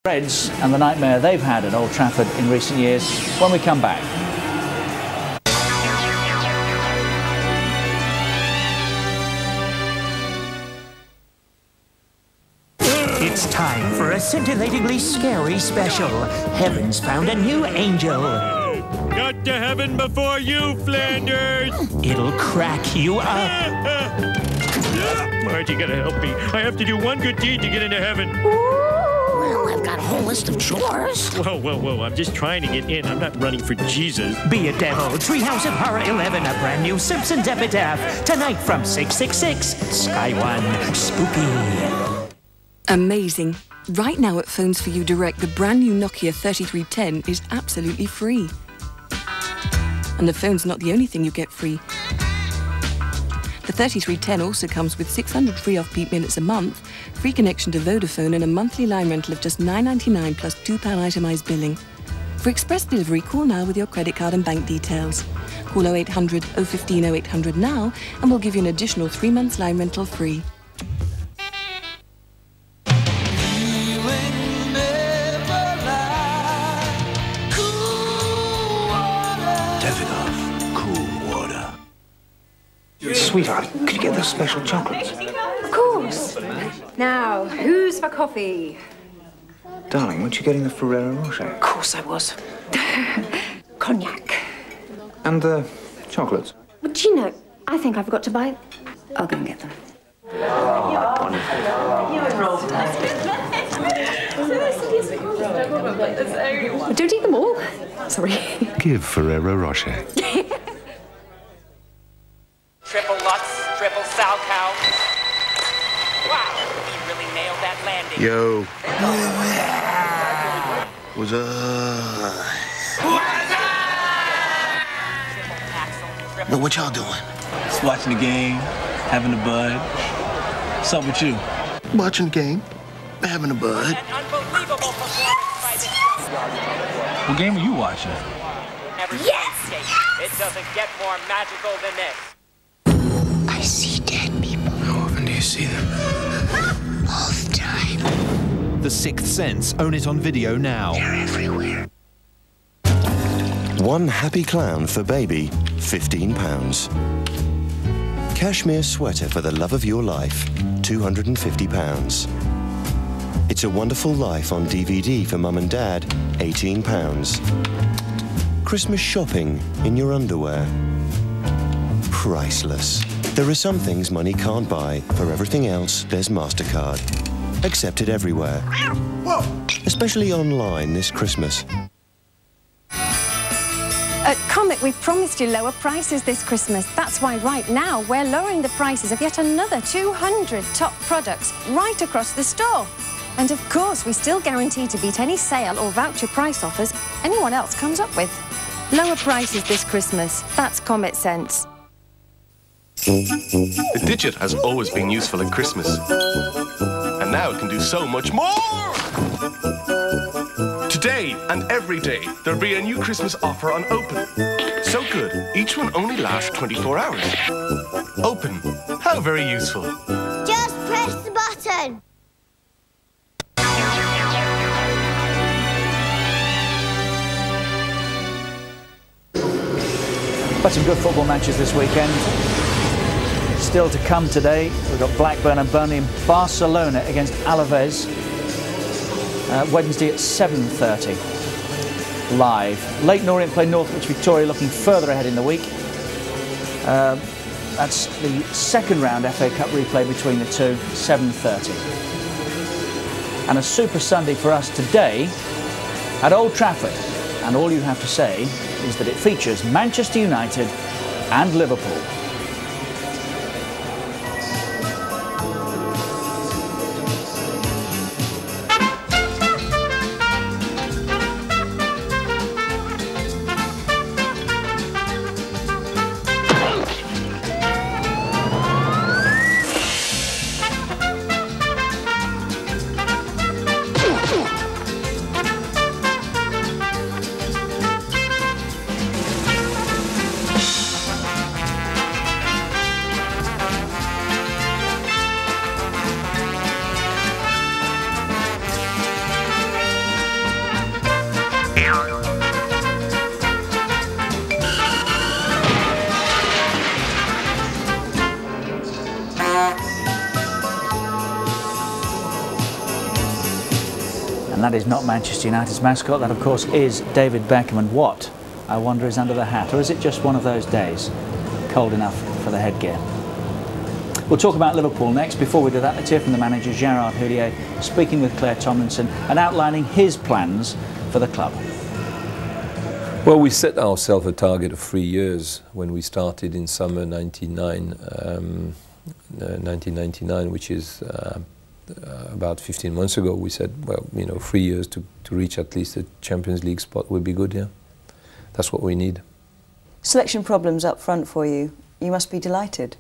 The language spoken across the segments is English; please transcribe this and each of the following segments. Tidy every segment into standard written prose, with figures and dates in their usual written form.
Reds and the nightmare they've had at Old Trafford in recent years when we come back. It's time for a scintillatingly scary special. Heaven's found a new angel. Got to heaven before you, Flanders! It'll crack you up. Marge, you gotta help me. I have to do one good deed to get into heaven. Well, I've got a whole list of chores. Whoa. I'm just trying to get in. I'm not running for Jesus. Be a Devil, Treehouse of Horror 11, a brand new Simpsons epitaph. Tonight from 666, Sky One, spooky. Amazing. Right now at Phones For You Direct, the brand new Nokia 3310 is absolutely free. And the phone's not the only thing you get free. The 3310 also comes with 600 free off-peak minutes a month, free connection to Vodafone and a monthly line rental of just £9.99 plus £2 itemised billing. For express delivery, call now with your credit card and bank details. Call 0800 015 0800 now and we'll give you an additional 3 months line rental free. Sweetheart, could you get those special chocolates? Of course. Now, who's for coffee? Darling, weren't you getting the Ferrero Rocher? Of course I was. Cognac. And the chocolates? Well, do you know, I think I forgot to buy... I'll go and get them. Oh, wonderful. Don't eat them all. Sorry. Give Ferrero Rocher. Triple Lutz, triple Sal Cow. Wow, he really nailed that landing. Yo. What's up? But what y'all doing? Just watching the game, having a bud. What's up with you? Watching the game, having a bud. What game are you watching? Yes! It doesn't get more magical than this. I see dead people. How often do you see them? All the time. The Sixth Sense. Own it on video now. They're everywhere. One happy clown for baby, £15. Cashmere sweater for the love of your life, £250. It's a Wonderful Life on DVD for mum and dad, £18. Christmas shopping in your underwear. Priceless. There are some things money can't buy. For everything else, there's MasterCard. Accepted everywhere. Whoa! Especially online this Christmas. At Comet, we've promised you lower prices this Christmas. That's why right now we're lowering the prices of yet another 200 top products right across the store. And of course, we still guarantee to beat any sale or voucher price offers anyone else comes up with. Lower prices this Christmas. That's Comet Sense. The digit has always been useful at Christmas. And now it can do so much more! Today and every day, there'll be a new Christmas offer on Open. So good, each one only lasts 24 hours. Open, how very useful. Just press the button. But some good football matches this weekend. Still to come today, we've got Blackburn and Burnley and Barcelona against Alaves. Wednesday at 7:30. Live. Leighton Orient play Northwich Victoria, looking further ahead in the week. That's the second round FA Cup replay between the two, 7:30. And a Super Sunday for us today at Old Trafford. And all you have to say is that it features Manchester United and Liverpool. And that is not Manchester United's mascot. That, of course, is David Beckham. And what, I wonder, is under the hat? Or is it just one of those days, cold enough for the headgear? We'll talk about Liverpool next. Before we do that, let's hear from the manager, Gerard Houllier, speaking with Claire Tomlinson and outlining his plans for the club. Well, we set ourselves a target of 3 years when we started in summer 1999, which is about 15 months ago. We said, well, 3 years to reach at least a Champions League spot would be good, yeah. That's what we need. Selection problems up front for you. You must be delighted.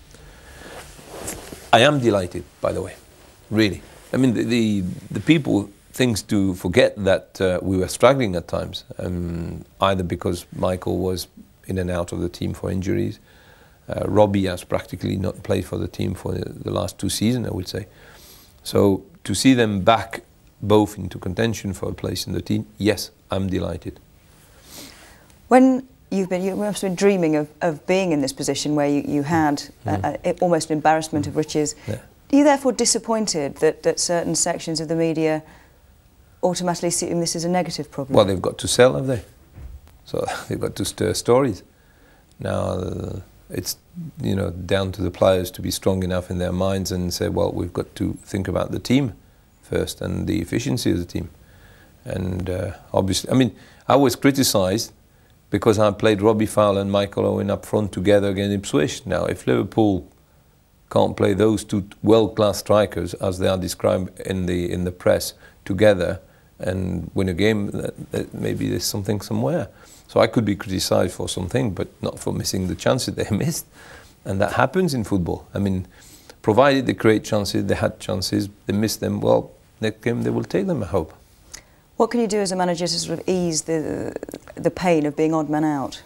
I am delighted, by the way, really. I mean, the people things to forget that we were struggling at times, either because Michael was in and out of the team for injuries. Robbie has practically not played for the team for the last 2 seasons, I would say. So to see them back both into contention for a place in the team, yes, I'm delighted. When you must have been dreaming of being in this position where you had almost an embarrassment of riches. Yeah. Are you therefore disappointed that certain sections of the media automatically see this as a negative problem? Well, they've got to sell, have they? So they've got to stir stories. Now it's down to the players to be strong enough in their minds and say, well, we've got to think about the team first and the efficiency of the team. And obviously, I mean, I was criticised because I played Robbie Fowler and Michael Owen up front together against Ipswich. Now, if Liverpool can't play those 2 world-class strikers, as they are described in the press, together and win a game, that maybe there's something somewhere. So I could be criticised for something, but not for missing the chances they missed. And that happens in football. I mean, provided they create chances, they had chances, they missed them, well, next game they will take them, I hope. What can you do as a manager to sort of ease the pain of being odd man out?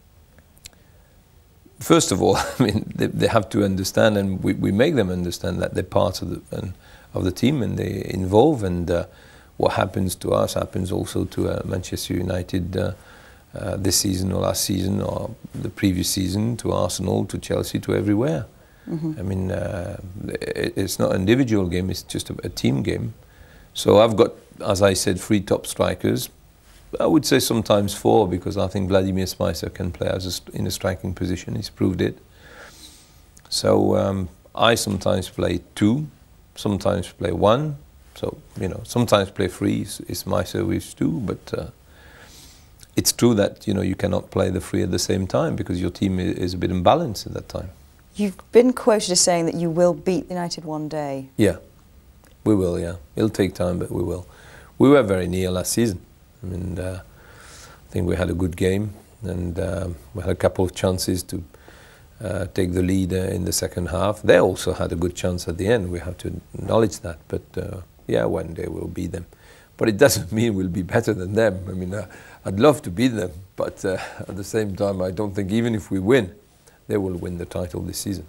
First of all, I mean, they have to understand, and we make them understand that they're part of the team and they involve, and what happens to us happens also to Manchester United this season or last season or the previous season, to Arsenal, to Chelsea, to everywhere. Mm-hmm. I mean, it's not an individual game, it's just a team game. So I've got, as I said, 3 top strikers. I would say sometimes 4, because I think Vladimir Spicer can play in a striking position. He's proved it. So I sometimes play 2, sometimes play 1. So, sometimes play 3 is my service too. But it's true that, you cannot play the 3 at the same time because your team is a bit imbalanced at that time. You've been quoted as saying that you will beat United one day. Yeah. We will, yeah. It'll take time, but we will. We were very near last season. I mean, I think we had a good game, and we had a couple of chances to take the lead in the second half. They also had a good chance at the end. We have to acknowledge that. But yeah, one day we'll beat them. But it doesn't mean we'll be better than them. I mean, I'd love to beat them, but at the same time, I don't think even if we win, they will win the title this season.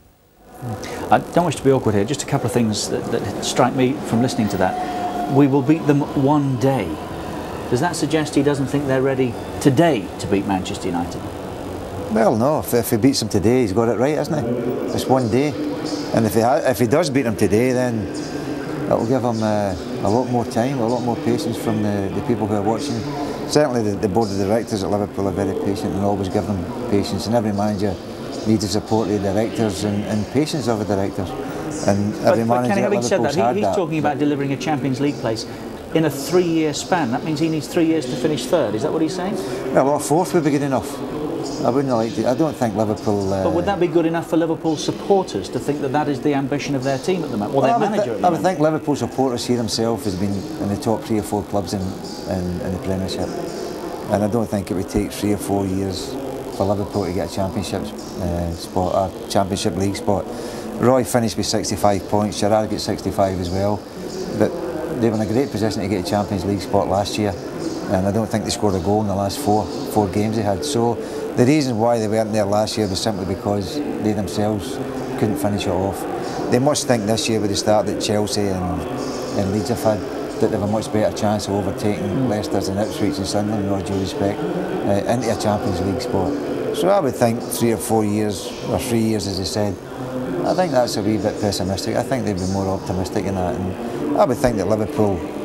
I don't wish to be awkward here, just a couple of things that strike me from listening to that. We will beat them one day. Does that suggest he doesn't think they're ready today to beat Manchester United? Well, no, if he beats them today, he's got it right, hasn't he? It's one day. And if he does beat them today, then it'll give him a lot more time, a lot more patience from the people who are watching. Certainly the board of directors at Liverpool are very patient and always give them patience, and every manager needs the support of the directors and patience of the directors. And every manager at Liverpool's had that. He's talking about delivering a Champions League place in a 3-year span. That means he needs 3 years to finish 3rd. Is that what he's saying? Well, 4th would be good enough. I wouldn't like to. I don't think Liverpool. But would that be good enough for Liverpool supporters to think that that is the ambition of their team at the moment, or their manager? I would think Liverpool supporters see themselves as being in the top 3 or 4 clubs in the Premiership, and I don't think it would take 3 or 4 years for Liverpool to get a Championship spot, a Championship League spot. Roy finished with 65 points. Gerrard got 65 as well, but they were in a great position to get a Champions League spot last year, and I don't think they scored a goal in the last four games they had. So the reason why they weren't there last year was simply because they themselves couldn't finish it off. They must think this year with the start that Chelsea and Leeds have had, that they have a much better chance of overtaking Leicester's and Ipswich and Sunderland, with all due respect, into a Champions League spot. So I would think 3 or 4 years, or 3 years as I said, I think that's a wee bit pessimistic. I think they'd be more optimistic in that. And I would think that Liverpool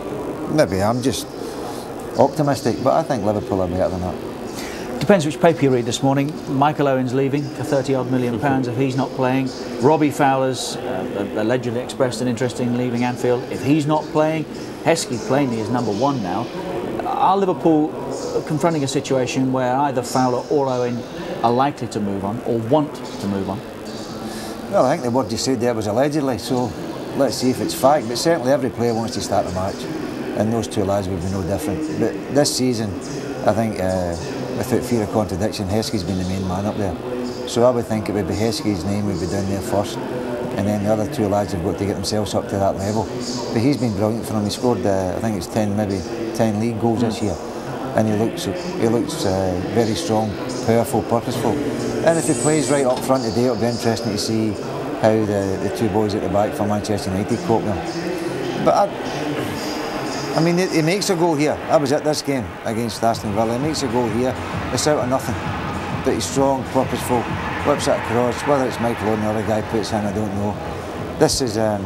Maybe I'm just optimistic, but I think Liverpool are better than that. Depends which paper you read this morning. Michael Owen's leaving for £30-odd million if he's not playing. Robbie Fowler's allegedly expressed an interest in leaving Anfield if he's not playing. Heskey plainly is #1 now. Are Liverpool confronting a situation where either Fowler or Owen are likely to move on or want to move on? Well, I think the word you said there was allegedly, so let's see if it's fact. But certainly every player wants to start the match, and those two lads would be no different. But this season, I think, without fear of contradiction, Heskey's been the main man up there. So I would think it would be Heskey's name would be down there first, and then the other two lads have got to get themselves up to that level. But he's been brilliant for him. He scored, I think it's 10 league goals this year, and he looks very strong, powerful, purposeful. And if he plays right up front today, it'll be interesting to see how the two boys at the back for Manchester United cope with him. But I mean, he makes a goal here. I was at this game against Aston Villa. He makes a goal here. It's out of nothing. But he's strong, purposeful, whips it across. Whether it's Michael or the other guy puts in, I don't know. This is the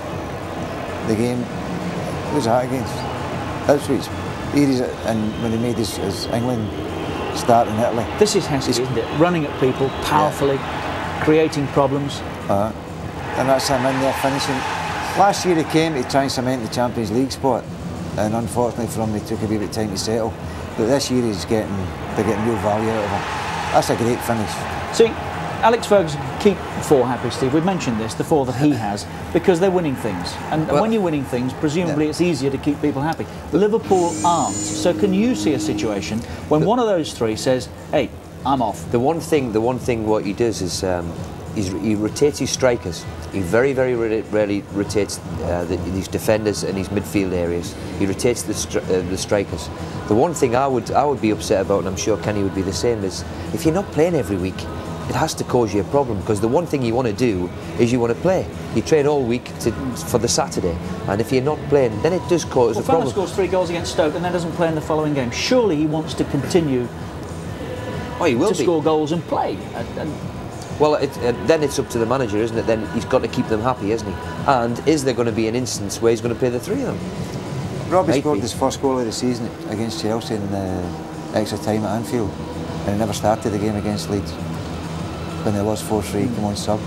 game. Who's that against? Ipswich. And when he made his England start in Italy. This is Heskey, isn't it? Running at people powerfully, creating problems. And that's him in there finishing. Last year he came to try and cement the Champions League spot, and unfortunately for him, they took a wee bit of time to settle. But this year they're getting real value out of him. That's a great finish. See, Alex Ferguson can keep 4 happy, Steve. We've mentioned this, the 4 that he has, because they're winning things. And when you're winning things, presumably it's easier to keep people happy. Liverpool aren't. So can you see a situation when one of those 3 says, hey, I'm off? The one thing what he does is he rotates his strikers. He very, very rarely rotates these defenders in his midfield areas. He rotates the strikers. The one thing I would be upset about, and I'm sure Kenny would be the same, is if you're not playing every week, it has to cause you a problem, because the one thing you want to do is you want to play. You train all week for the Saturday, and if you're not playing, then it does cause a problem. Fowler scores 3 goals against Stoke and then doesn't play in the following game. Surely he wants to continue to score goals and play. Well, then it's up to the manager, isn't it? Then he's got to keep them happy, isn't he? And is there going to be an instance where he's going to play the 3 of them? Robbie scored his first goal of the season against Chelsea in extra time at Anfield, and he never started the game against Leeds. When they lost 4-3, came on sub.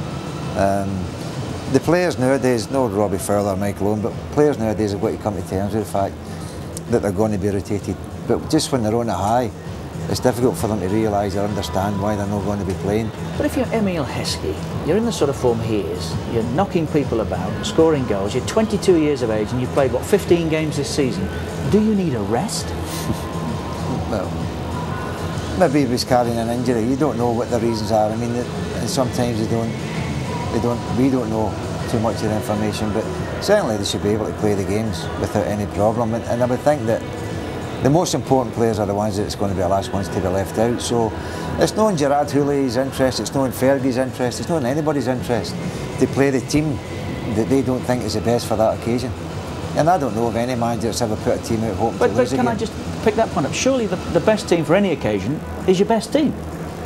The players nowadays, no Robbie Fowler or Michael Owen, but players nowadays have got to come to terms with the fact that they're going to be rotated. But just when they're on a high, it's difficult for them to realise or understand why they're not going to be playing. But if you're Emile Heskey, you're in the sort of form he is, you're knocking people about, scoring goals, you're 22 years of age and you've played, what, 15 games this season. Do you need a rest? Well, maybe he was carrying an injury. You don't know what the reasons are. I mean, and sometimes we don't know too much of the information, but certainly they should be able to play the games without any problem. And I would think that the most important players are the ones that's going to be the last ones to be left out. So it's not in Gerard Houlli's interest, it's not in Fergie's interest, it's not in anybody's interest to play the team that they don't think is the best for that occasion. And I don't know of any manager that's ever put a team out hoping to lose a game. But can I just pick that point up? Surely the best team for any occasion is your best team.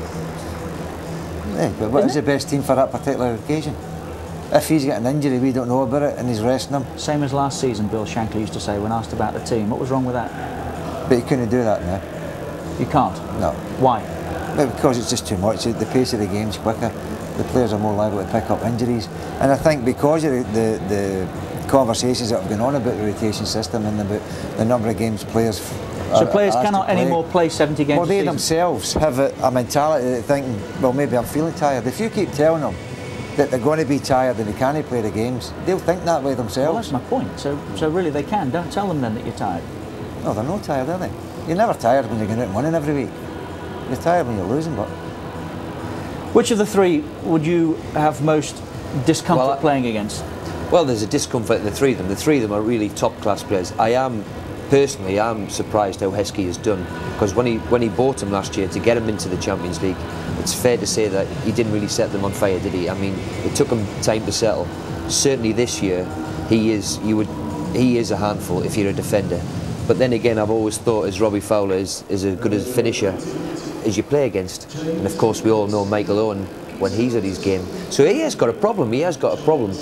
Yeah, but what is the best team for that particular occasion? If he's got an injury, we don't know about it, and he's resting him. Same as last season, Bill Shankly used to say when asked about the team. What was wrong with that? But you couldn't do that now. You can't? No. Why? Well, because it's just too much. The pace of the game's quicker. The players are more liable to pick up injuries. And I think because of the conversations that have gone on about the rotation system and about the number of games players players cannot anymore play 70 games well, they a season. themselves have a mentality that thinking, well, maybe I'm feeling tired. If you keep telling them that they're going to be tired and they can't play the games, they'll think that way themselves. Well, that's my point. So really they can. Don't tell them then that you're tired. No, they're not tired, are they? You're never tired when you're going out and winning every week. You're tired when you're losing, but... Which of the 3 would you have most discomfort playing against? Well, there's a discomfort in the 3 of them. The 3 of them are really top-class players. Personally, I'm surprised how Heskey has done, because when he bought him last year to get him into the Champions League, it's fair to say that he didn't really set them on fire, did he? I mean, it took him time to settle. Certainly this year, he is a handful if you're a defender. But then again, I've always thought as Robbie Fowler is as good a finisher as you play against. And of course, we all know Michael Owen when he's at his game. So he has got a problem. He has got a problem.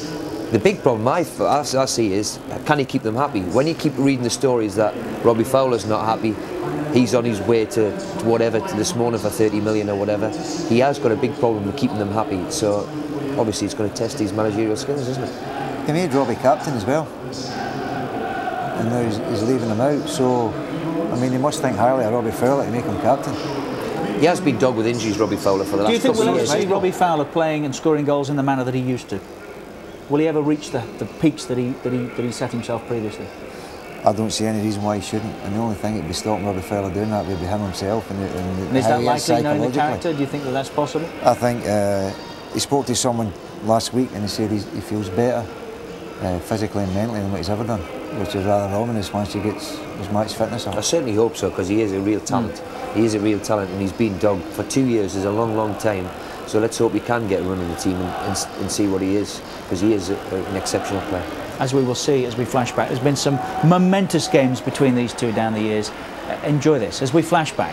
The big problem I see is, can he keep them happy? When you keep reading the stories that Robbie Fowler's not happy, he's on his way to whatever, to this morning for 30 million or whatever, he has got a big problem with keeping them happy. So obviously it's going to test his managerial skills, isn't it? He made Robbie captain as well, and now he's leaving him out. So, I mean, he must think highly of Robbie Fowler to make him captain. He has been dogged with injuries, Robbie Fowler, for the last couple of years. Do you think we'll ever see Robbie Fowler playing and scoring goals in the manner that he used to? Will he ever reach the peaks that he set himself previously? I don't see any reason why he shouldn't, and the only thing that would be stopping Robbie Fowler doing that would be him himself. And is that likely, knowing the character? Do you think that that's possible? I think he spoke to someone last week and he said he feels better physically and mentally than what he's ever done, which is rather ominous once he gets his match fitness up. I certainly hope so, because he is a real talent. He is a real talent, and he's been dogged for 2 years. Is a long, long time. So let's hope he can get a run in the team and see what he is, because he is an exceptional player. As we will see as we flash back, there's been some momentous games between these two down the years. Enjoy this as we flash back.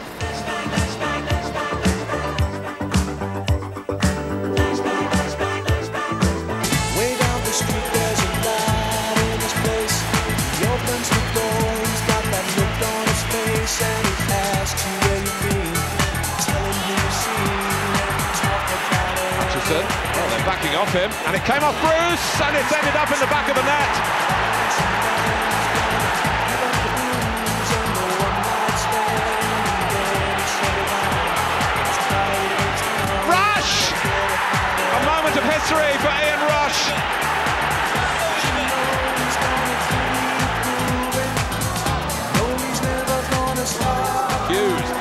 Way down the street there's a lad in his place. He opens the door, he's got that look on his face, and he asks you where you've been. Tell him who you've seen and talk about it. Hutchison, well, they're backing off him, and it came off Bruce, and it's ended up in the back of the net. Rush! A moment of history for Ian Rush. Hughes.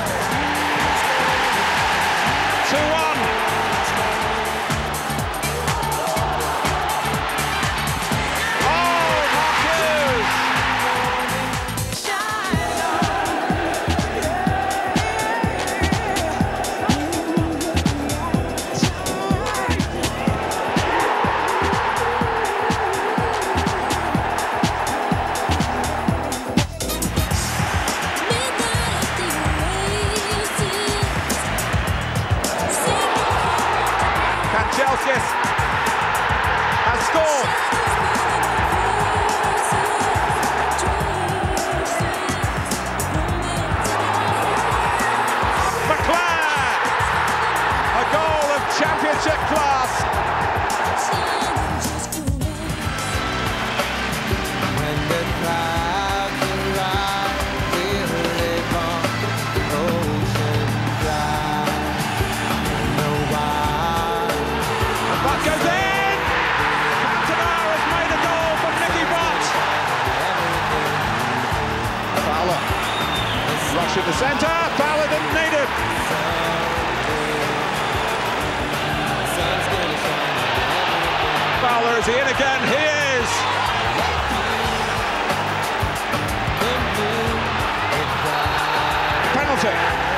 2-1. Chelsea has scored. McClare, a goal of championship class. When the clouds arrive, we'll live on the ocean drive. No why. That goes in! Cantona has made a goal from Nicky Butt. Fowler. Rush in the centre. Fowler didn't need it. Fowler, is he in again? He is! Penalty.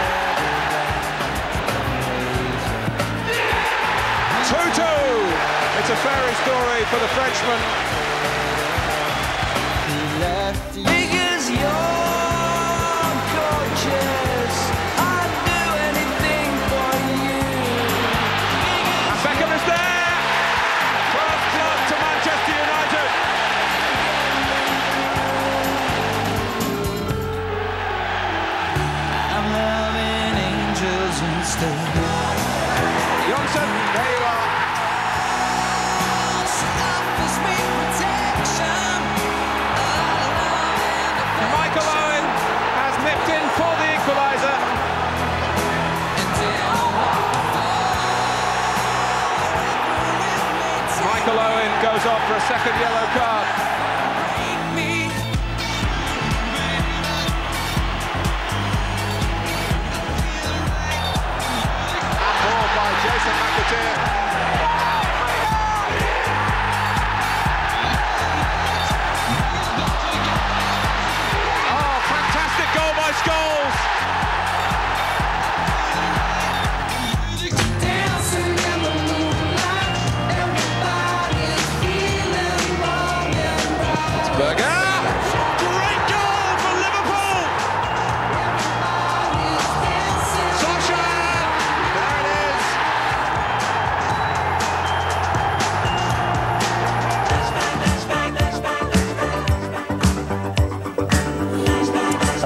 2-2. It's a fairy story for the Frenchman. Because you're gorgeous, I'd do anything for you. And Beckham is there. First club to Manchester United. I'm loving angels instead. Johnson, there you are. Michael Owen has nipped in for the equaliser. Michael Owen goes off for a second yellow card. Handball by Jason McAteer. Goal by Scholes.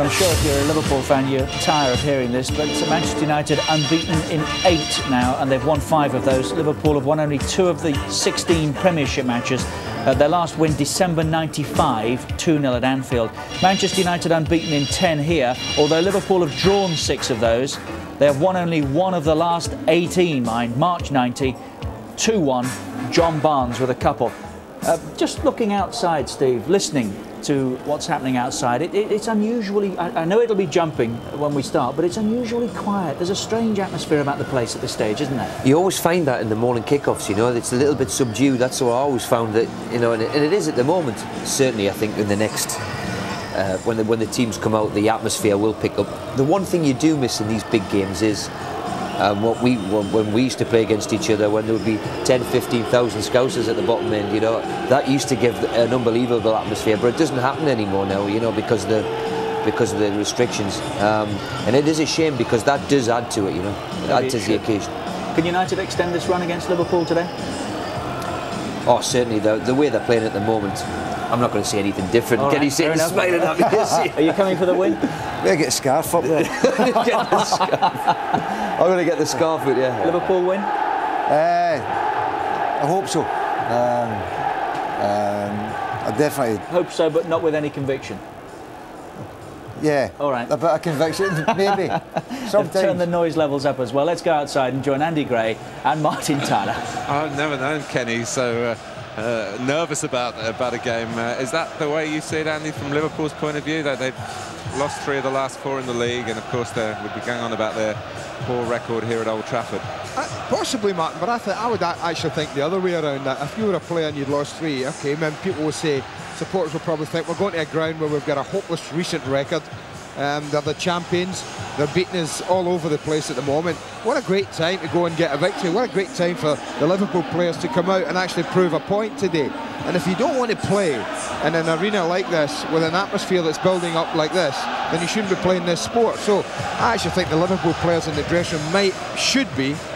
I'm sure if you're a Liverpool fan, you're tired of hearing this, but Manchester United unbeaten in 8 now, and they've won 5 of those. Liverpool have won only 2 of the 16 Premiership matches. Their last win, December 95, 2-0 at Anfield. Manchester United unbeaten in 10 here, although Liverpool have drawn 6 of those. They have won only 1 of the last 18, mind. March 90, 2-1, John Barnes with a couple. Just looking outside, Steve, listening to what's happening outside, it's unusually, I know it'll be jumping when we start, but it's unusually quiet. There's a strange atmosphere about the place at this stage, isn't there? You always find that in the morning kickoffs, you know, it's a little bit subdued. That's what I always found that, you know, and it is at the moment. Certainly, I think in the next, when the teams come out, the atmosphere will pick up. The one thing you do miss in these big games is when we used to play against each other, when there would be 10,000, 15,000 Scousers at the bottom end, you know, that used to give an unbelievable atmosphere, but it doesn't happen anymore now, you know, because of the restrictions, and it is a shame because that does add to it, you know, it adds to the occasion. Can United extend this run against Liverpool today? Oh, certainly. The way they're playing at the moment, I'm not going to say anything different. All Can right, you say smiling at me? Are you coming for the win? We'll get a scarf up there. I'm going to get the scarf with you. Yeah. Liverpool win? I hope so. I definitely hope so, but not with any conviction. Yeah. All right. A bit of conviction, maybe. Sometimes. Turn the noise levels up as well. Let's go outside and join Andy Gray and Martin Tyler. I've never known Kenny so nervous about a game. Is that the way you see it, Andy, from Liverpool's point of view? That they've lost 3 of the last 4 in the league, and of course they would be going on about their poor record here at Old Trafford. Possibly, Martin, but I would actually think the other way around. That if you were a player and you'd lost 3, okay, then people will say, supporters will probably think we're going to a ground where we've got a hopeless recent record. They're the champions. They're beating us all over the place at the moment. What a great time to go and get a victory. What a great time for the Liverpool players to come out and actually prove a point today. And if you don't want to play in an arena like this with an atmosphere that's building up like this, then you shouldn't be playing this sport. So I actually think the Liverpool players in the dressing room should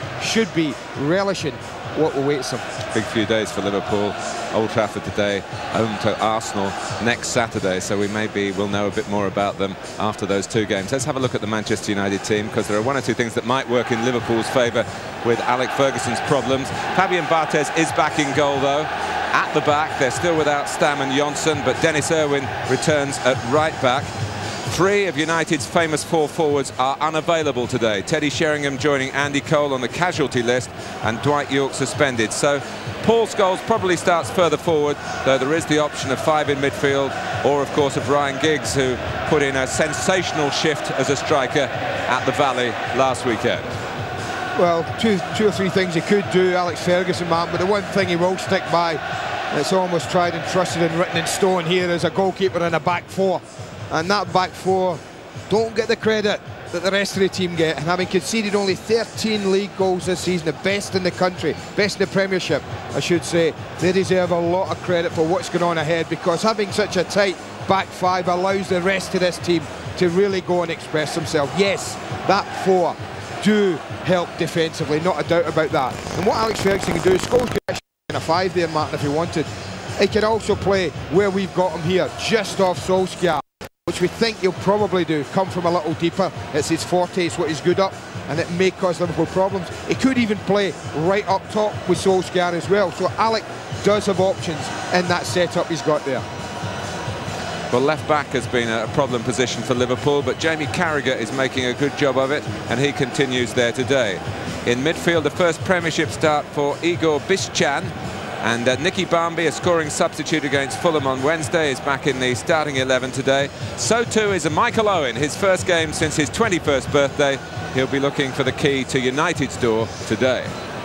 be relishing what awaits them. Big few days for Liverpool. Old Trafford today, home to Arsenal next Saturday, so we'll know a bit more about them after those 2 games. Let's have a look at the Manchester United team, because there are 1 or 2 things that might work in Liverpool's favour with Alex Ferguson's problems. Fabian Barthez is back in goal though. At the back, they're still without Stam and Johnson, but Dennis Irwin returns at right back. 3 of United's famous 4 forwards are unavailable today. Teddy Sheringham joining Andy Cole on the casualty list, and Dwight York suspended. So Paul Scholes probably starts further forward, though there is the option of 5 in midfield, or of course of Ryan Giggs, who put in a sensational shift as a striker at the Valley last weekend. Well, two or three things he could do, Alex Ferguson, man, but the one thing he will stick by, it's almost tried and trusted and written in stone here, is a goalkeeper in a back 4. And that back 4 don't get the credit that the rest of the team get. And having conceded only 13 league goals this season, the best in the country, best in the Premiership, I should say, they deserve a lot of credit for what's going on ahead, because having such a tight back 5 allows the rest of this team to really go and express themselves. Yes, that 4 do help defensively, not a doubt about that. And what Alex Ferguson can do is Scholes could actually in a 5 there, Martin, if he wanted. He can also play where we've got him here, just off Solskjaer, which we think he'll probably do, come from a little deeper. It's his forte, it's what he's good at, and it may cause Liverpool problems. He could even play right up top with Solskjaer as well. So Alec does have options in that setup he's got there. Well, left back has been a problem position for Liverpool, but Jamie Carragher is making a good job of it, and he continues there today. In midfield, the first Premiership start for Igor Bišćan. And Nicky Barmby, a scoring substitute against Fulham on Wednesday, is back in the starting 11 today. So too is Michael Owen, his first game since his 21st birthday. He'll be looking for the key to United's door today.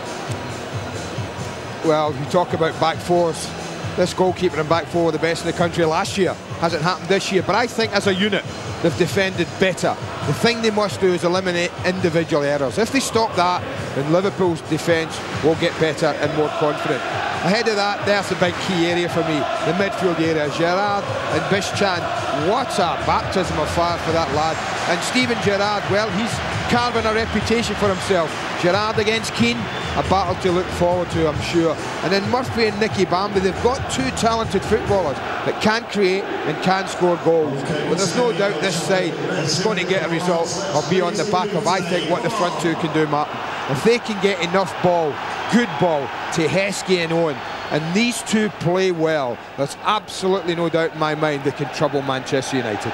Well, you talk about back 4s. This goalkeeper and back 4 were the best in the country last year. Hasn't happened this year, but I think as a unit they've defended better. The thing they must do is eliminate individual errors. If they stop that, then Liverpool's defence will get better and more confident. Ahead of that, there's the big key area for me, the midfield area. Gerrard and Bišćan, what a baptism of fire for that lad. And Steven Gerrard, well, he's carving a reputation for himself. Gerrard against Keane, a battle to look forward to, I'm sure. And then Murphy and Nicky Bambi, they've got two talented footballers that can create and can score goals. But there's no doubt this side is going to get a result or be on the back of, I think, what the front two can do, Martin. If they can get enough ball, good ball, to Heskey and Owen, and these two play well, there's absolutely no doubt in my mind they can trouble Manchester United.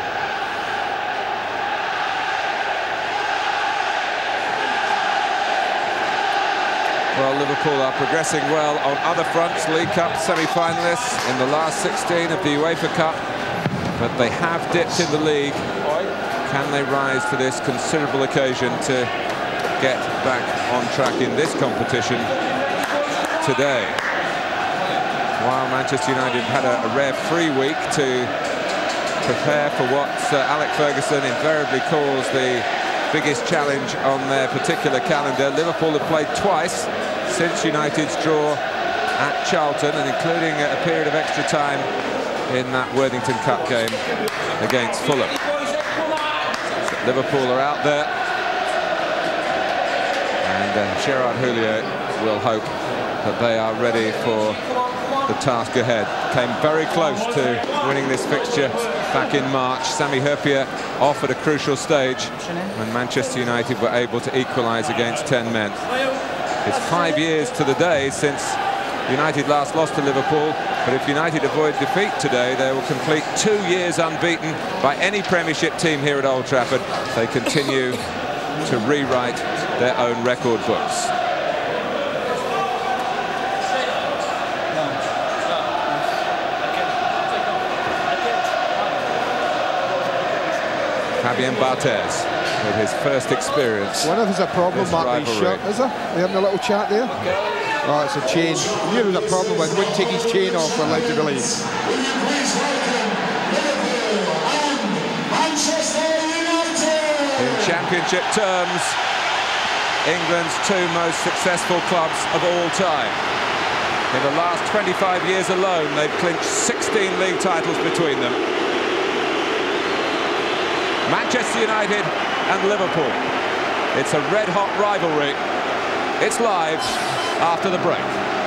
Well, Liverpool are progressing well on other fronts. League Cup semi-finalists in the last 16 of the UEFA Cup, but they have dipped in the league. Can they rise to this considerable occasion to get back on track in this competition today? While Manchester United had a rare free week to prepare for what Alex Ferguson invariably calls the biggest challenge on their particular calendar, Liverpool have played twice since United's draw at Charlton, and including a period of extra time in that Worthington Cup game against Fulham. So Liverpool are out there, and Gerard Houllier will hope that they are ready for the task ahead. Came very close to winning this fixture back in March. Sami Hyypiä off at a crucial stage when Manchester United were able to equalise against 10 men. It's 5 years to the day since United last lost to Liverpool, but if United avoid defeat today, they will complete 2 years unbeaten by any Premiership team here at Old Trafford. They continue to rewrite their own record books. Fabian Barthez with his first experience. Wonder if there's a problem, Mark, his shirt, is there? They having a little chat there? Oh, it's a chain. I knew there was a problem with it. Wouldn't take his chain off for allowed to believe. In Championship terms, England's two most successful clubs of all time. In the last 25 years alone, they've clinched 16 league titles between them. Manchester United and Liverpool. It's a red-hot rivalry. It's live after the break.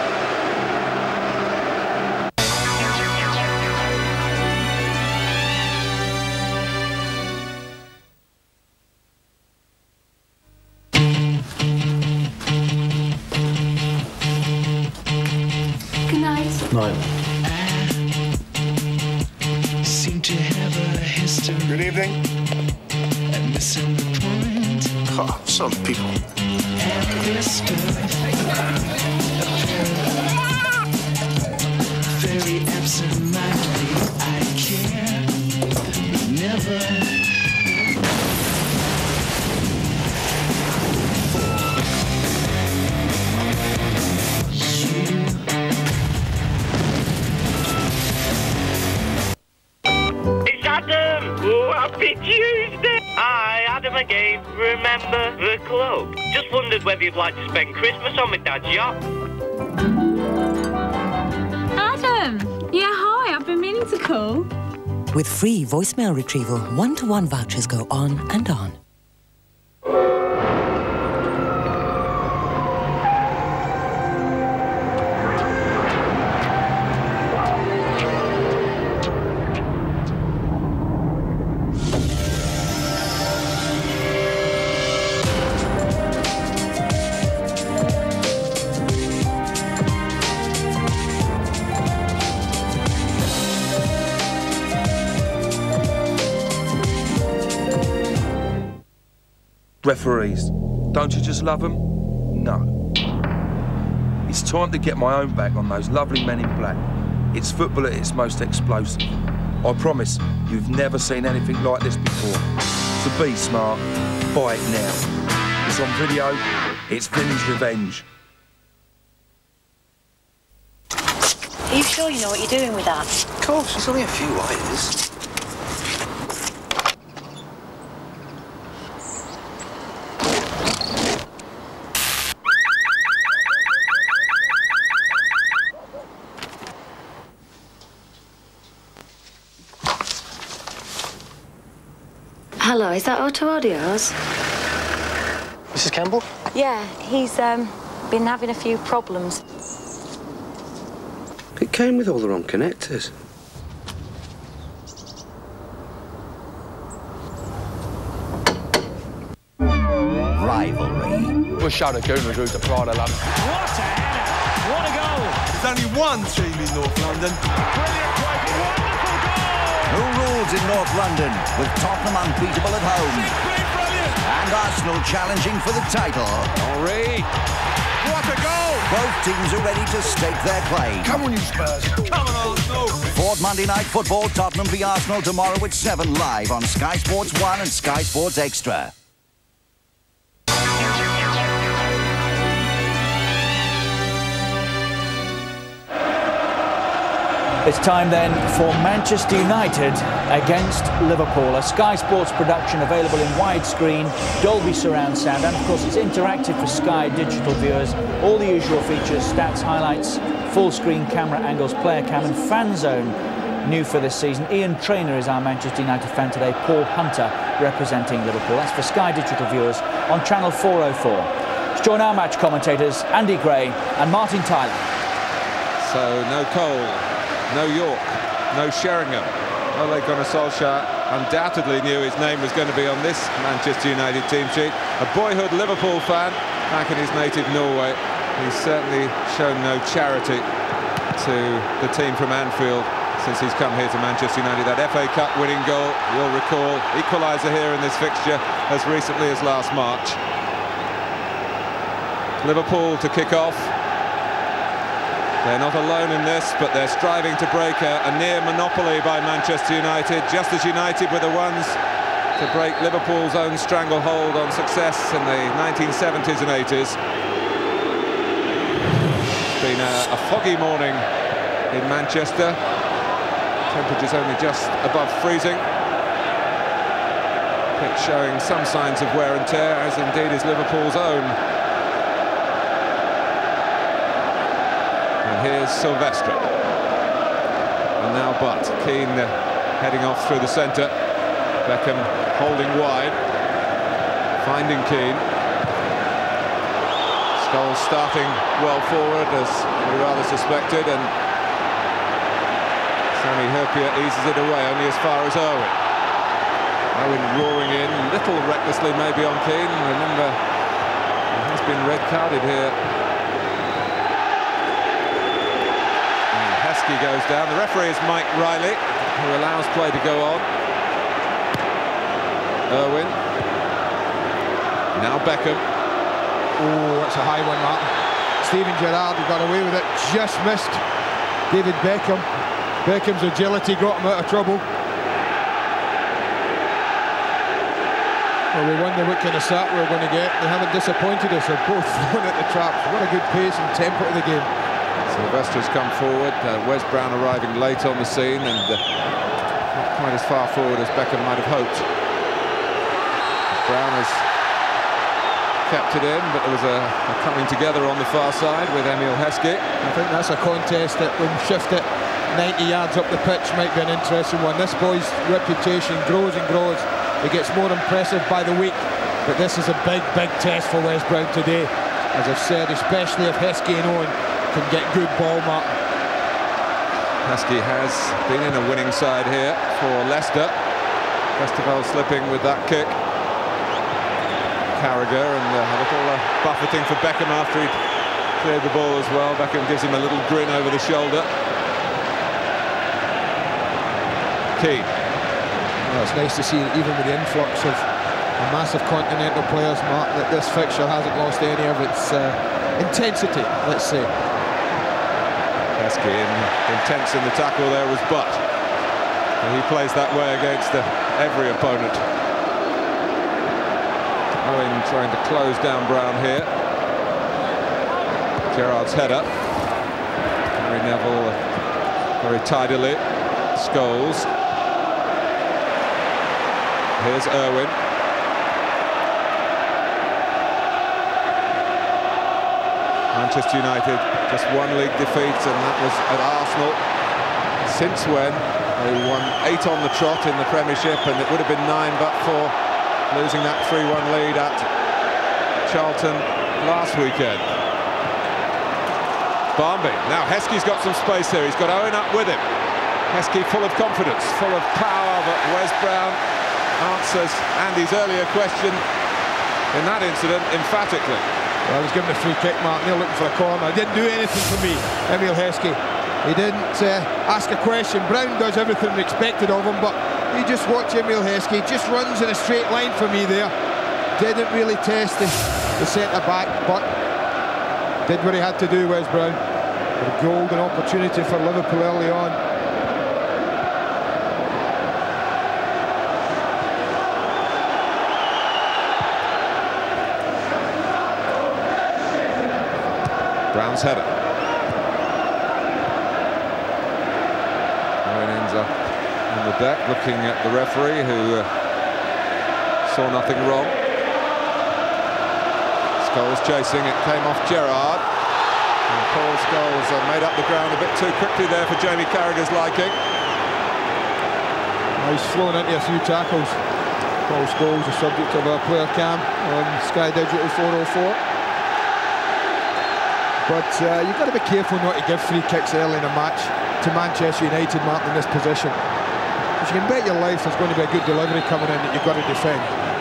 Good night. Night. Seem to have a history. Good evening. Missing the point. Oh, some people. Very absent-mindedly, I care, but never. It's Adam! Oh, happy Tuesday! Hi, Adam again. Remember the club? Just wondered whether you'd like to spend Christmas on my dad's yacht. Adam! Yeah, hi, I've been meaning to call. With free voicemail retrieval, one-to-one vouchers go on and on. Referees, don't you just love them? No. It's time to get my own back on those lovely men in black. It's football at its most explosive. I promise you've never seen anything like this before. So be smart, buy it now. It's on video, it's Vinny's Revenge. Are you sure you know what you're doing with that? Of course, it's only a few wires. Hello, is that Auto Audios? Mrs. Campbell? Yeah, he's been having a few problems. It came with all the wrong connectors. Rivalry. We'll show the Gooners who's the pride of London. What a header! What a goal! There's only one team in North London. Brilliant break, wonderful goal! Who rules in North London, with Tottenham unbeatable at home. Simply brilliant! And Arsenal challenging for the title. Henry! What a goal! Both teams are ready to stake their claim. Come on, you Spurs. Come on, Arsenal. Fourth Monday Night Football, Tottenham v Arsenal tomorrow at 7 live on Sky Sports 1 and Sky Sports Extra. It's time then for Manchester United against Liverpool. A Sky Sports production available in widescreen, Dolby surround sound, and of course it's interactive for Sky digital viewers. All the usual features, stats, highlights, full screen camera angles, player cam and fan zone new for this season. Ian Traynor is our Manchester United fan today, Paul Hunter representing Liverpool. That's for Sky digital viewers on channel 404. Let's join our match commentators Andy Gray and Martin Tyler. So no Cole, no York, no Sheringham. Ole Gunnar Solskjaer undoubtedly knew his name was going to be on this Manchester United team sheet. A boyhood Liverpool fan back in his native Norway. He's certainly shown no charity to the team from Anfield since he's come here to Manchester United. That FA Cup winning goal, you'll recall, equaliser here in this fixture as recently as last March. Liverpool to kick off. They're not alone in this, but they're striving to break a near monopoly by Manchester United, just as United were the ones to break Liverpool's own stranglehold on success in the 1970s and 80s. It's been a foggy morning in Manchester. Temperatures only just above freezing. Pitch showing some signs of wear and tear, as indeed is Liverpool's own. Here's Silvestre, and now Butt. Keane heading off through the centre. Beckham holding wide, finding Keane. Scholes starting well forward, as we rather suspected, and Sami Hyypiä eases it away only as far as Owen. Owen roaring in, a little recklessly maybe on Keane. Remember, he has been red-carded here. Heskey goes down. The referee is Mike Riley, who allows play to go on. Irwin. Now Beckham. Oh, that's a high one, Martin. Steven Gerrard, who got away with it, just missed David Beckham. Beckham's agility got him out of trouble. Well, we wonder what kind of start we're going to get. They haven't disappointed us. They're both thrown at the traps. What a good pace and tempo of the game. Sylvester's come forward. Wes Brown arriving late on the scene and not quite as far forward as Beckham might have hoped. Brown has kept it in, but there was a coming together on the far side with Emil Heskey. I think that's a contest that when shifted 90 yards up the pitch might be an interesting one. This boy's reputation grows and grows. He gets more impressive by the week, but this is a big, big test for Wes Brown today. As I've said, especially if Heskey and Owen can get good ball mark. Heskey has been in a winning side here for Leicester. Festival slipping with that kick. Carragher and a little buffeting for Beckham after he'd cleared the ball as well. Beckham gives him a little grin over the shoulder. Keane. Well, it's nice to see that even with the influx of a massive continental players, Mark, that this fixture hasn't lost any of its intensity, let's say. Heskey intense in the tackle there was Butt. And he plays that way against every opponent. Owen trying to close down Brown here. Gerrard's header. Harry Neville very tidily. Scholes. Here's Irwin. Manchester United just one league defeat, and that was at Arsenal. Since when they won 8 on the trot in the Premiership, and it would have been 9 but for losing that 3-1 lead at Charlton last weekend. Barmby. Now Heskey's got some space here. He's got Owen up with him. Heskey full of confidence, full of power, but Wes Brown answers Andy's earlier question in that incident emphatically. Well, he was given a free kick, Mark. They're looking for a corner. He didn't do anything for me, Emile Heskey. He didn't ask a question. Brown does everything expected of him, but you just watch Emile Heskey. Just runs in a straight line for me there. Didn't really test the centre-back, but did what he had to do, Wes Brown. A golden opportunity for Liverpool early on. Brown's header. Owen ends up on the deck looking at the referee, who saw nothing wrong. Scholes chasing, it came off Gerrard. And Paul Scholes made up the ground a bit too quickly there for Jamie Carragher's liking. He's flown into a few tackles. Paul Scholes, the subject of our player cam on Sky Digital 404. But you've got to be careful not to give free kicks early in a match to Manchester United, Martin, in this position. Because you can bet your life there's going to be a good delivery coming in that you've got to defend.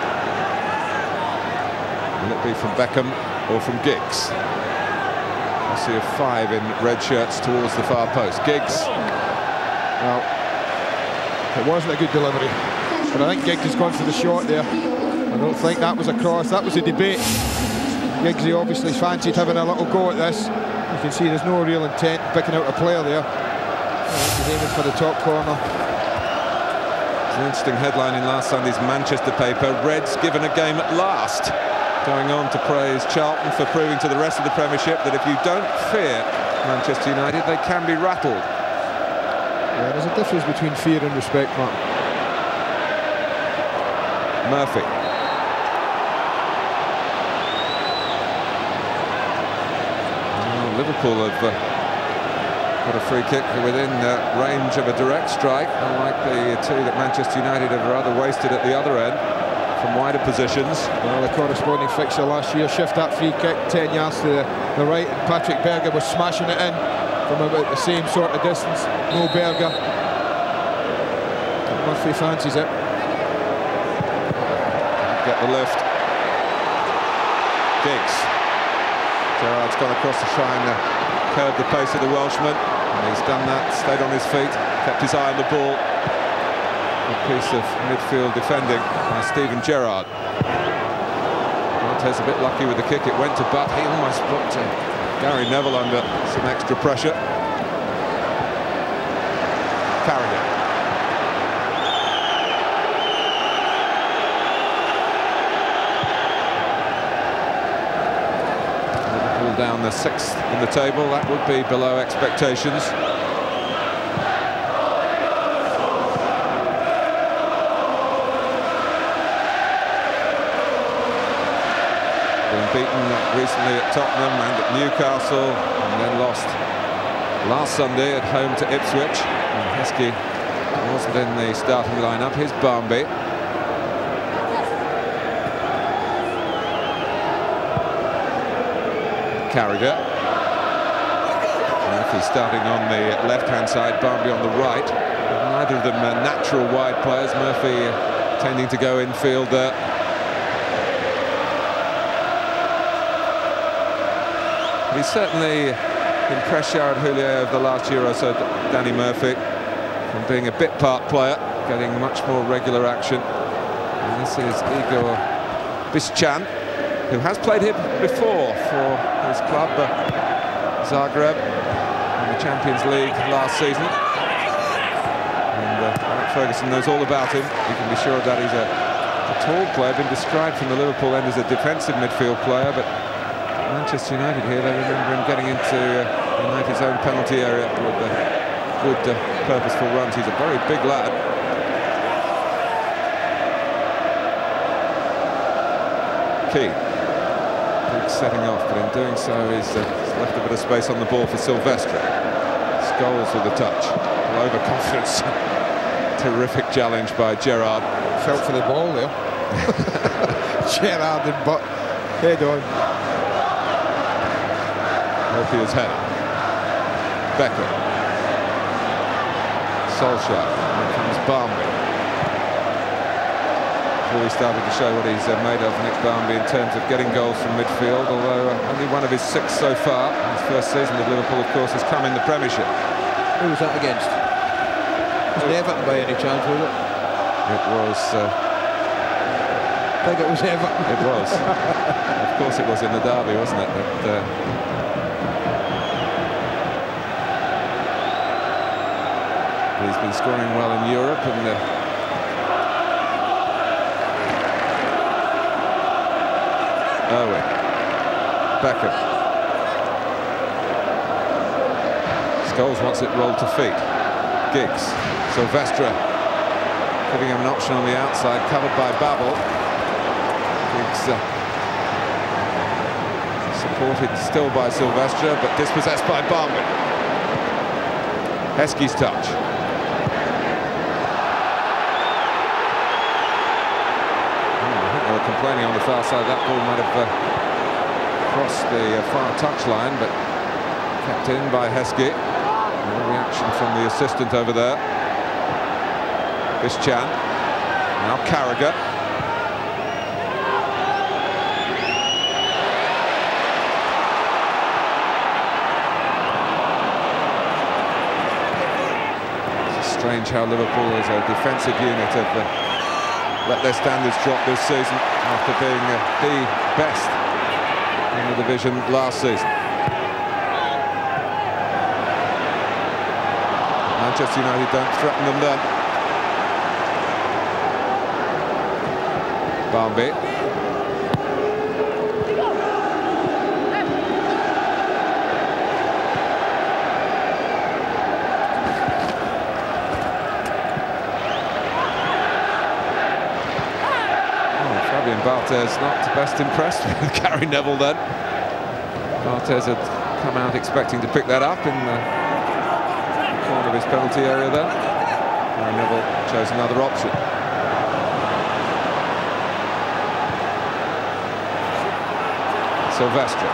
Will it be from Beckham or from Giggs? I see a 5 in red shirts towards the far post. Giggs. Well, it wasn't a good delivery, but I think Giggs has gone for the shot there. I don't think that was a cross. That was a debate. Giggsy obviously fancied having a little go at this. You can see there's no real intent picking out a player there. He's aiming for the top corner. It's an interesting headline in last Sunday's Manchester paper. Reds given a game at last. Going on to praise Charlton for proving to the rest of the Premiership that if you don't fear Manchester United, they can be rattled. Yeah, there's a difference between fear and respect, Mark. Murphy. Liverpool have got a free kick within range of a direct strike, unlike the two that Manchester United have rather wasted at the other end from wider positions. Well, the corresponding fixture last year, shift that free kick 10 yards to the right, and Patrick Berger was smashing it in from about the same sort of distance. No Berger. Murphy fancies it. Get the lift. Giggs. Gerrard's gone across to try and curb the pace of the Welshman, and he's done that, stayed on his feet, kept his eye on the ball. A piece of midfield defending by Steven Gerrard. Montez a bit lucky with the kick, it went to Butt, he almost put Gary Neville under some extra pressure. Carragher. Down the 6th in the table, that would be below expectations. Been beaten recently at Tottenham and at Newcastle, and then lost last Sunday at home to Ipswich. And Heskey wasn't in the starting lineup. Here's Barmby. Carragher. Murphy starting on the left-hand side, Barmby on the right. Neither of them are natural wide players. Murphy tending to go infield there. He's certainly impressed Jared Houllier over the last year or so, Danny Murphy, from being a bit-part player, getting much more regular action. And this is Igor Bišćan, who has played here before for his club, Zagreb, in the Champions League last season. And Alex Ferguson knows all about him. You can be sure that he's a tall player, been described from the Liverpool end as a defensive midfield player, but Manchester United here, they remember him getting into United's own penalty area with good purposeful runs. He's a very big lad. Key. Setting off, but in doing so he's left a bit of space on the ball for Silvestre. Scholes with a touch. Overconfidence. Terrific challenge by Gerrard. Felt for the ball there. Gerrard and Butt head on. Murphy is headed. Becker. Solskjaer. Here comes Barmby. Before he started to show what he's made of, Nick Barmby, in terms of getting goals from midfield, although only one of his 6 so far. His first season with Liverpool, of course, has come in the Premiership. Who was that against? Was it Everton by any chance, was it? It was... I think it was Everton. It was. Of course it was in the derby, wasn't it? But, he's been scoring well in Europe, and Owen. Beckham. Scholes wants it rolled to feet. Giggs. Silvestre giving him an option on the outside, covered by Babel. Giggs supported still by Silvestre, but dispossessed by Barmby. Heskey's touch. Complaining on the far side, that ball might have crossed the far touchline, but kept in by Heskey. No reaction from the assistant over there. Bischan. Now Carragher. It's strange how Liverpool, as a defensive unit, have let their standards drop this season after being the best in the division last season. Manchester United don't threaten them then. Barmby. Barthez not best impressed with Gary Neville then. Barthez had come out expecting to pick that up in the corner of his penalty area then. Gary Neville chose another option. Silvestre.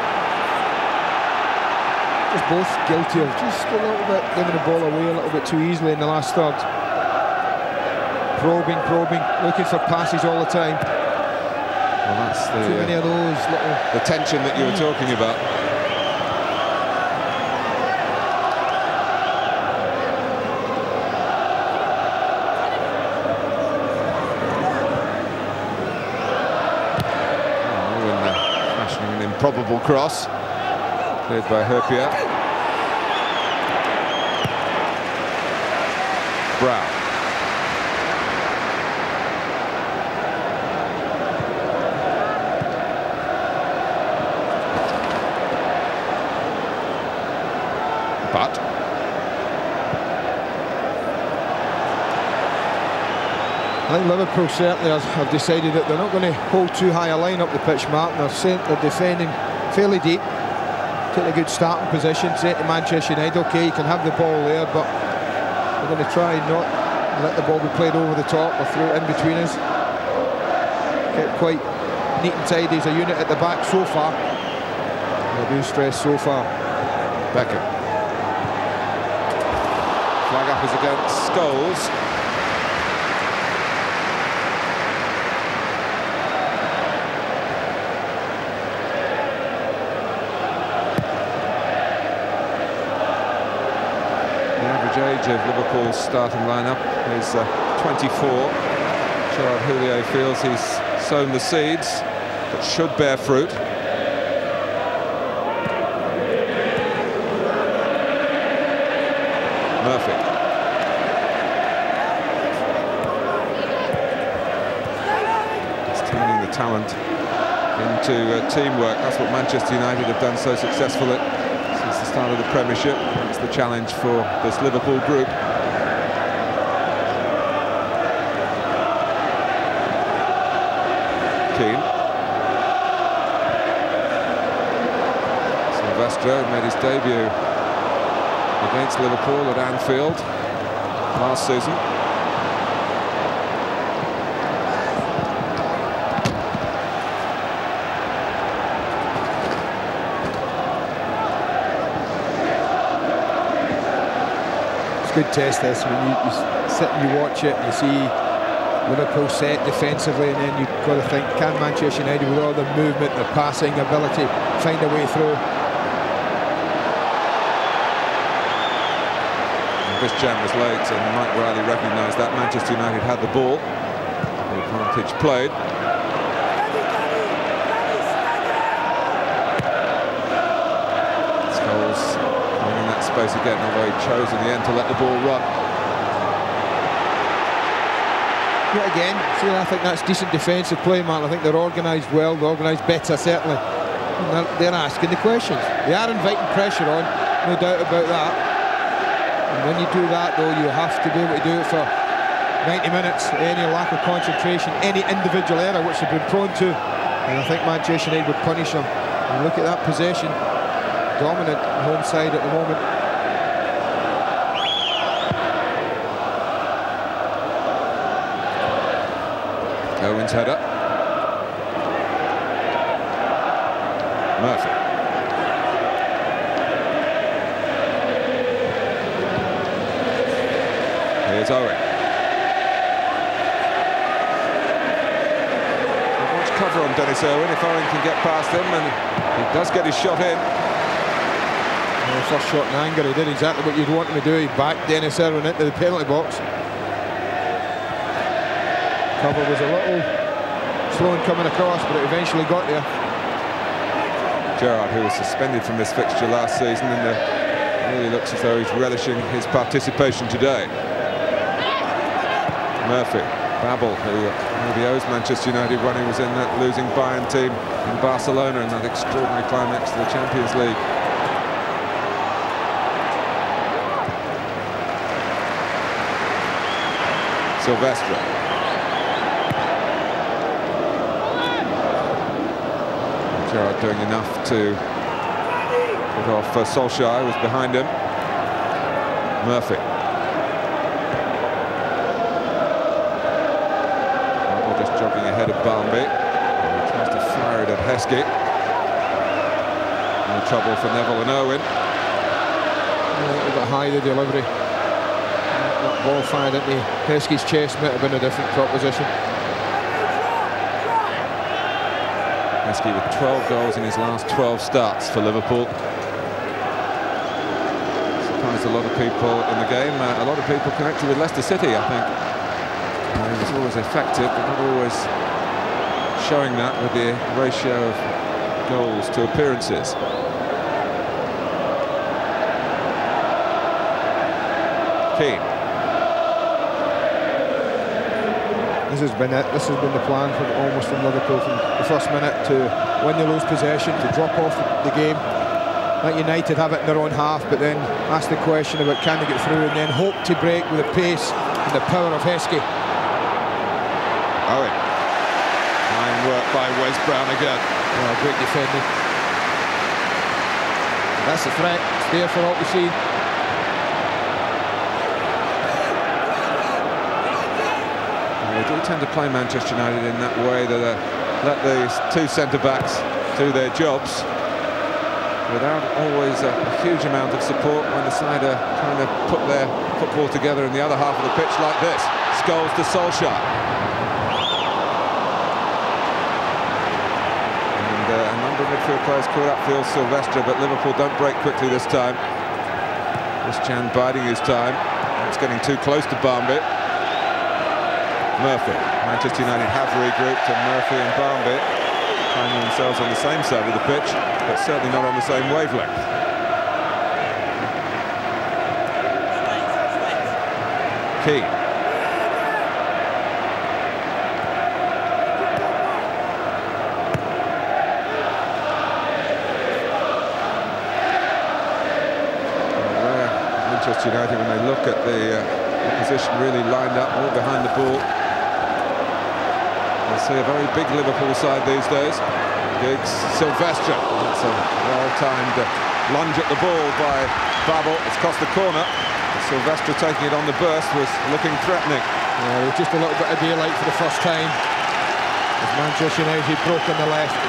Just both guilty of just a little bit giving the ball away a little bit too easily in the last third. Probing, looking for passes all the time. Well, that's too many of those little... the tension that you were talking about. Owen fashioning an improbable cross, cleared by Herpier. Brown. But I think Liverpool certainly have decided that they're not going to hold too high a line up the pitch, Mark. They're defending fairly deep, taking a good starting position, saying to Manchester United, OK, you can have the ball there, but we're going to try and not let the ball be played over the top or through in between us. Kept quite neat and tidy as a unit at the back so far. They do stress so far. Beckham. Flag up is against Scholes. The average age of Liverpool's starting lineup is 24. Gerard Houllier feels he's sown the seeds that should bear fruit. Murphy. It's turning the talent into teamwork. That's what Manchester United have done so successfully since the start of the Premiership. That's the challenge for this Liverpool group. Keane. Silvestre made his debut against Liverpool at Anfield last season. good test this. When you sit and you watch it and you see Liverpool set defensively, and then you've got to think, can Manchester United, with all their movement, their passing ability, find a way through? This jam was late, and Mike Riley recognised that. Manchester United had the ball. The advantage played. Scholes in that space again, although he chose in the end to let the ball run. Yeah, again, see, I think that's decent defensive play, Mark. I think they're organised well, they're organised better, certainly. And they're asking the questions. They are inviting pressure on, no doubt about that. And when you do that, though, you have to be able to do it for 90 minutes. Any lack of concentration, any individual error, which they've been prone to, and I think Manchester United would punish them. And look at that possession, dominant home side at the moment. Owen's header. Murphy. Here's Owen. Much cover on Dennis Owen. If Owen can get past him, and he does get his shot in. Well, first shot in anger, he did exactly what you'd want him to do. He backed Dennis Owen into the penalty box. Cover was a little slow in coming across, but it eventually got there. Gerrard, who was suspended from this fixture last season, and it really looks as though he's relishing his participation today. Murphy, Babel, who maybe owes Manchester United when he was in that losing Bayern team in Barcelona in that extraordinary climax to the Champions League. Silvestre. Gerrard doing enough to put off Solskjaer, was behind him. Murphy. Babel just jogging ahead of Barnby. He tries to fire it at Heskey. No trouble for Neville and Owen. A little bit high, the delivery. That ball fired into Heskey's chest might have been a different proposition. Heskey with 12 goals in his last 12 starts for Liverpool. Surprised a lot of people in the game. A lot of people connected with Leicester City, I think. He was always effective, but not always showing that with the ratio of goals to appearances. Keane. This has been it. This has been the plan almost from Liverpool from the first minute, to when they lose possession, to drop off the game. Let United have it in their own half, but then ask the question about can they get through, and then hope to break with the pace and the power of Heskey. Owen. Fine work by Wes Brown again. Oh, great defending. That's the threat. It's there for all to see. They do tend to play Manchester United in that way, that let these two centre-backs do their jobs without always a huge amount of support when the side are trying to put their football together in the other half of the pitch like this. Scholes to Solskjaer. And a number of midfield players caught upfield, Silvestre, but Liverpool don't break quickly this time. Christian biding his time. It's getting too close to Barnby. Murphy. Manchester United have regrouped, and Murphy and Barnby finding themselves on the same side of the pitch, but certainly not on the same wavelength. Keane. Manchester United, when they look at the opposition really lined up all behind the ball, you'll see a very big Liverpool side these days. Giggs, Silvestre. That's a well-timed lunge at the ball by Babel. It's cost the corner. Silvestre taking it on the burst was looking threatening. There was just a little bit of daylight for the first time as Manchester United broke on the left.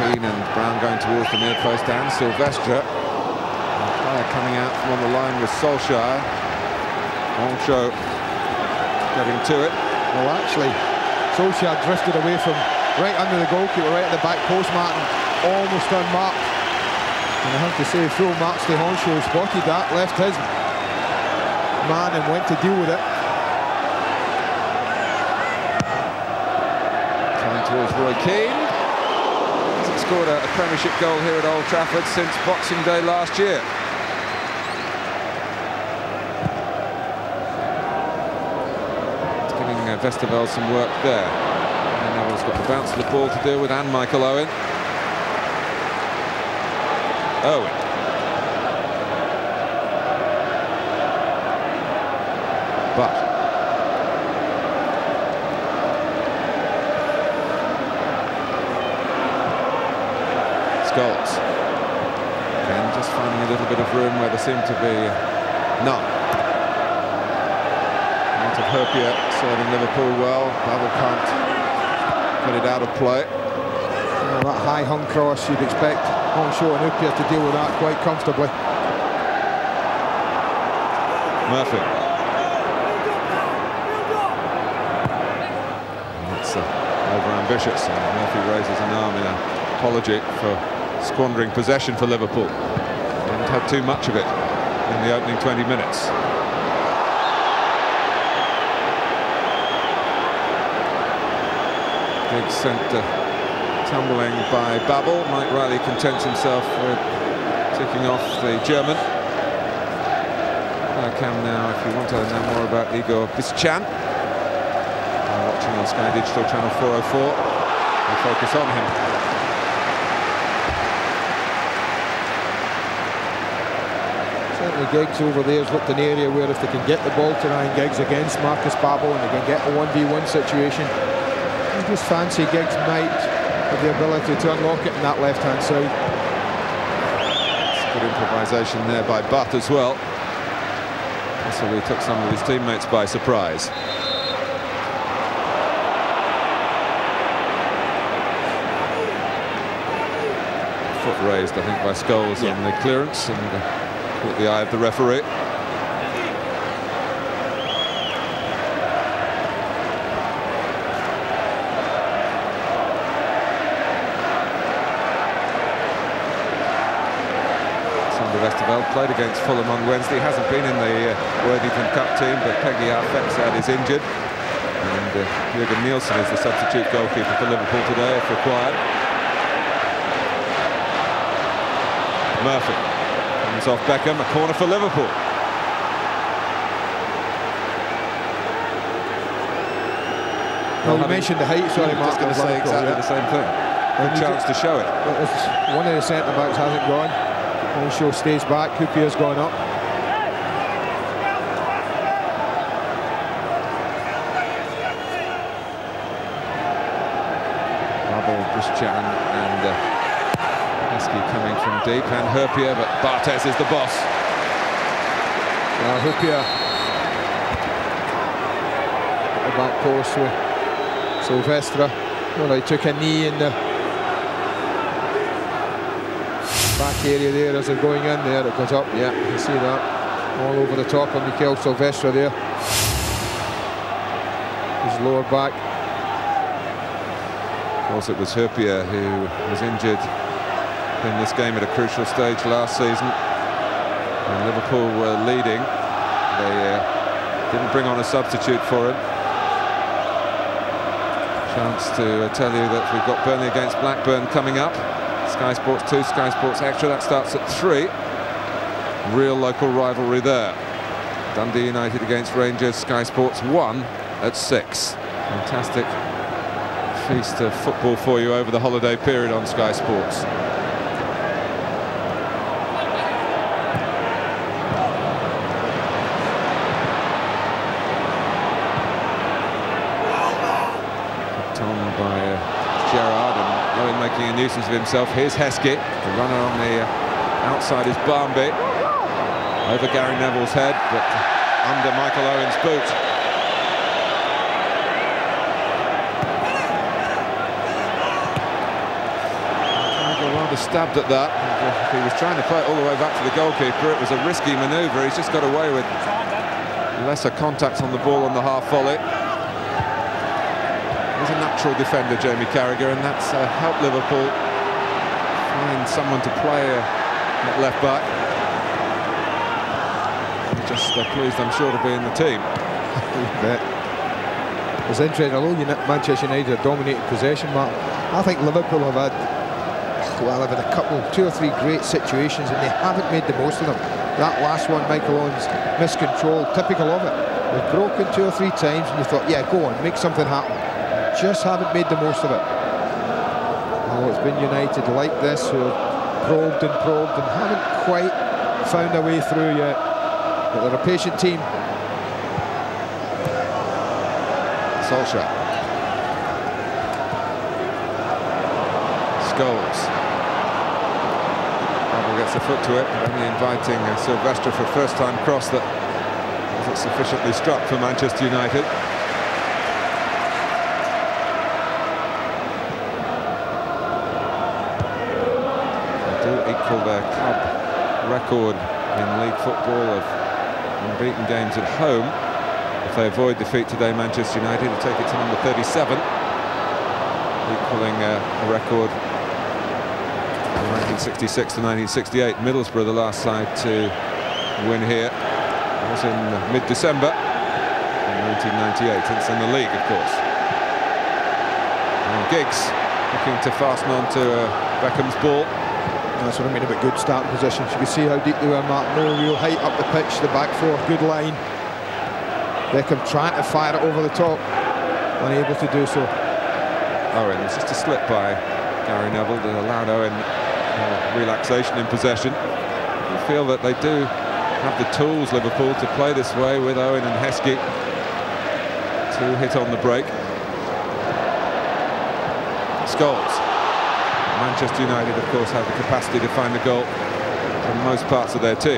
Keane and Brown going towards the near post, and Silvestre. The player coming out from on the line with Solskjaer. Oncho getting to it. Well, actually, Solskjaer drifted away from right under the goalkeeper, right at the back post, Martin, almost unmarked. And I have to say, Phil Marksley Honshaw spotted that, left his man and went to deal with it. Turning towards Roy Keane. Hasn't scored a Premiership goal here at Old Trafford since Boxing Day last year. Vesterveld some work there. And Neville's got the bounce of the ball to deal with, and Michael Owen. Owen. But Scholes. Again, just finding a little bit of room where there seemed to be none. Of Herpia serving Liverpool well. Babel can't get it out of play. Well, that high hung cross, you'd expect Honshaw and Herpia to deal with that quite comfortably. Murphy. That's over-ambitious, and Murphy raises an arm in apology for squandering possession for Liverpool. Didn't have too much of it in the opening 20 minutes. Giggs sent tumbling by Babel. Mike Riley contents himself with ticking off the German. Cam now, if you want to know more about Igor Bischan. Watching on Sky Digital Channel 404. We'll focus on him. Certainly Giggs over there has looked an area where if they can get the ball to Ryan Giggs against Marcus Babel and they can get a 1v1 situation, I just fancy Giggs might have the ability to unlock it in that left-hand side. It's good improvisation there by Butt as well. So he took some of his teammates by surprise. Foot raised, I think, by Scholes on the clearance, and caught the eye of the referee. Vesterveld played against Fulham on Wednesday. Hasn't been in the Worthington Cup team, but Peggy Arfexad is injured. And Jürgen Nielsen is the substitute goalkeeper for Liverpool today, if required. Murphy comes off Beckham, a corner for Liverpool. Well, you mentioned the height, sorry, Mark. I was going to say exactly the same thing. Good chance to show it. One of the centre-backs hasn't gone. Honshaw stays back, Hoopier's gone up. Babel, Bischan and Heskey coming from deep, and Herpier, but Barthez is the boss. Now Hoopier at the back post with Silvestre. Well, he took a knee in the back area there as they're going in there. It goes up, yeah, you can see that. All over the top of Mikel Silvestre there. His lower back. Of course, it was Herpier who was injured in this game at a crucial stage last season. And Liverpool were leading. They didn't bring on a substitute for him. Chance to tell you that we've got Burnley against Blackburn coming up. Sky Sports 2, Sky Sports Extra, that starts at 3. Real local rivalry there. Dundee United against Rangers, Sky Sports 1 at 6. Fantastic feast of football for you over the holiday period on Sky Sports. Making a nuisance of himself. Here's Heskey. The runner on the outside is Barmby. Over Gary Neville's head, but under Michael Owen's boot. stabbed at that. He was trying to play it all the way back to the goalkeeper. It was a risky manoeuvre. He's just got away with lesser contact on the ball on the half volley. He's a natural defender, Jamie Carragher, and that's helped Liverpool find someone to play at left back. Just pleased, I'm sure, to be in the team. It's interesting, although Manchester United have dominated possession, Mark, I think Liverpool have had, well, they've had a couple, 2 or 3 great situations, and they haven't made the most of them. That last one, Michael Owen's miscontrol, typical of it. They've broken 2 or 3 times, and you thought, yeah, go on, make something happen. Just haven't made the most of it. Oh, it's been United like this who have probed and haven't quite found a way through yet. But they're a patient team. Solskjaer. Scholes. Bubble gets a foot to it, only inviting Silvestre for a first-time cross that wasn't sufficiently struck for Manchester United. Equal their club record in league football of unbeaten games at home. If they avoid defeat today, Manchester United will take it to number 37, equaling a record from 1966 to 1968. Middlesbrough, the last side to win here, was in mid-December in 1998. It's in the league, of course. And Giggs looking to fasten on to Beckham's ball. That's what I mean about good starting positions. You can see how deep they were, Mark. No real height up the pitch, the back four, good line. Beckham trying to fire it over the top, unable to do so. Owen, it's just a slip by Gary Neville that allowed Owen relaxation in possession. You feel that they do have the tools, Liverpool, to play this way with Owen and Heskey to hit on the break. Scholes. Manchester United, of course, have the capacity to find the goal from most parts of their team.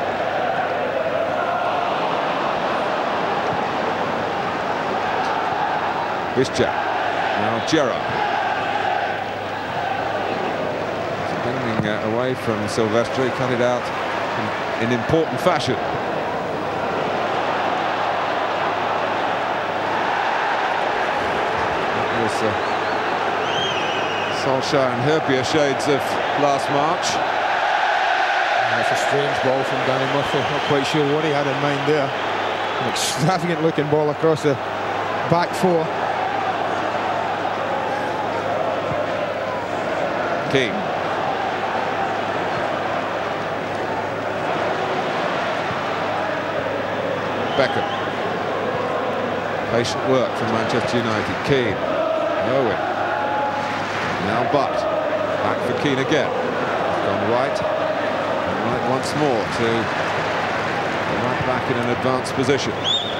Bischa. Now Gerrard. Spinning away from Silvestre, he cut it out in important fashion. That was Solskjaer and Herbier shades of last March. That's a strange ball from Danny Murphy. Not quite sure what he had in mind there. An extravagant looking ball across the back four. Keane. Beckham. Patient work from Manchester United. Keane. Owen. Now Butt. Back for Keane again. Gone right. And right once more to the right back in an advanced position.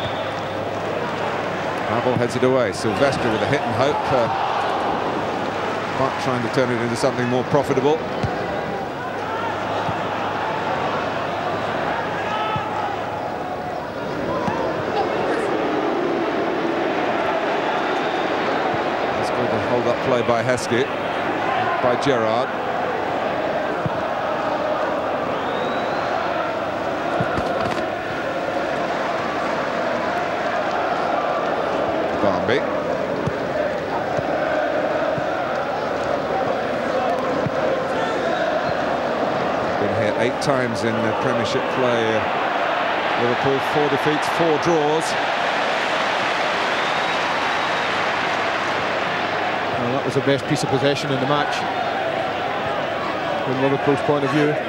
Babel heads it away. Silvestre with a hit and hope. Butt trying to turn it into something more profitable. That's good to hold up play by Heskey, by Gerrard. Barnby. Been here 8 times in the Premiership play. Liverpool 4 defeats, 4 draws. Well, that was the best piece of possession in the match from Liverpool's point of view.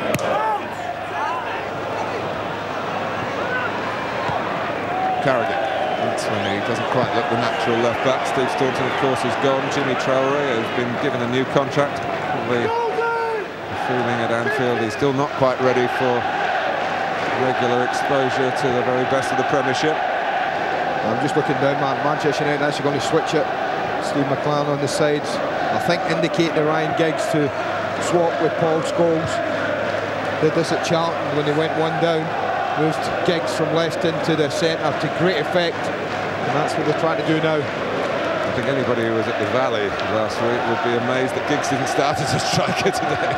Carragher. That's when he doesn't quite look the natural left back. Steve Staunton, of course, is gone. Jimmy Traoré has been given a new contract. Probably the feeling at Anfield he's still not quite ready for regular exposure to the very best of the Premiership. I'm just looking down, Manchester United actually going to switch it. Steve McLaren on the sides, I think indicating to Ryan Giggs to swap with Paul Scholes. Did this at Charlton when they went 1 down. Moved Giggs from left into the centre to great effect, and that's what they're trying to do now. I think anybody who was at the Valley last week would be amazed that Giggs didn't start as a striker today.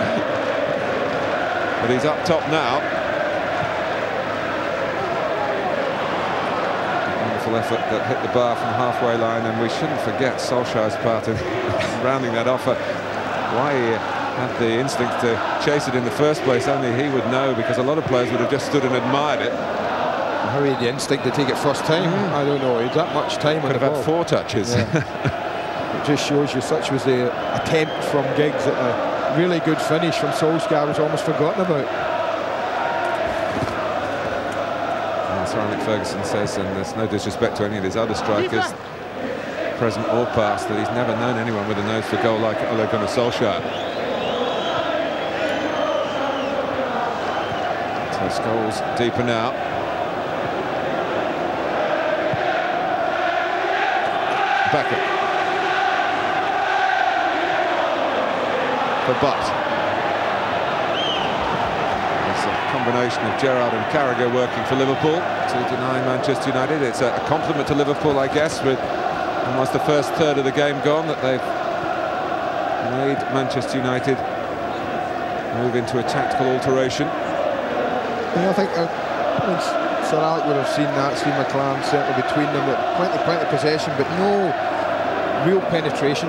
But he's up top now. Wonderful effort that hit the bar from the halfway line, and we shouldn't forget Solskjaer's part in rounding that off. Why he had the instinct to chase it in the first place, only he would know, because a lot of players would have just stood and admired it. How he had the instinct to take it first time, I don't know. He had that much time on the ball. Could have had 4 touches. Yeah. It just shows you such was the attempt from Giggs at a really good finish from Solskjaer was almost forgotten about. Sir Alex Ferguson says, and there's no disrespect to any of his other strikers, present or past, that he's never known anyone with a nose for goal like Ole Gunnar Solskjaer. So Scholes deeper now. Beckham. For Butt. It's a combination of Gerrard and Carragher working for Liverpool to deny Manchester United. It's a compliment to Liverpool, I guess, with almost the first third of the game gone, that they've made Manchester United move into a tactical alteration. Yeah, I think Sir Alec would have seen that, Steve McLaren certainly between them, that plenty of possession, but no real penetration.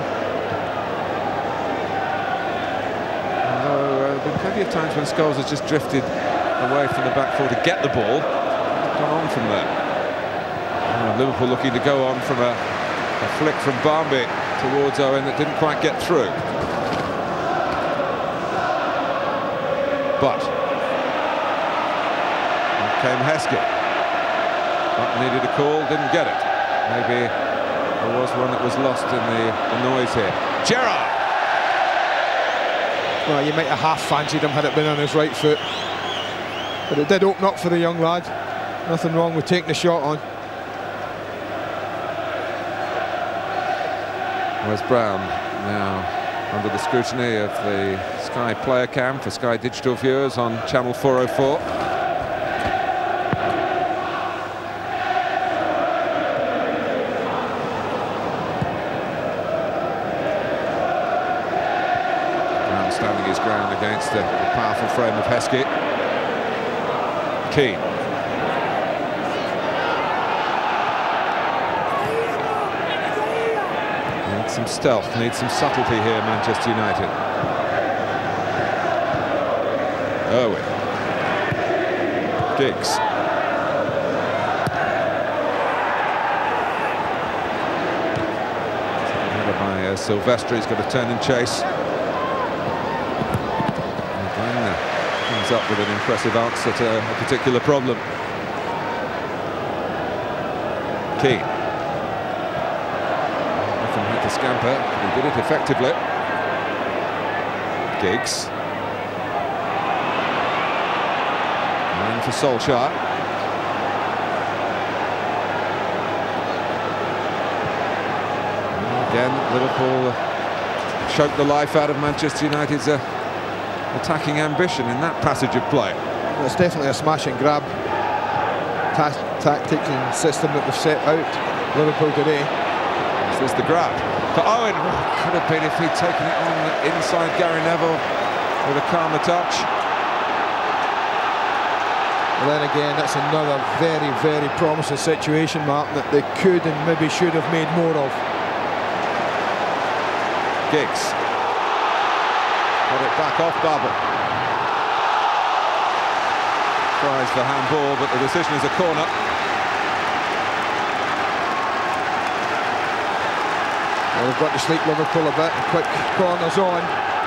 Although there have been plenty of times when Scholes has just drifted away from the back four to get the ball, gone on from there. Liverpool looking to go on from a flick from Barmby towards Owen that didn't quite get through. But came Heskey. But needed a call, didn't get it. Maybe there was one that was lost in the noise here. Gerrard! Well, you might have half fancied him had it been on his right foot. But it did open up for the young lad. Nothing wrong with taking the shot on. Wes Brown now under the scrutiny of the Sky Player Cam for Sky Digital viewers on channel 404. Brown standing his ground against the powerful frame of Heskey. Keane. Some stealth, needs some subtlety here, Manchester United. Irwin. Giggs. By Silvestri, he's got to turn and chase. And comes up with an impressive answer to a particular problem. Keane. To scamper, he did it effectively. Giggs. And for Solskjaer. And again, Liverpool choked the life out of Manchester United's attacking ambition in that passage of play. It's definitely a smash and grab tactic and system that they've set out, Liverpool today. There's the grab for Owen. Could have been if he'd taken it on inside Gary Neville with a calmer touch. And then again, that's another very, very promising situation, Mark, that they could and maybe should have made more of. Giggs. Got it back off Babel. Tries for handball, but the decision is a corner. Well, they've got to sleep Liverpool a bit. Quick corners on.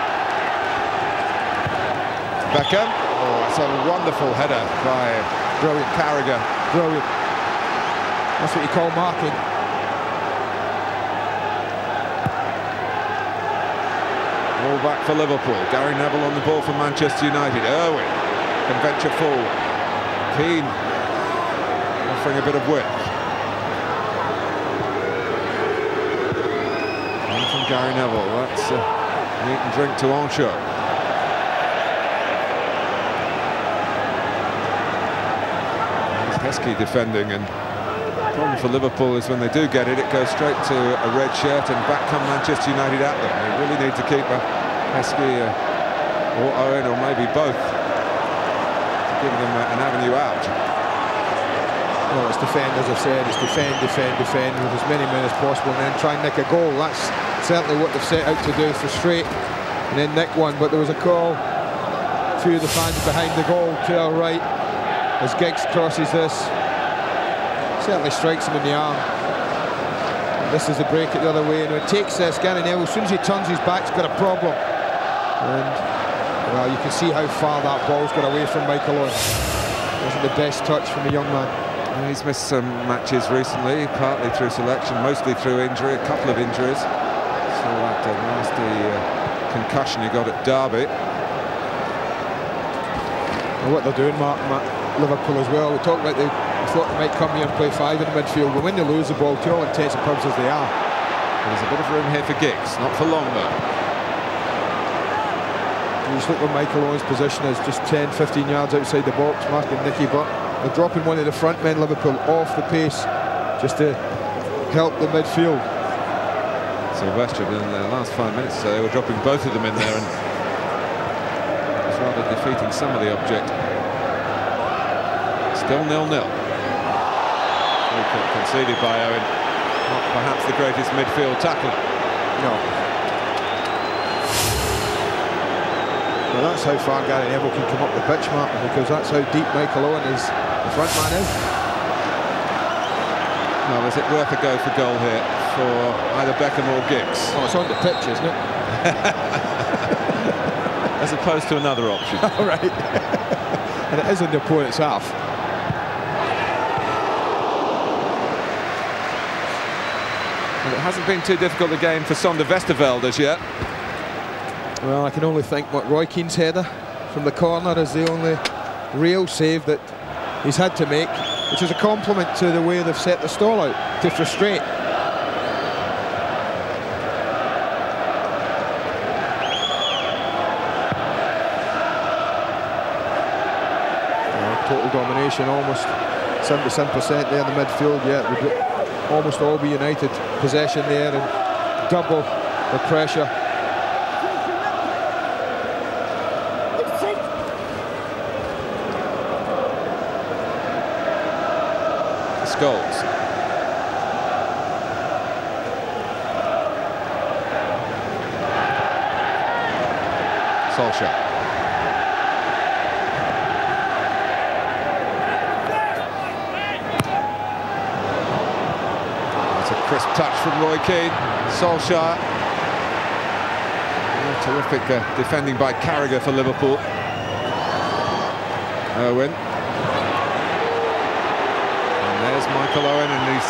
Beckham. Oh, that's a wonderful header by brilliant Carragher. Brilliant. That's what you call marking. All back for Liverpool. Gary Neville on the ball for Manchester United. Irwin can venture forward. Keane offering a bit of width. Gary Neville, that's meat and drink to Ancho. There's Heskey defending, and problem for Liverpool is when they do get it, it goes straight to a red shirt, and back come Manchester United at them. They really need to keep Heskey or Owen, or maybe both, to give them an avenue out. Well, it's defend, as I said, it's defend with as many men as possible, and then try and nick a goal. That's certainly what they've set out to do, frustrate and then nick one. But there was a call, a few of the fans behind the goal to our right as Giggs crosses this. Certainly strikes him in the arm. And this is the break it the other way, and when it takes this, Gary Neville, as soon as he turns his back, he's got a problem. And well, you can see how far that ball's got away from Michael Owen. Wasn't the best touch from the young man. He's missed some matches recently, partly through selection, mostly through injury, a couple of injuries. So that nasty concussion he got at Derby. And what they're doing, Mark, Liverpool as well, we talked about they thought they might come here and play 5 in the midfield, but when they lose the ball, to all intents and purposes they are. There's a bit of room here for Giggs, not for long though. You just look where Michael Owen's position is, just 10-15 yards outside the box, marking Nicky Butt. They're dropping one of the front men, Liverpool, off the pace just to help the midfield. Sylvester, in the last 5 minutes, they were dropping both of them in there, and it's rather defeating some of the object. Still 0-0. Conceded by Owen. Not perhaps the greatest midfield tackle. No. Well, that's how far Gary Neville can come up the pitch, Martin, because that's how deep Michael Owen is. The front man is. Well, is it worth a go for goal here for either Beckham or Giggs? Oh, it's on the pitch, isn't it? As opposed to another option. All right. And it is in the opponent's half. Well, it hasn't been too difficult a game for Sander Westerveld as yet. Well, I can only think what Roy Keane's header from the corner is the only real save that he's had to make, which is a compliment to the way they've set the stall out to frustrate. Total domination, almost 77% there in the midfield. Yeah, would almost all be United possession there, and double the pressure. Goals. Solskjaer. That's a crisp touch from Roy Keane. Solskjaer. Terrific defending by Carragher for Liverpool. Owen. There's Michael Owen, and he's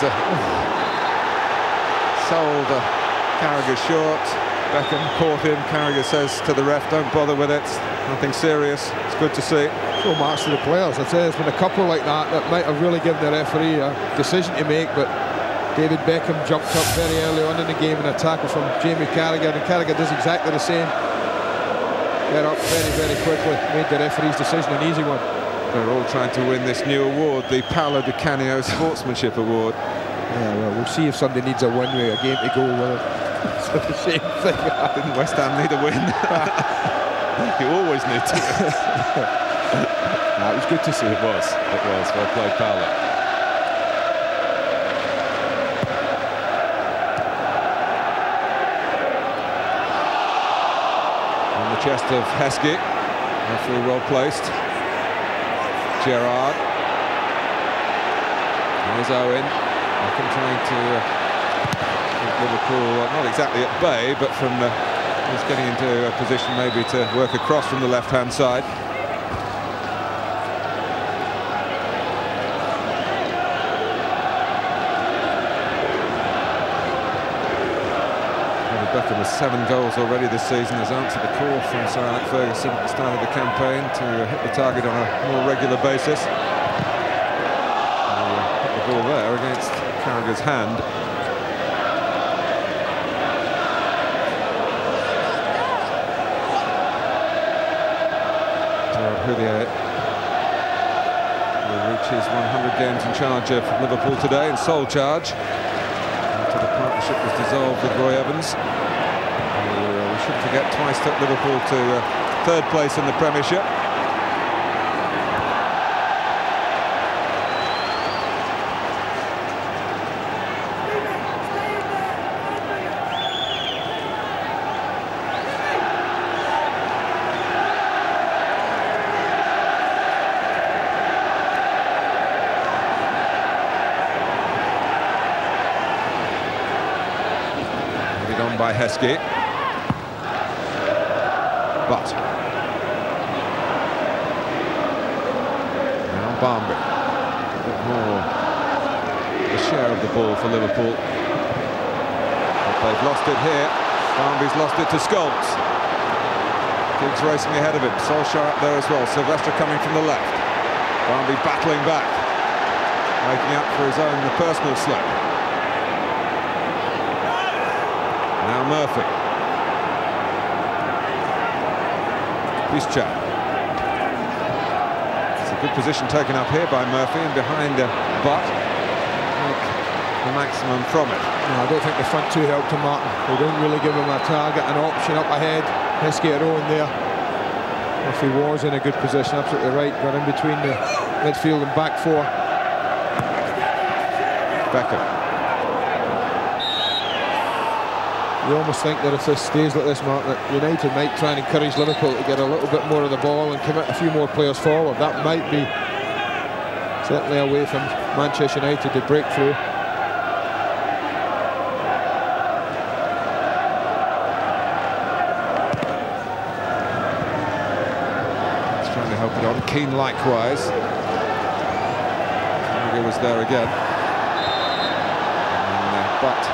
sold Carragher short. Beckham caught him. Carragher says to the ref, don't bother with it, nothing serious. It's good to see. So much to the players. I'd say there's been a couple like that that might have really given the referee a decision to make, but David Beckham jumped up very early on in the game in a tackle from Jamie Carragher, and Carragher does exactly the same. Get up very, very quickly, made the referee's decision an easy one. They're all trying to win this new award, the Paolo Di Canio Sportsmanship Award. Yeah, well, we'll see if somebody needs a win with a game to go. Well, it's the same thing. Didn't West Ham need a win? You always need to. It was good to see. It was. Well played, Paolo. On the chest of Heskey, referee well placed. Gerrard. There's Owen. Beckham trying to keep Liverpool not exactly at bay, but from he's getting into a position maybe to work across from the left-hand side. Beckham has 7 goals already this season, has answered the call from Sir Alex Ferguson at the start of the campaign to hit the target on a more regular basis. Hit the ball there against Carragher's hand. Houllier will reach which is 100 games in charge of Liverpool today, in sole charge, after the partnership was dissolved with Roy Evans. We shouldn't forget, twice took Liverpool to third place in the Premiership. By Heskey, but now Barmby, a bit more the share of the ball for Liverpool, but they've lost it here. Barmby's lost it to Scholes. Giggs racing ahead of him, Solskjaer up there as well, Sylvester coming from the left, Barmby battling back, making up for his own personal slip. Now Murphy. Piszczek. It's a good position taken up here by Murphy, and behind Butt make the maximum from it. No, I don't think the front two helped him, Martin. They don't really give him a target, an option up ahead. Heskey at own there. Murphy was in a good position, absolutely right. Got in between the midfield and back four. Beckham. You almost think that if this stays like this, Mark, that United might try and encourage Liverpool to get a little bit more of the ball and commit a few more players forward. That might be certainly a way from Manchester United to break through. He's trying to help it on. Keane likewise. Carragher was there again. But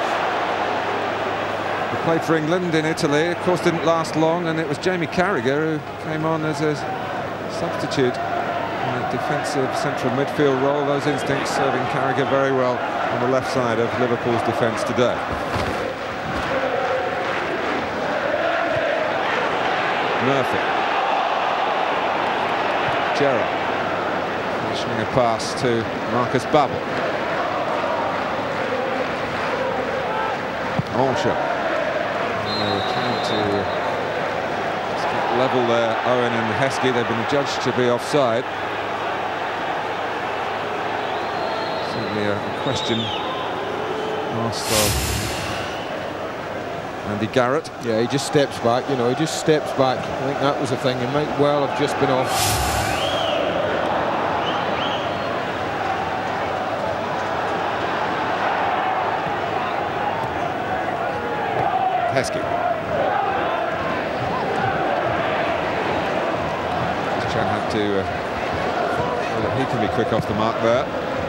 played for England in Italy, of course didn't last long, and it was Jamie Carragher who came on as a substitute in a defensive central midfield role. Those instincts serving Carragher very well on the left side of Liverpool's defence today. Murphy. Gerrard. Finishing a pass to Marcus Babbel. Oncha. They were trying to level there, Owen and Heskey. They've been judged to be offside. Certainly a question asked of Andy Garrett. Yeah, he just steps back, you know, he just steps back. I think that was the thing. He might well have just been off. Heskey. Had to he can be quick off the mark there.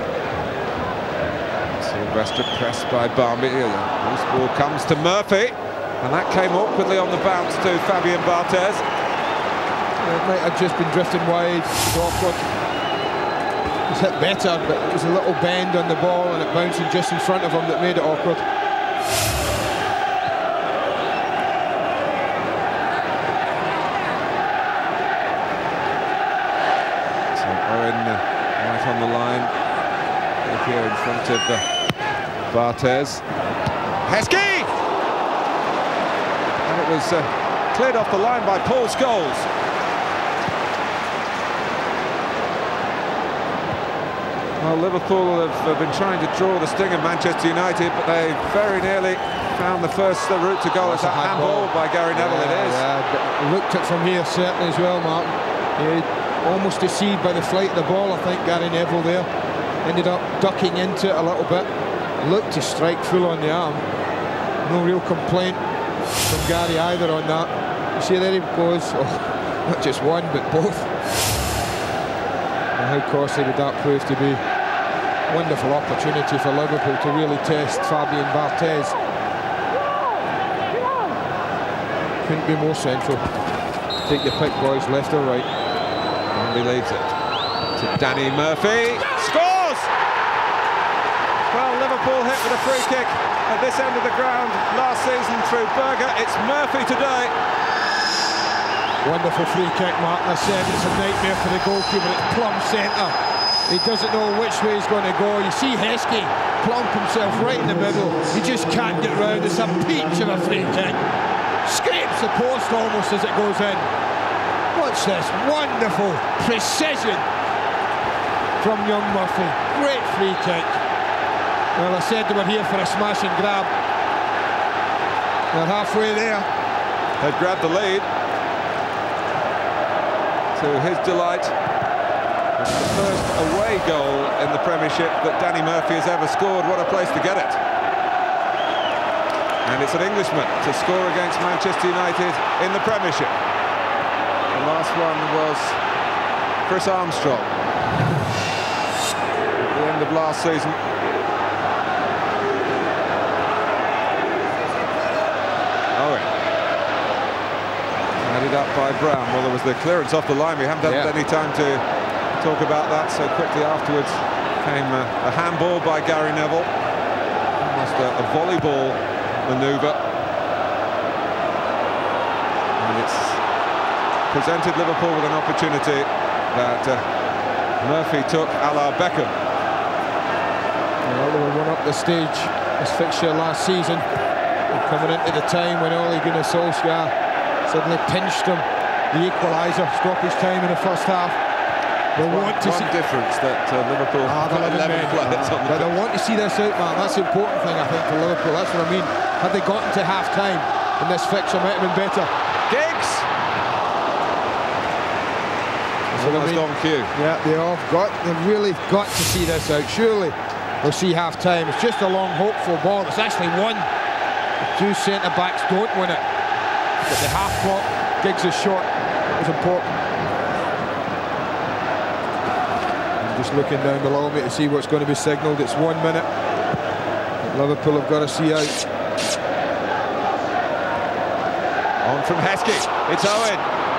Sylvester pressed by Barmby. Loose ball comes to Murphy, and that came awkwardly on the bounce to Fabian Barthez. It might have just been drifting wide. It's awkward. It's hit better, but it was a little bend on the ball and it bouncing just in front of him that made it awkward. Right on the line, here in front of Barthez. Heskey! And it was cleared off the line by Paul Scholes. Well, Liverpool have been trying to draw the sting of Manchester United, but they very nearly found the first route to goal. It's a handball by Gary Neville, it is. Yeah, but looked it from here, certainly as well, Martin. Almost deceived by the flight of the ball, I think, Gary Neville there. Ended up ducking into it a little bit. Looked to strike full on the arm. No real complaint from Gary either on that. You see, there he goes. Oh, not just one, but both. And how costly would that prove to be? Wonderful opportunity for Liverpool to really test Fabian Barthez. Couldn't be more central. Take your pick, boys, left or right. He leaves it to Danny Murphy. Scores! Well, Liverpool hit with a free kick at this end of the ground last season through Berger. It's Murphy today. Wonderful free kick, Martin. I said it's a nightmare for the goalkeeper. It's plumb centre. He doesn't know which way he's going to go. You see Heskey plump himself right in the middle. He just can't get round. It's a peach of a free kick. Scrapes the post almost as it goes in. Watch this. Wonderful precision from young Murphy. Great free kick. Well, I said they were here for a smash and grab. They're halfway there. They've grabbed the lead. To his delight. It's the first away goal in the Premiership that Danny Murphy has ever scored. What a place to get it. And it's an Englishman to score against Manchester United in the Premiership. The last one was Chris Armstrong at the end of last season. Owen. Headed up by Brown. Well, there was the clearance off the line. We haven't had any time to talk about that, so quickly afterwards came a handball by Gary Neville. Almost a volleyball manoeuvre. And it's presented Liverpool with an opportunity that Murphy took a la Beckham. Well, they were one up the stage this fixture last season. And coming into the time when Ole Gunnar Solskjaer suddenly pinched them, the equaliser, stoppage time in the first half. They want to see difference that Liverpool have 11 players on the but they want to see this out, man. That's the important thing, I think, for Liverpool. That's what I mean. Had they gotten to half-time, and this fixture might have been better. Giggs! Almost on cue. Yeah, they've really got to see this out. Surely they'll see half-time. It's just a long, hopeful ball. It's actually won. The two centre-backs don't win it. But the half clock, Giggs' shot was important. Just looking down below me to see what's going to be signalled. It's 1 minute. Liverpool have got to see out. On from Heskey. It's Owen.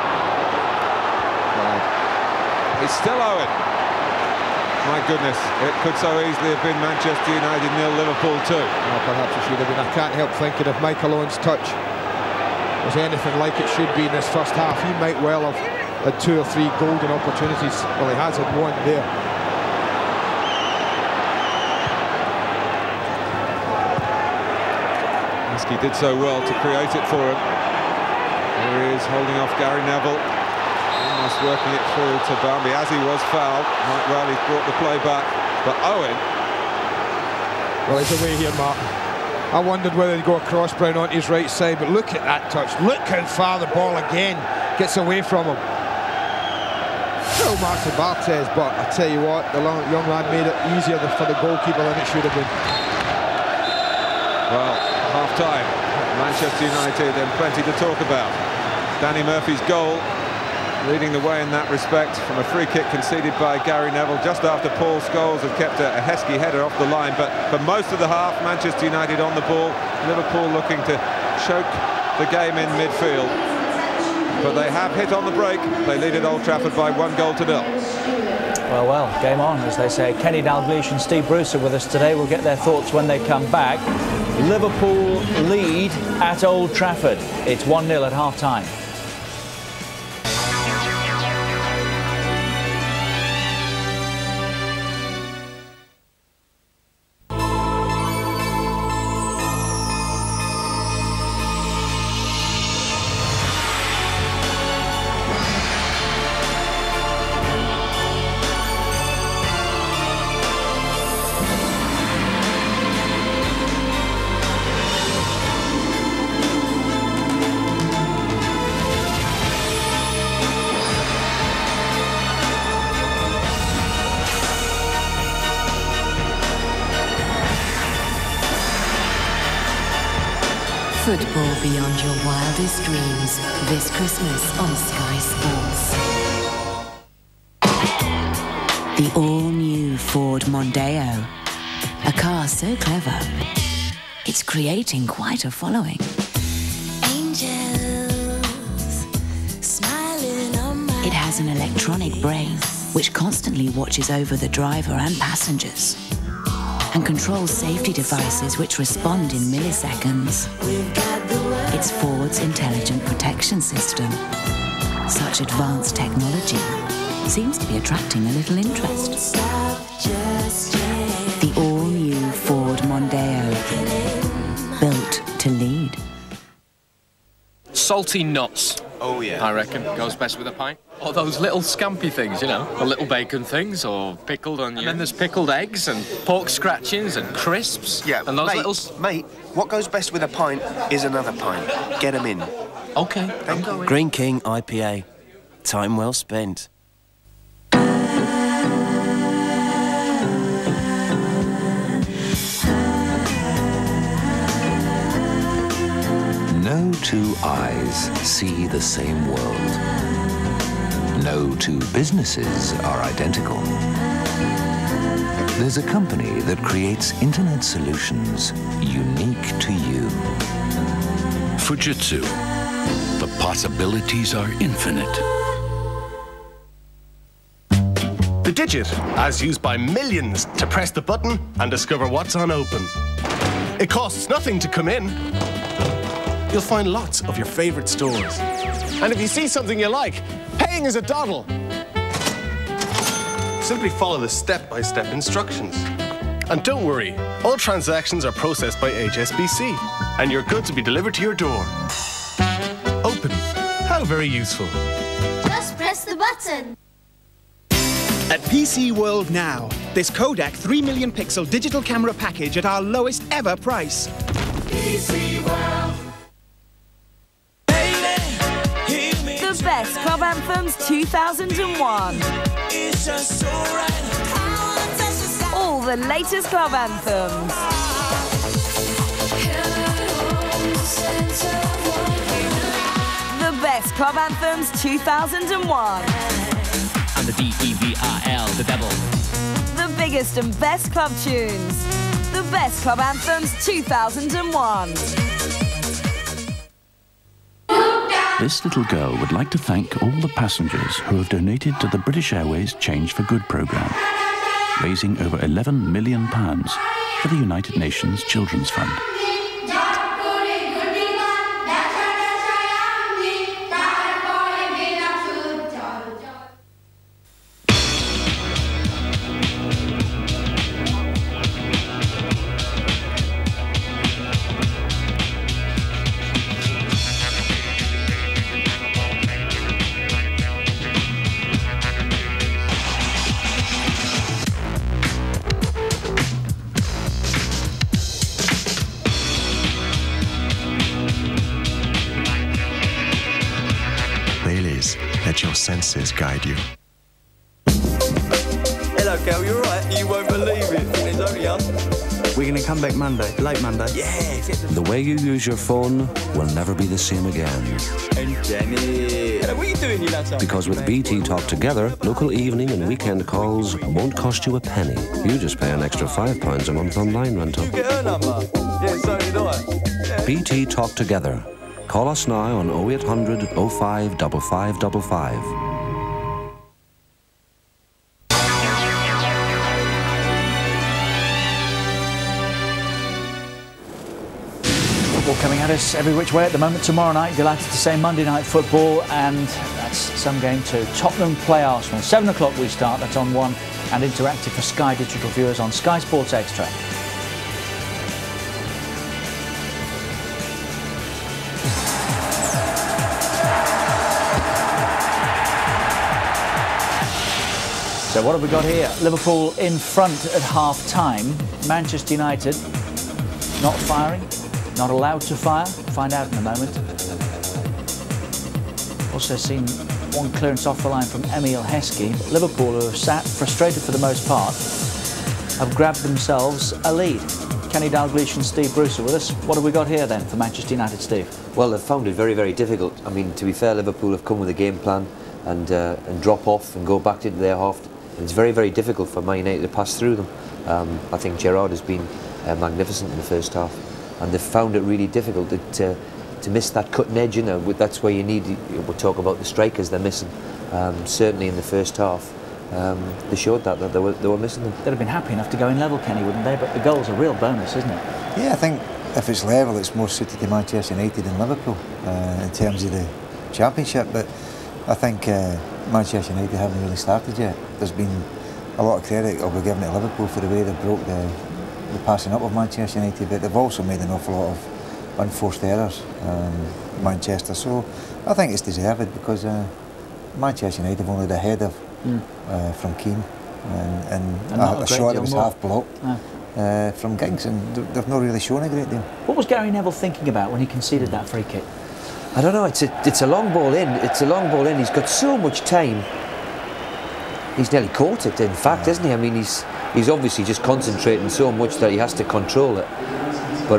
Wow. It's still Owen. My goodness, it could so easily have been Manchester United 0, Liverpool 2. Well, perhaps it should have been. I can't help thinking if Michael Owen's touch was anything like it should be in this first half, he might well have had 2 or 3 golden opportunities. Well, he has had one there. He did so well to create it for him. There he is, holding off Gary Neville. Almost working it through to Bambi as he was fouled. Mike Riley's brought the play back. But Owen... Well, he's away here, Mark. I wondered whether he'd go across Brown onto his right side, but look at that touch. Look how far the ball again gets away from him. Still Martin Barthez, but I tell you what, the young lad made it easier for the goalkeeper than it should have been. Well, half-time, Manchester United, and plenty to talk about. Danny Murphy's goal leading the way in that respect from a free kick conceded by Gary Neville just after Paul Scholes had kept a Heskey header off the line. But for most of the half, Manchester United on the ball, Liverpool looking to choke the game in midfield. But they have hit on the break. They lead at Old Trafford by 1 goal to 0. Well, game on, as they say. Kenny Dalglish and Steve Bruce are with us today. We'll get their thoughts when they come back. Liverpool lead at Old Trafford. It's 1-0 at half-time. Football beyond your wildest dreams this Christmas on Sky Sports. The all-new Ford Mondeo. A car so clever, it's creating quite a following. Angels smiling on my... It has an electronic brain which constantly watches over the driver and passengers and controls safety devices which respond in milliseconds. It's Ford's intelligent protection system. Such advanced technology seems to be attracting a little interest. The all-new Ford Mondeo, built to lead. Salty nuts. Oh yeah. I reckon goes best with a pint. Or those little scampy things, you know, the little bacon things, or pickled onions. And then there's pickled eggs and pork scratchings and crisps. Yeah, and those mate, what goes best with a pint is another pint. Get them in. Okay, thank you. Green King IPA. Time well spent. No two eyes see the same world. No two businesses are identical. There's a company that creates internet solutions unique to you. Fujitsu. The possibilities are infinite. The Digit, as used by millions to press the button and discover what's on open. It costs nothing to come in. You'll find lots of your favourite stores. And if you see something you like, paying is a doddle. Simply follow the step-by-step instructions. And don't worry, all transactions are processed by HSBC, and your goods will be delivered to your door. Open. How very useful. Just press the button. At PC World Now, this Kodak 3 million pixel digital camera package at our lowest ever price. PC World. The best club anthems 2001. All the latest club anthems. The best club anthems 2001. And the D-E-V-R-L, the devil. The biggest and best club tunes. The best club anthems 2001. This little girl would like to thank all the passengers who have donated to the British Airways Change for Good programme, raising over £11 million for the United Nations Children's Fund. Let your senses guide you. Hello, Cal, you alright? You won't believe it. It's only us. We're going to come back Monday, late Monday. Yeah. The way you use your phone will never be the same again. And Jenny. Hello, what are you doing, you lads? Because with BT Talk Together, local evening and weekend calls won't cost you a penny. You just pay an extra £5 a month on line rental. You get her number? Yeah, so did I. Yeah. BT Talk Together. Call us now on 0800 05 5555. Football coming at us every which way at the moment. Tomorrow night, delighted to say Monday Night Football, and that's some game too. Tottenham play Arsenal. 7 o'clock we start. That's on 1 and interactive for Sky Digital viewers on Sky Sports Extra. So what have we got here? Liverpool in front at half-time. Manchester United not firing, not allowed to fire. Find out in a moment. Also seen one clearance off the line from Emil Heskey. But Liverpool, who have sat frustrated for the most part, have grabbed themselves a lead. Kenny Dalglish and Steve Bruce are with us. What have we got here then for Manchester United, Steve? Well, they've found it very, very difficult. I mean, to be fair, Liverpool have come with a game plan and drop off and go back into their half. It's very, very difficult for Man United to pass through them. I think Gerrard has been magnificent in the first half, and they've found it really difficult to miss that cutting edge. You know, that's where you need. We'll talk about the strikers they're missing. Certainly in the first half, they showed that they were missing them. They'd have been happy enough to go in level, Kenny, wouldn't they? But the goal's a real bonus, isn't it? Yeah, I think if it's level, it's more suited to Manchester United than Liverpool in terms of the Championship. But I think Manchester United haven't really started yet. There's been a lot of credit I'll be giving to Liverpool for the way they broke the passing up of Manchester United, but they've also made an awful lot of unforced errors, Manchester. So I think it's deserved because Manchester United have only the header from Keane and a shot that was half blocked from Giggs, and they've not really shown a great deal. What was Gary Neville thinking about when he conceded that free kick? I don't know, it's a long ball in, he's got so much time. He's nearly caught it, in fact, isn't he? I mean, he's obviously just concentrating so much that he has to control it. But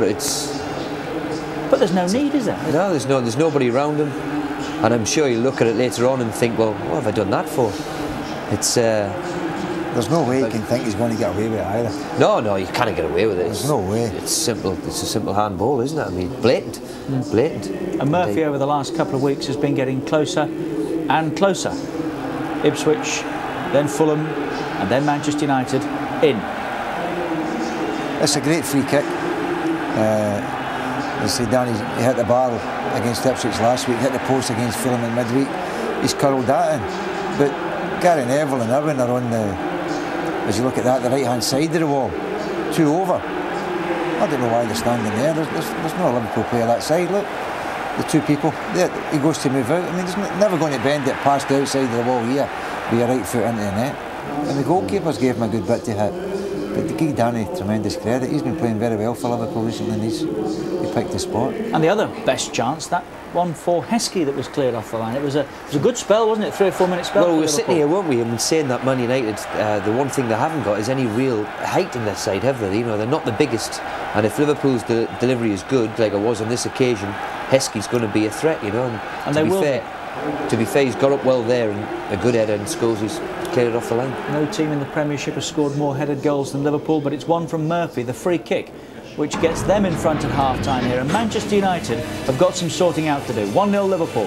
there's no need, is there? No, there's nobody around him. And I'm sure you'll look at it later on and think, well, what have I done that for? It's... There's no way you can think he's going to get away with it either. No, you can't get away with it. There's no way. It's simple. It's a simple handball, isn't it? I mean, blatant. And Murphy over the last couple of weeks has been getting closer and closer. Ipswich, then Fulham, and then Manchester United in. It's a great free kick. As I say, Danny, he hit the bar against Ipswich last week, hit the post against Fulham in midweek. He's curled that in. But Gary Neville and Irwin are on the, as you look at that, the right-hand side of the wall, 2 over. I don't know why they're standing there. There's no Liverpool player that side. Look, the 2 people. He goes to move out. I mean, he's never going to bend it past the outside of the wall here with your right foot into the net. And the goalkeepers gave him a good bit to hit. But to give Danny tremendous credit, he's been playing very well for Liverpool recently, and he picked the spot. And the other best chance, that one for Heskey that was cleared off the line. It was a good spell, wasn't it? 3 or 4 minute spell. Well, we were sitting here, weren't we, and saying that Man United, the one thing they haven't got is any real height in their side, have they? You know, they're not the biggest. And if Liverpool's delivery is good, like it was on this occasion, Heskey's going to be a threat, you know. And to be fair, he's got up well there, and a good header, and Scholes's cleared it off the line. No team in the Premiership has scored more headed goals than Liverpool, but it's one from Murphy, the free kick, which gets them in front at half-time here. And Manchester United have got some sorting out to do. 1-0 Liverpool.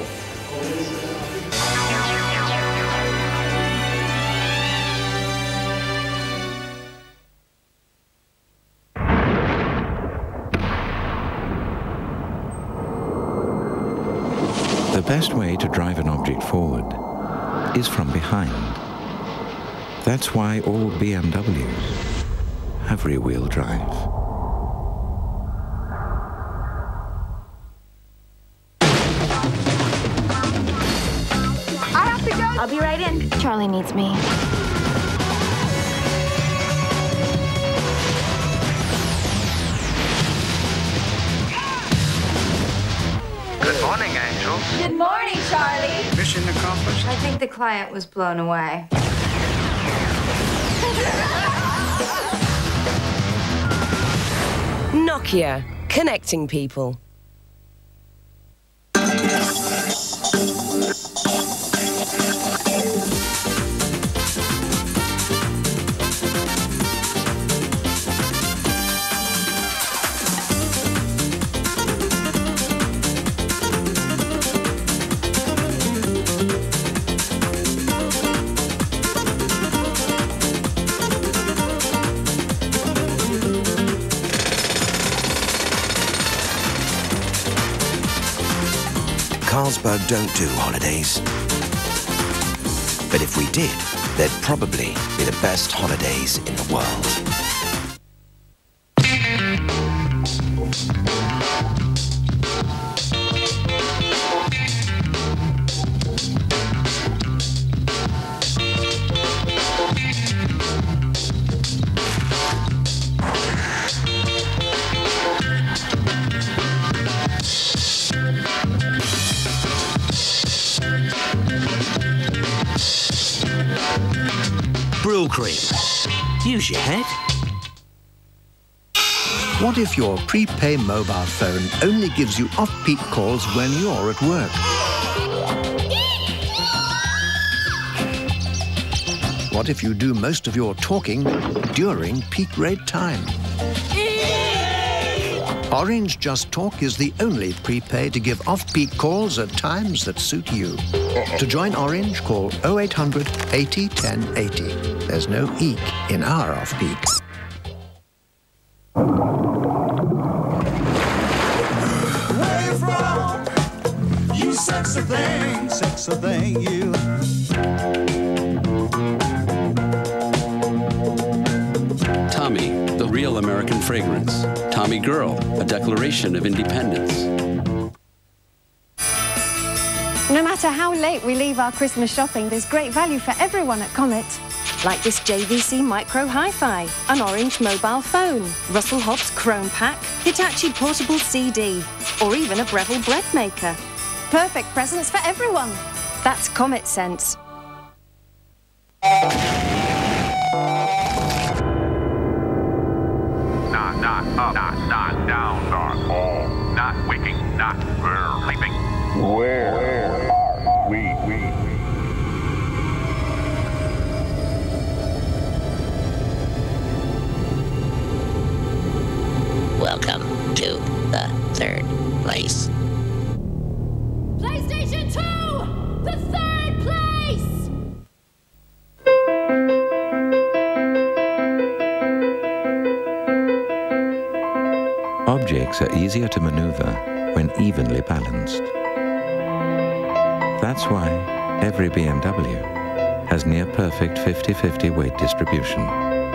The best way to drive an object forward is from behind. That's why all BMWs have rear-wheel drive. I have to go. I'll be right in. Charlie needs me. Good morning, Angel. Good morning, Charlie. Mission accomplished? I think the client was blown away. Nokia, connecting people. Carlsberg don't do holidays. But if we did, they'd probably be the best holidays in the world. Brill cream. Use your head. What if your prepay mobile phone only gives you off-peak calls when you're at work? What if you do most of your talking during peak rate time? Orange Just Talk is the only prepay to give off-peak calls at times that suit you. To join Orange, call 0800 80 10 80. There's no eek in our off-peak. Where you from? You sexy sexy thing, you. Tommy, the real American fragrance. Tommy Girl, a declaration of independence. No matter how late we leave our Christmas shopping, there's great value for everyone at Comet. Like this JVC Micro Hi-Fi, an Orange mobile phone, Russell Hobbs Chrome Pack, Hitachi Portable CD, or even a Breville bread maker. Perfect presents for everyone. That's Comet Sense. Not down, not all, not waking, not sleeping. Where are we? Welcome to the third place. PlayStation 2! The third place! Objects are easier to maneuver when evenly balanced. That's why every BMW has near-perfect 50-50 weight distribution.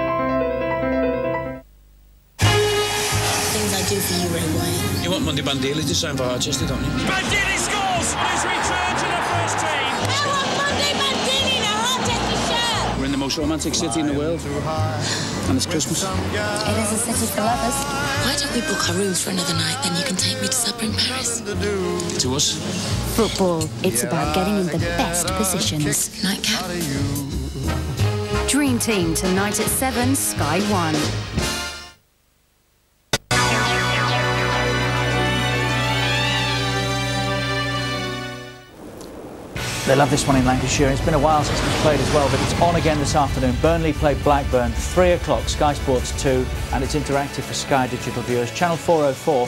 Things I do for you, Ray Wyatt. You want Monday Bandili to sign for Harchester, don't you? Bandili scores! His return to the first team! I want Monday Bandili in a Harchester shirt! We're in the most romantic city in the world. And it's Christmas. It is a city for lovers. Why don't we book our rooms for another night, then you can take me to supper in Paris? To us? Football, it's about getting in the best positions. Nightcap. Dream Team tonight at 7, Sky 1. They love this one in Lancashire. It's been a while since it's played as well, but it's on again this afternoon. Burnley play Blackburn, 3 o'clock, Sky Sports 2, and it's interactive for Sky Digital viewers. Channel 404.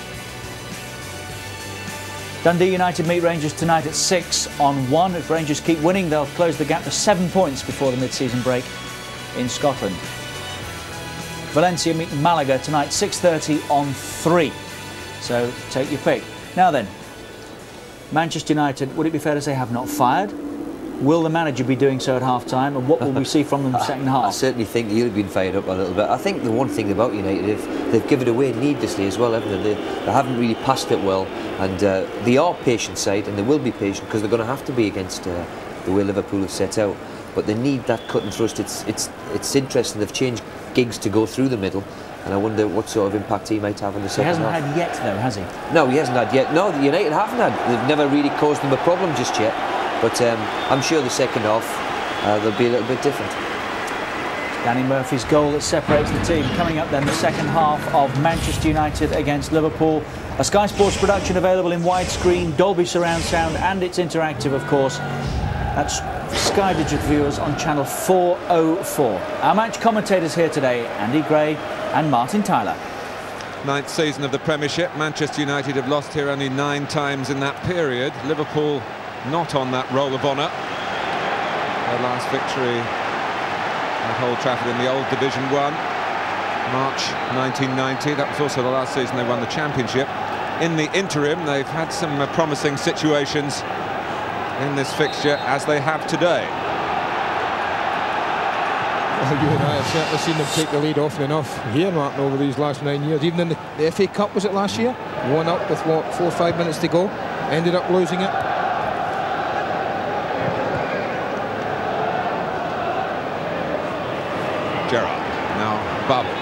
Dundee United meet Rangers tonight at 6 on 1. If Rangers keep winning, they'll close the gap to 7 points before the mid-season break in Scotland. Valencia meet Malaga tonight, 6:30 on 3. So take your pick. Now then, Manchester United, would it be fair to say, have not fired? Will the manager be doing so at half-time, and what will we see from them in the second half? I certainly think he'll have been fired up a little bit. I think the one thing about United, they've given it away needlessly as well, haven't they? They haven't really passed it well, and they are patient side, and they will be patient because they're going to have to be against the way Liverpool have set out. But they need that cut and thrust. It's interesting. They've changed Giggs to go through the middle. And I wonder what sort of impact he might have in the second half. He hasn't had yet, though, has he? No, he hasn't had yet. No, the United haven't had. They've never really caused them a problem just yet. But I'm sure the second half they'll be a little bit different. Danny Murphy's goal that separates the team. Coming up then, the second half of Manchester United against Liverpool. A Sky Sports production available in widescreen, Dolby surround sound, and it's interactive, of course. That's Sky Digital viewers on channel 404. Our match commentators here today, Andy Gray and Martin Tyler. 9th season of the Premiership. Manchester United have lost here only 9 times in that period. Liverpool not on that roll of honour. Their last victory at Old Trafford in the old Division 1, March 1990. That was also the last season they won the Championship. In the interim, they've had some promising situations in this fixture, as they have today. Well, you and I have certainly seen them take the lead often enough here, Martin, over these last 9 years. Even in the FA Cup, was it last year? 1 up with, what, 4 or 5 minutes to go. Ended up losing it. Gerrard, now Babel.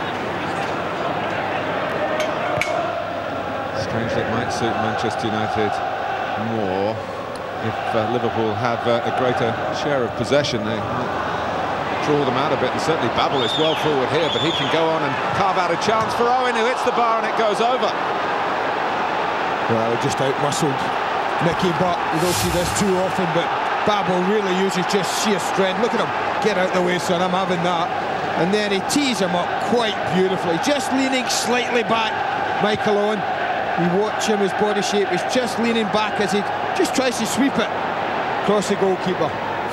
Strangely, it might suit Manchester United more if Liverpool have a greater share of possession. They might draw them out a bit, and certainly Babel is well forward here, but he can go on and carve out a chance for Owen, who hits the bar and it goes over. Well, just out-muscled Mickey, but we don't see this too often, but Babel really uses just sheer strength. Look at him, get out the way, son, I'm having that. And then he tees him up quite beautifully, just leaning slightly back, Michael Owen. You watch him, his body shape is just leaning back as he just tries to sweep it across the goalkeeper.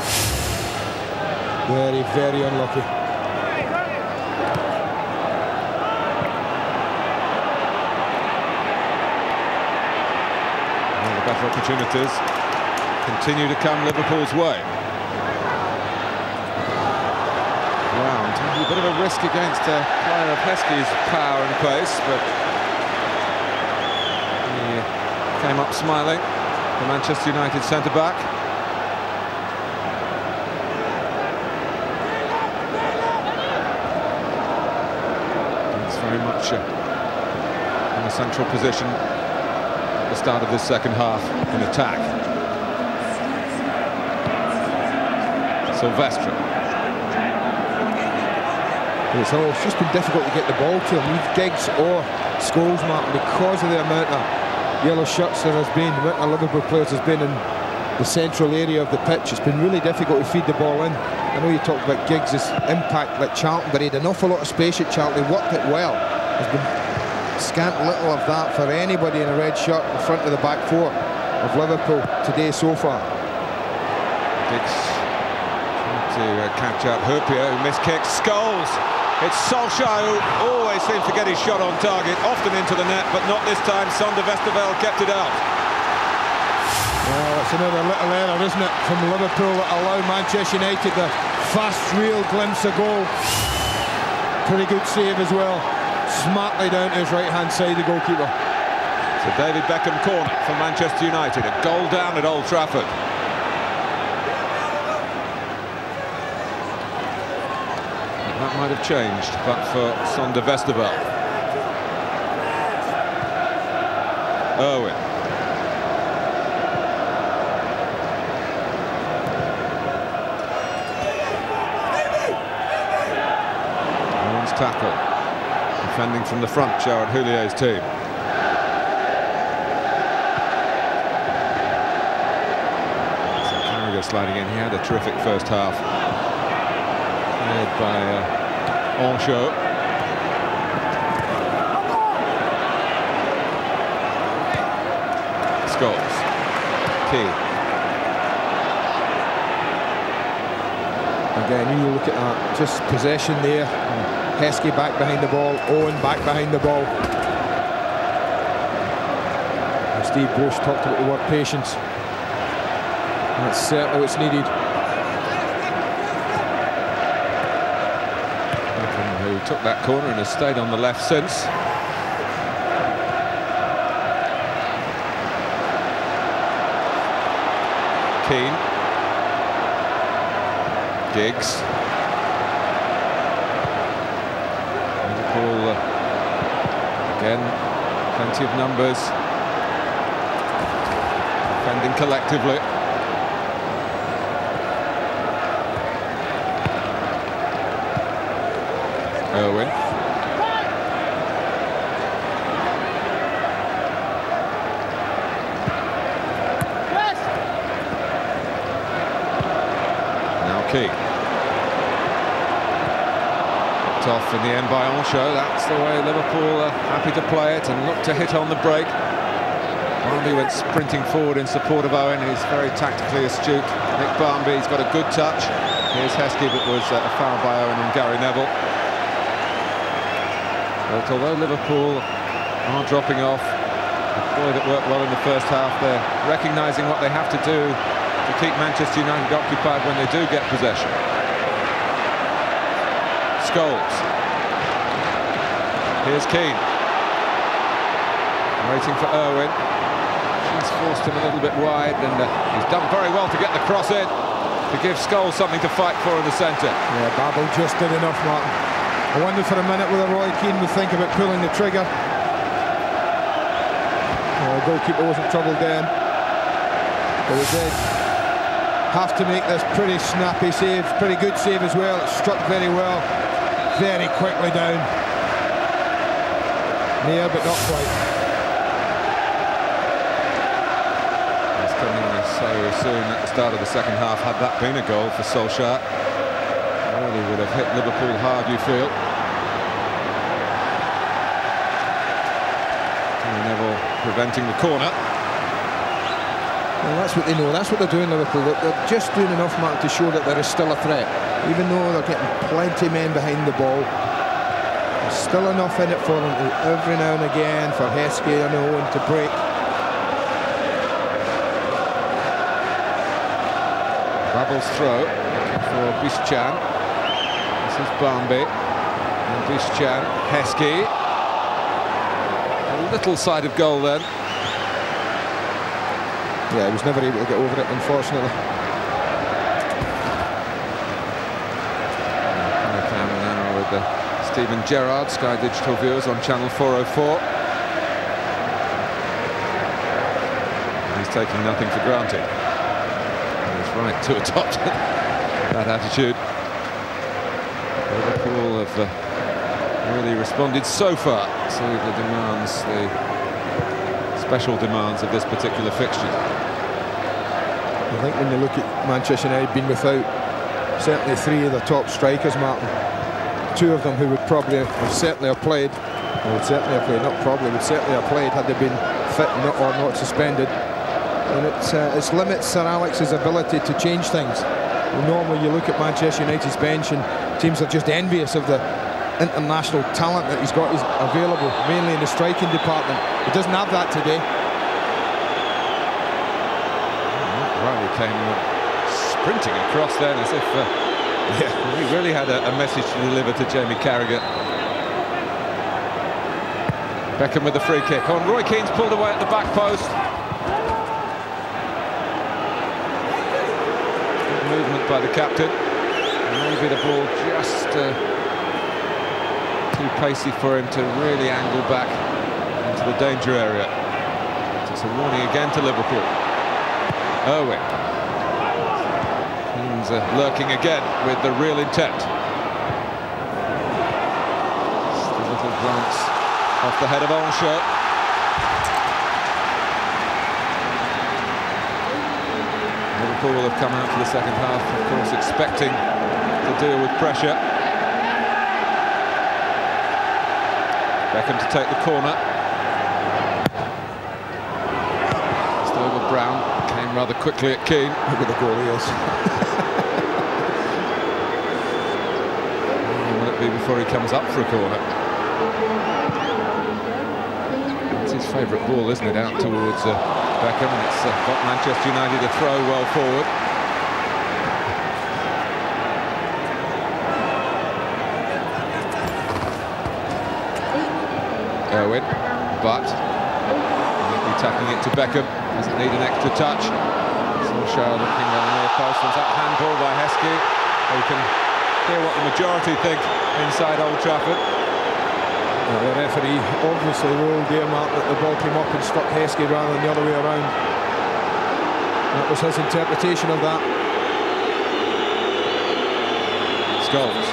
Very, very unlucky. Well, the better opportunities continue to come Liverpool's way. Round, a bit of a risk against a player of Heskey's power and pace, but he came up smiling, the Manchester United centre-back. It's very much in a central position at the start of this second half in attack. Silvestre. It's just been difficult to get the ball to him. Leave Giggs or Scholes, Martin, because of the amount of yellow shirts there has been, the amount of Liverpool players has been in the central area of the pitch. It's been really difficult to feed the ball in. I know you talked about Giggs' impact at Charlton, but he had an awful lot of space at Charlton. He worked it well. There's been scant little of that for anybody in a red shirt in front of the back four of Liverpool today so far. Giggs trying to catch out Hurpier, who missed kicks. Scholes. It's Solskjaer who always seems to get his shot on target, often into the net, but not this time. Sander Westerveld kept it out. Well, it's another little error, isn't it, from Liverpool that allowed Manchester United the fast, real glimpse of goal. Pretty good save as well. Smartly down to his right-hand side, the goalkeeper. It's a David Beckham corner for Manchester United. A goal down at Old Trafford. That might have changed, but for Sander Westerveld. Irwin. Irwin's tackle. Defending from the front, Gerard Houlier's team. So Carragher sliding in. He had a terrific first half. Led by Ancho. Scholes. Key. Again, you look at that, just possession there. Heskey back behind the ball, Owen back behind the ball. And Steve Bruce talked about the word patience. That's certainly what's needed. Who took that corner and has stayed on the left since. Keane. Giggs. Liverpool again, plenty of numbers. Defending collectively. Irwin. Now Key. Picked off in the end by Ancho. That's the way Liverpool are happy to play it and look to hit on the break. Barmby went sprinting forward in support of Owen. He's very tactically astute. Nick Barmby, he's got a good touch. Here's Heskey, but was a foul by Owen and Gary Neville. But although Liverpool are dropping off, a play that worked well in the first half, they're recognising what they have to do to keep Manchester United occupied when they do get possession. Scholes. Here's Keane. Waiting for Irwin. He's forced him a little bit wide, and he's done very well to get the cross in to give Scholes something to fight for in the centre. Yeah, Babel just did enough, Martin. I wonder for a minute whether Roy Keane would think about pulling the trigger. The goalkeeper wasn't troubled then, but he did have to make this pretty snappy save, pretty good save as well. It struck very well, very quickly down. Near, but not quite. It's coming so soon at the start of the second half. Had that been a goal for Solskjaer, really would have hit Liverpool hard, you feel. Neville preventing the corner. Well, that's what they know. That's what they're doing, Liverpool. They're just doing enough, Mark, to show that there is still a threat. Even though they're getting plenty of men behind the ball, there's still enough in it for them to, every now and again, for Heskey and Owen to break. Babel's throw for Bischan. This is Barmby. And Bischan, Heskey. A little side of goal then. Yeah, he was never able to get over it, unfortunately. Now with Stephen Gerrard, Sky Digital viewers on channel 404. He's taking nothing for granted. He's right to adopt that attitude. Liverpool have really responded so far to the demands, the special demands of this particular fixture. I think when you look at Manchester United being without certainly 3 of the top strikers, Martin, 2 of them who would probably would certainly have played, or would certainly have played, not probably, would certainly have played had they been fit or not suspended. And it limits Sir Alex's ability to change things. And normally you look at Manchester United's bench and teams are just envious of the international talent that he's got available, mainly in the striking department. He doesn't have that today. Riley came sprinting across then as if he really had a message to deliver to Jamie Carragher. Beckham with the free kick on. Roy Keane's pulled away at the back post. Good movement by the captain. Maybe the ball just too pacey for him to really angle back into the danger area. It's a warning again to Liverpool. Owen. Keane's lurking again with the real intent. Just a little glance off the head of Olshaw. Liverpool will have come out for the second half, of course, expecting to deal with pressure. Beckham to take the corner. Still with Brown. Came rather quickly at Keane. Look at the goal he is. Will it be before he comes up for a corner? It's his favourite ball, isn't it? Out towards Beckham. And it's got Manchester United to throw well forward. Irwin, but neatly tapping it to Beckham. Doesn't need an extra touch. Solskjaer looking on the near post. Was that handball by Heskey? You can hear what the majority think inside Old Trafford. Well, the referee obviously ruled earmark that the ball came up and struck Heskey rather than the other way around. That was his interpretation of that. Scholes.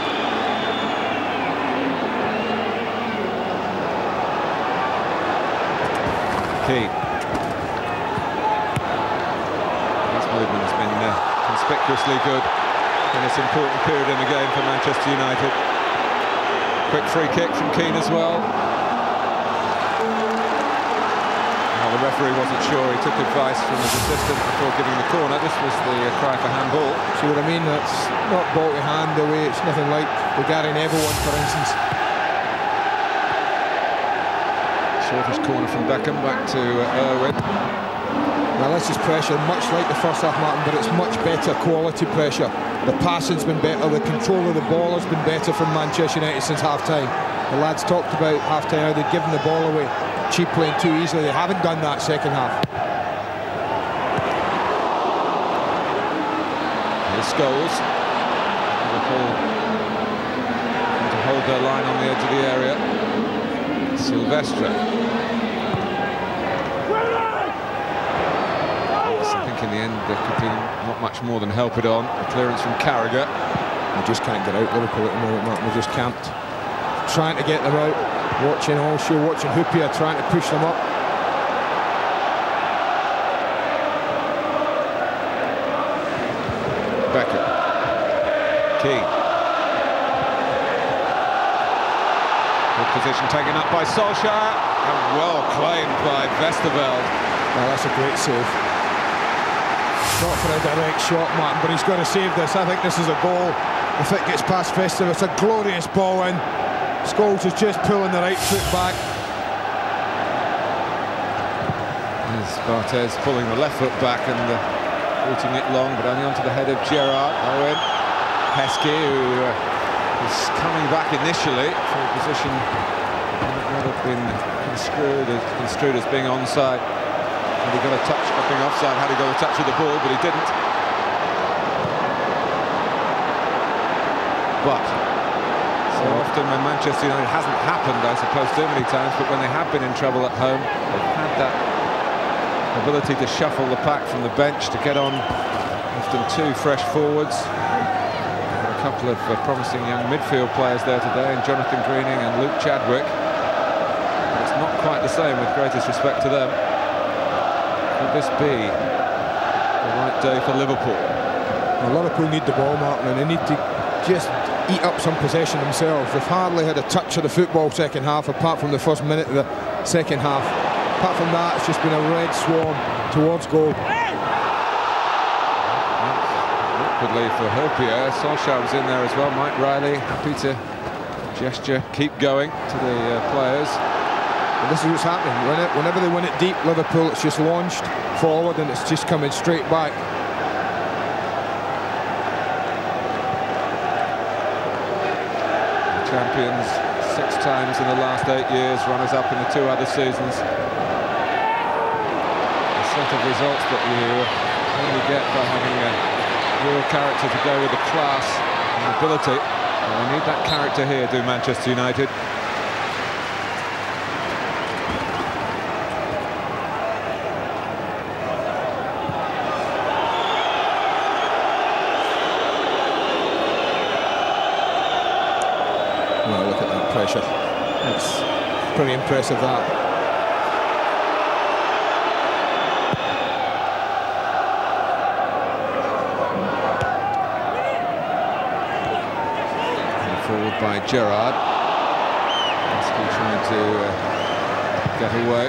Keane. His movement has been conspicuously good in this important period in the game for Manchester United. Quick free kick from Keane as well. Well, the referee wasn't sure. He took advice from his assistant before giving the corner. This was the cry for handball. See what I mean? That's not ball to hand the way. It's nothing like the Gary Neville one, for instance. Shortest corner from Beckham, back to Irwin. Now this is pressure, much like the first half, Martin, but it's much better quality pressure. The passing's been better, the control of the ball has been better from Manchester United since half-time. The lads talked about half-time, how they'd given the ball away cheaply and too easily. They haven't done that second half. Here's Scholes. Liverpool to hold their line on the edge of the area. Silvestre. I think in the end there could be not much more than help it on. A clearance from Carragher. They just can't get out, Liverpool, at the moment, Martin. They just can't. Trying to get them out. Watching Olshaw, watching Hoopier, trying to push them up. Beckham. Keane. Good position taken up by Solskjaer, and well claimed by Westerveld. Well, that's a great save. Not for a direct shot, Martin, but he's got to save this. I think this is a goal. If it gets past Westerveld, it's a glorious ball in. Scholes is just pulling the right foot back. There's Barthez pulling the left foot back, and Booting it long, but only onto the head of Gerrard. Owen. Heskey, who is coming back initially for a position that would have been construed as being onside. And he got a touch of being offside had he got a touch of the ball, but he didn't. But so often when Manchester United hasn't happened, I suppose, too many times, but when they have been in trouble at home, they've had that ability to shuffle the pack from the bench to get on often two fresh forwards. A couple of promising young midfield players there today, and Jonathan Greening and Luke Chadwick. But it's not quite the same, with greatest respect to them. Could this be the right day for Liverpool? Well, Liverpool need the ball, Martin, and they need to just eat up some possession themselves. They've hardly had a touch of the football second half, apart from the first minute of the second half. Apart from that, it's just been a red swarm towards goal. Awkwardly for Hopia. Solskjaer was in there as well. Mike Riley happy to gesture, keep going to the players. And this is what's happening. Whenever they win it deep, Liverpool, it's just launched forward and it's just coming straight back. Champions 6 times in the last 8 years, runners-up in the 2 other seasons. A set of results that you only get by having a real character to go with the class and ability. And they need that character here, do Manchester United. Well, look at that pressure. It's pretty impressive, that. Forward by Gerrard. Heskey trying to get away.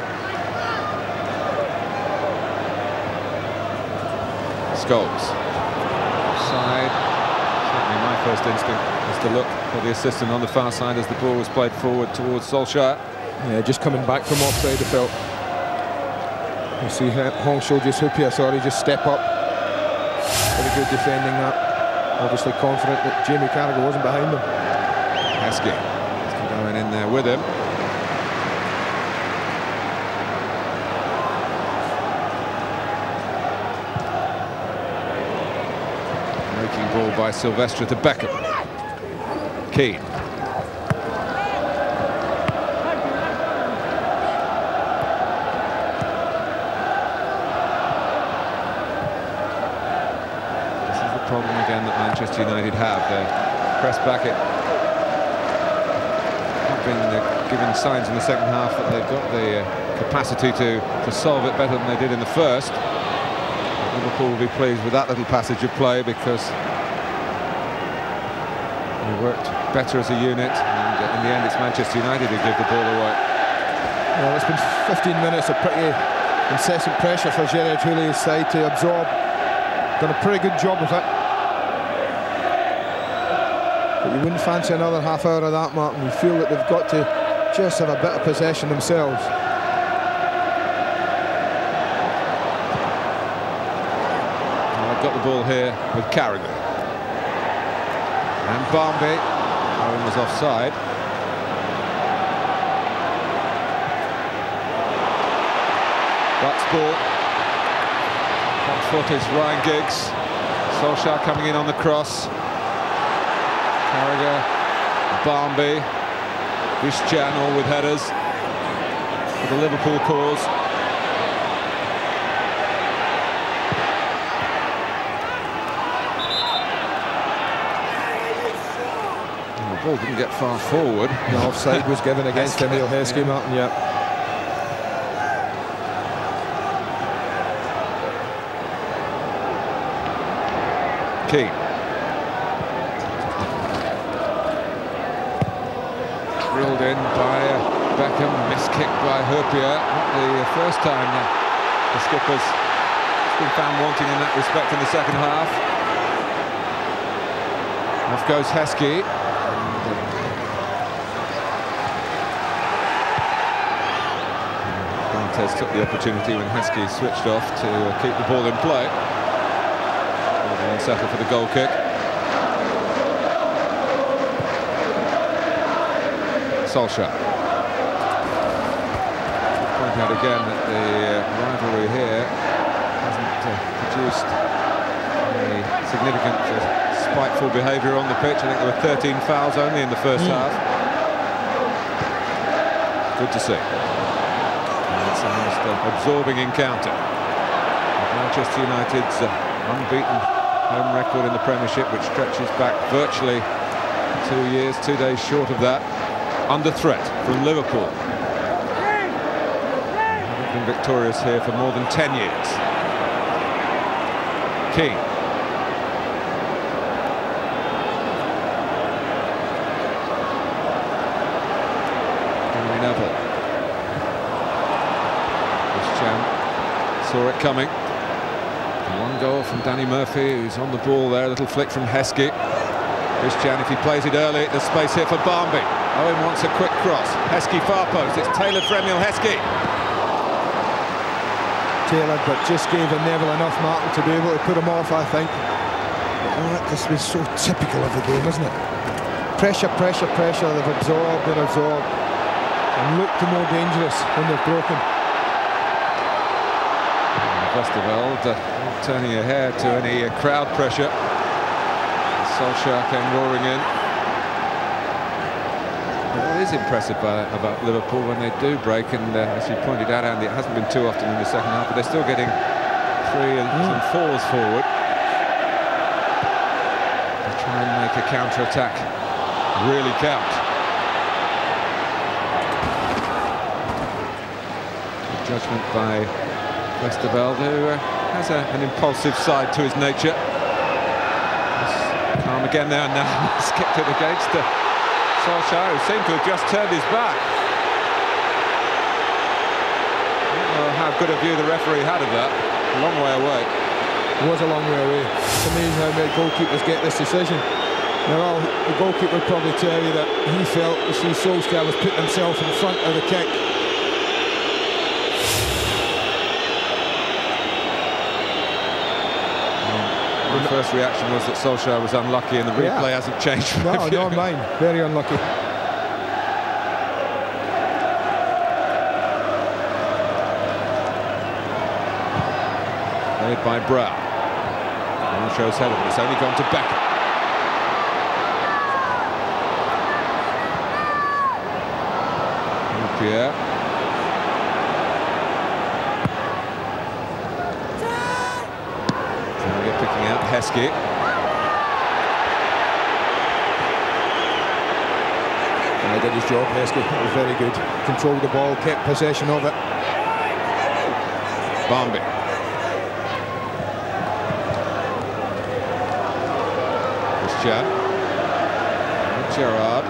Scholes. Side. Certainly my first instinct was to look for the assistant on the far side as the ball was played forward towards Solskjaer. Yeah, just coming back from offside, I felt. You see Hongshou just just step up. Very good defending that. Obviously confident that Jamie Carragher wasn't behind him. Heskey going in there with him. Breaking ball by Silvestre to Beckham. Keane. This is the problem again that Manchester United have. They press back it. Been giving signs in the second half that they've got the capacity to solve it better than they did in the first. But Liverpool will be pleased with that little passage of play because they worked better as a unit, and in the end it's Manchester United who give the ball away. Well, it's been 15 minutes of pretty incessant pressure for Gerard Houllier's side to absorb. Done a pretty good job of it. But you wouldn't fancy another half hour of that, Martin. You feel that they've got to just have a bit of possession themselves. Well, they've got the ball here with Carragher. And Barmby. Owen was offside. Butt's ball. Front foot is Ryan Giggs. Solskjaer coming in on the cross. Carragher, Barmby, Christian all with headers for the Liverpool cause. And the ball didn't get far forward. The offside was given against Emile Heskey, Martin, yeah. Keane. Drilled in by Beckham, missed kick by Hopia. Not the first time the skipper's been found wanting in that respect in the second half. Off goes Heskey. Bartes took the opportunity when Heskey switched off to keep the ball in play. unsettled for the goal kick. Solskjaer. Point out again that the rivalry here hasn't produced any significant spiteful behaviour on the pitch. I think there were 13 fouls only in the first half. Good to see. It's a most absorbing encounter. Manchester United's unbeaten home record in the Premiership, which stretches back virtually 2 years, 2 days short of that, under threat from Liverpool. They've been victorious here for more than 10 years. Keane. Neville. Christian saw it coming. One goal from Danny Murphy, who's on the ball there. A little flick from Heskey. Christian, if he plays it early, there's space here for Barmby. Owen wants a quick cross. Heskey far post. It's tailored for Emile Heskey. Tailored, but just gave Neville enough marking to be able to put him off, I think. That just was so typical of the game, isn't it? Pressure, pressure, pressure. They've absorbed and absorbed, and looked more dangerous when they've broken. Westerveld not turning her hair to any crowd pressure. Solskjaer came roaring in. What is impressive about Liverpool when they do break, and as you pointed out, Andy, it hasn't been too often in the second half, but they're still getting 3 and 4s forward. They try and make a counter-attack really count. Judgment by Westerveld, who has an impulsive side to his nature. He's calm again there, and now he's kept it against Solskjaer, who seemed to have just turned his back. I don't know how good a view the referee had of that. A long way away. It was a long way away. It's amazing how many goalkeepers get this decision. Now, the goalkeeper would probably tell you that he felt that Solskjaer was putting himself in front of the kick. My first reaction was that Solskjaer was unlucky, and the replay hasn't changed. No, not mine. Very unlucky. Played by Brown. Show's header, but it's only gone to Beckham. Pierre. Picking out Heskey. And he did his job, Heskey. It was very good. Controlled the ball, kept possession of it. Barmby. Christian. Gerrard.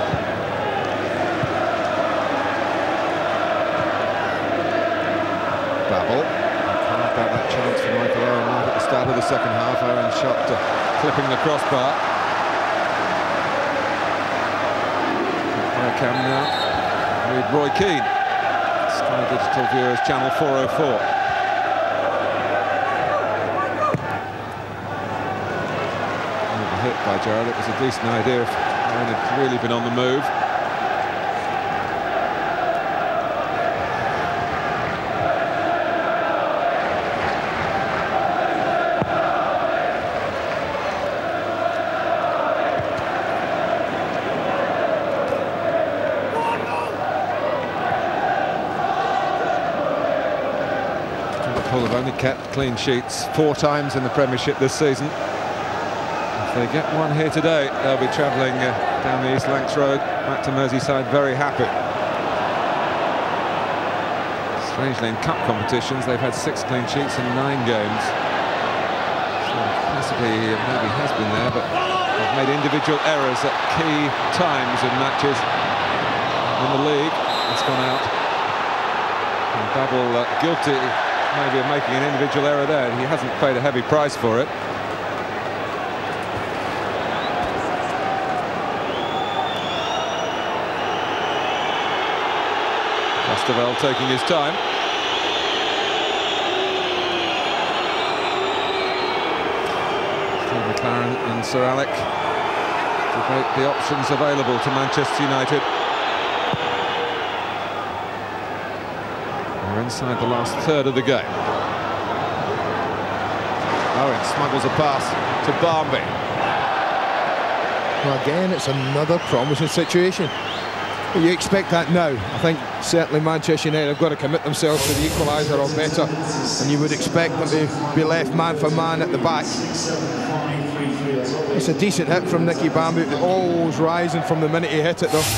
Babel. About that chance for Michael Owen right at the start of the second half. Owen shot clipping the crossbar. Cam now with Roy Keane. Sky Digital viewers, channel 404. Hit by Gerrard. It was a decent idea if Owen had really been on the move. Liverpool have only kept clean sheets 4 times in the Premiership this season. If they get one here today, they'll be travelling down the East Lancs Road back to Merseyside very happy. Strangely, in cup competitions, they've had 6 clean sheets in 9 games. So capacity maybe has been there, but they've made individual errors at key times in matches in the league. It's gone out. And Babel guilty maybe of making an individual error there. He hasn't paid a heavy price for it. Westerveld taking his time. McLaren and Sir Alec debate the options available to Manchester United. We're inside the last third of the game. Owen smuggles a pass to Barmby. Well, again, it's another promising situation. You expect that now. I think certainly Manchester United have got to commit themselves to the equaliser or better, and you would expect them to be left man for man at the back. It's a decent hit from Nicky Barmby, always rising from the minute he hit it though.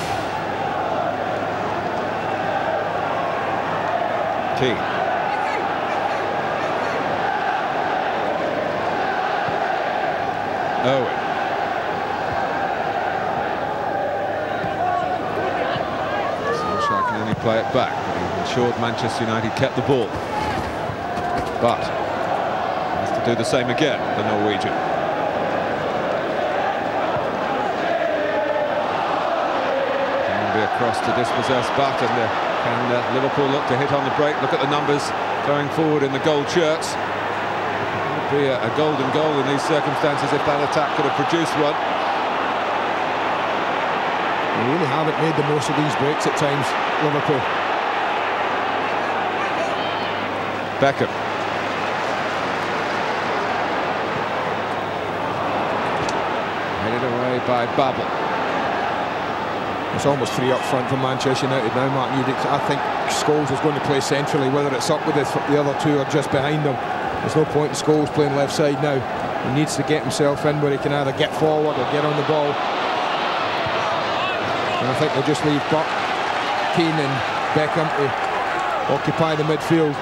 Key. Owen. Solskjaer can only play it back, but he ensured Manchester United kept the ball. But has to do the same again, the Norwegian. Barmby across to dispossess Button. Can Liverpool look to hit on the break? Look at the numbers going forward in the gold shirts. It would be a golden goal in these circumstances if that attack could have produced one. They really haven't made the most of these breaks at times, Liverpool. Beckham. Headed away by Babel. It's almost three up front for Manchester United now, Martin. I think Scholes is going to play centrally, whether it's up with the other two or just behind them. There's no point in Scholes playing left side now. He needs to get himself in where he can either get forward or get on the ball. And I think they'll just leave Buck, Keane and Beckham to occupy the midfield.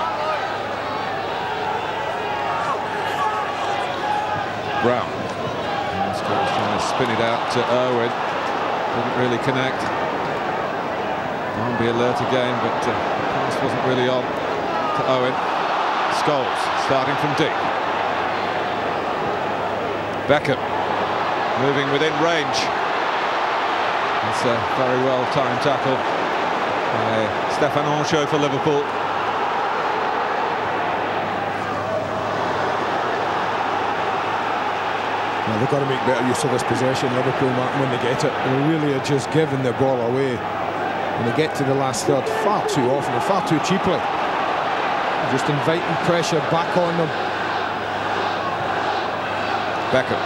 Brown. Scholes trying to spin it out to Irwin. Didn't really connect. Barmby alert again, but the pass wasn't really on to Owen. Scholes starting from deep. Beckham moving within range. It's a very well timed tackle by Stéphane Henchoz for Liverpool. Well, they've got to make better use of this possession, Liverpool, Martin, when they get it. They really are just giving the ball away. When they get to the last third, far too often and far too cheaply. Just inviting pressure back on them. Beckham.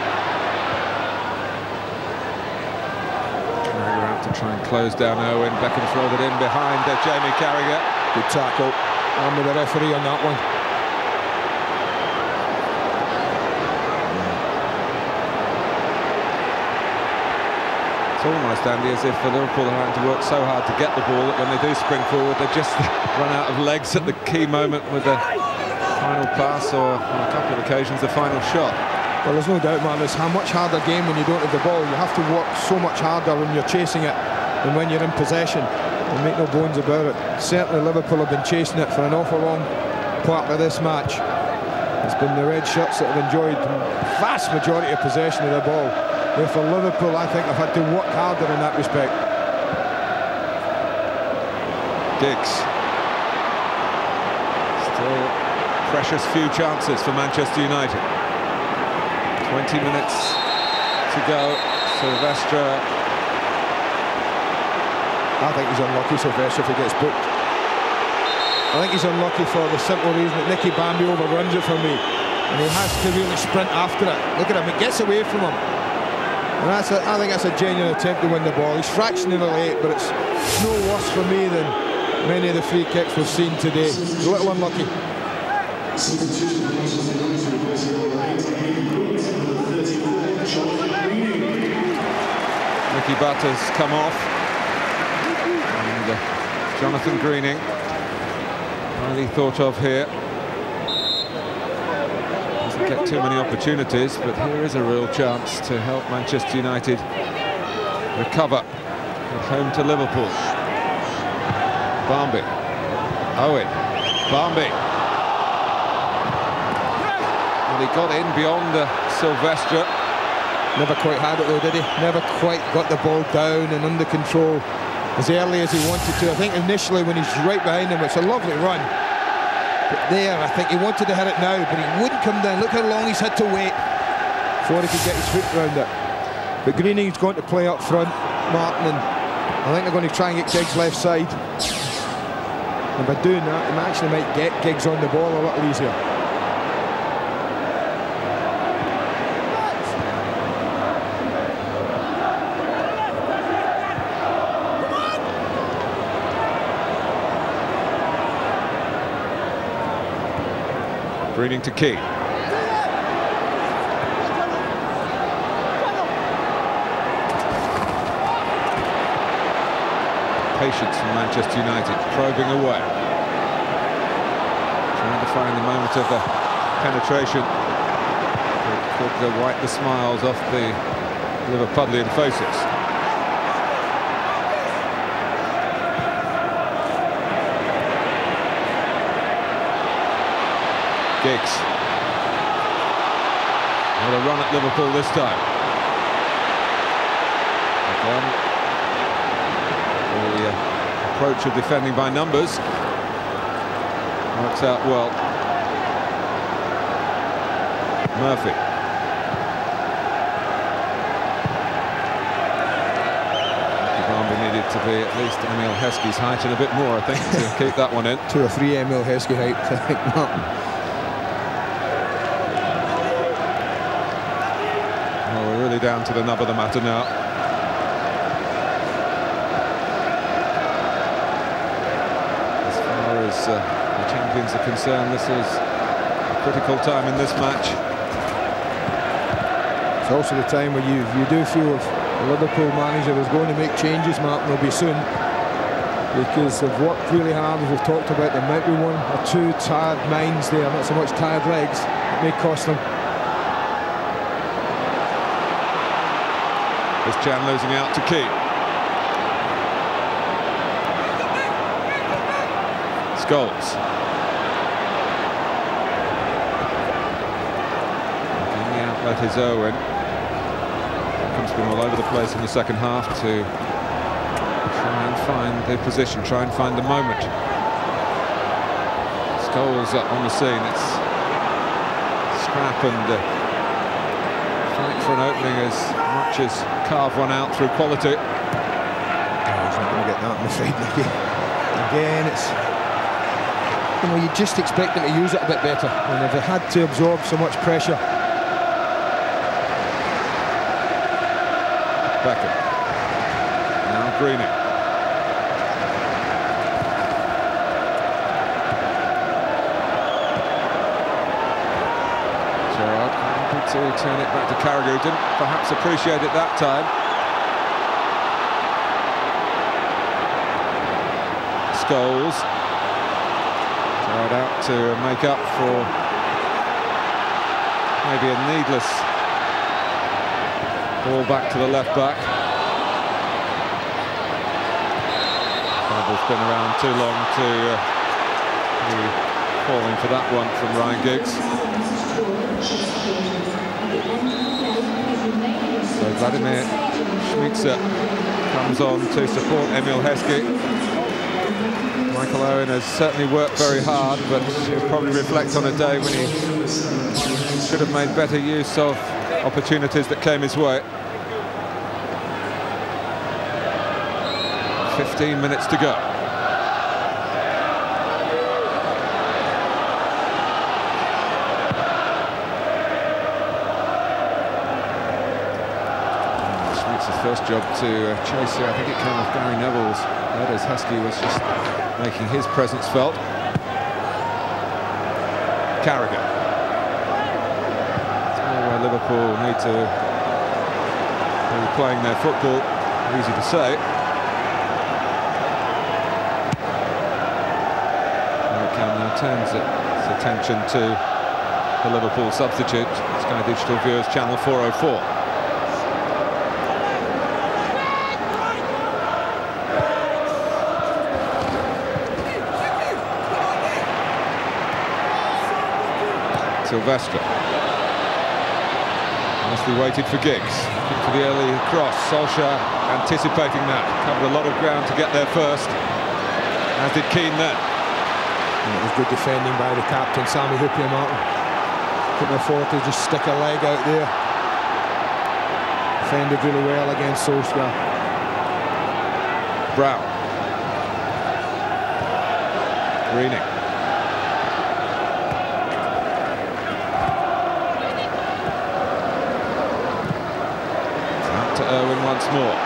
Carragher out to try and close down Owen. Beckham throws it in behind Jamie Carragher. Good tackle. I'm with the referee on that one. Almost, Andy, as if Liverpool are having to work so hard to get the ball that when they do spring forward they just run out of legs at the key moment with the final pass or on a couple of occasions the final shot. Well, there's no doubt, man, it's a much harder game when you don't have the ball. You have to work so much harder when you're chasing it than when you're in possession, and make no bones about it. Certainly Liverpool have been chasing it for an awful long part of this match. It's been the red shirts that have enjoyed the vast majority of possession of the ball. Where for Liverpool, I think they've had to work harder in that respect. Giggs. Still precious few chances for Manchester United. 20 minutes to go. Silvestre. I think he's unlucky, Silvestre, if he gets booked. I think he's unlucky for the simple reason that Nicky Barmby overruns it for me. And he has to really sprint after it. Look at him, it gets away from him. And I think that's a genuine attempt to win the ball. He's fractionally late, but it's no worse for me than many of the free kicks we've seen today. A little unlucky. Nicky Butt's come off. And Jonathan Greening, highly thought of here. Get too many opportunities, but here is a real chance to help Manchester United recover at home to Liverpool. Barmby. Owen. Barmby. Well, he got in beyond Silvestre. Never quite had it though, did he? Never quite got the ball down and under control as early as he wanted to. I think initially when he's right behind him, it's a lovely run. But there, I think he wanted to hit it now, but he wouldn't come down. Look how long he's had to wait. before he could get his foot round it. But Greening's going to play up front, Martin, and I think they're going to try and get Giggs left side. And by doing that, they actually might get Giggs on the ball a little easier. Greening to Key. Patience from Manchester United, probing away. Trying to find the moment of penetration that could wipe the smiles off the Liverpudlian faces. Giggs. What a run at Liverpool this time. Again, the approach of defending by numbers works out well. Murphy. Barnby needed to be at least Emil Heskey's height and a bit more, I think, to keep that one in. 2 or 3 Emil Heskey height, I think, Martin. Down to the nub of the matter now. As far as the champions are concerned, this is a critical time in this match. It's also the time where you do feel if the Liverpool manager is going to make changes, Martin, will be soon, because they've worked really hard, as we've talked about. There might be 1 or 2 tired minds there, not so much tired legs. It may cost them. Is Chan losing out to Key. Scholes. And the outlet is Owen. Comes been all over the place in the second half to try and find the position, try and find the moment. Scholes up on the scene. It's scrap and fight for an opening as much as carve one out through quality. Oh, he's not going to get that, I'm afraid, Nicky. Again, it's, you know, you just expect them to use it a bit better, and if they had to absorb so much pressure. Beckham. Now Greening. To turn it back to Carragher, who didn't perhaps appreciate it that time. Scholes tried out to make up for maybe a needless ball back to the left back. Ball's been around too long to be falling for that one from Ryan Giggs. So Vladimir Schmitzer comes on to support Emil Heskey. Michael Owen has certainly worked very hard, but he'll probably reflect on a day when he should have made better use of opportunities that came his way. 15 minutes to go. First job to chase here, I think it came off Gary Neville's head as Heskey was just making his presence felt. Carragher. It's where Liverpool need to be playing their football, easy to say. Cam now turns its attention to the Liverpool substitute, Sky Digital viewers channel 404. Silvestre. Nicely waited for Giggs. Looking for the early cross. Solskjaer anticipating that. Covered a lot of ground to get there first, as did Keane then. And it was good defending by the captain, Sammy Hoopier, Martin. Couldn't afford to just stick a leg out there. defended really well against Solskjaer. Brown. Greening. Out to Irwin once more.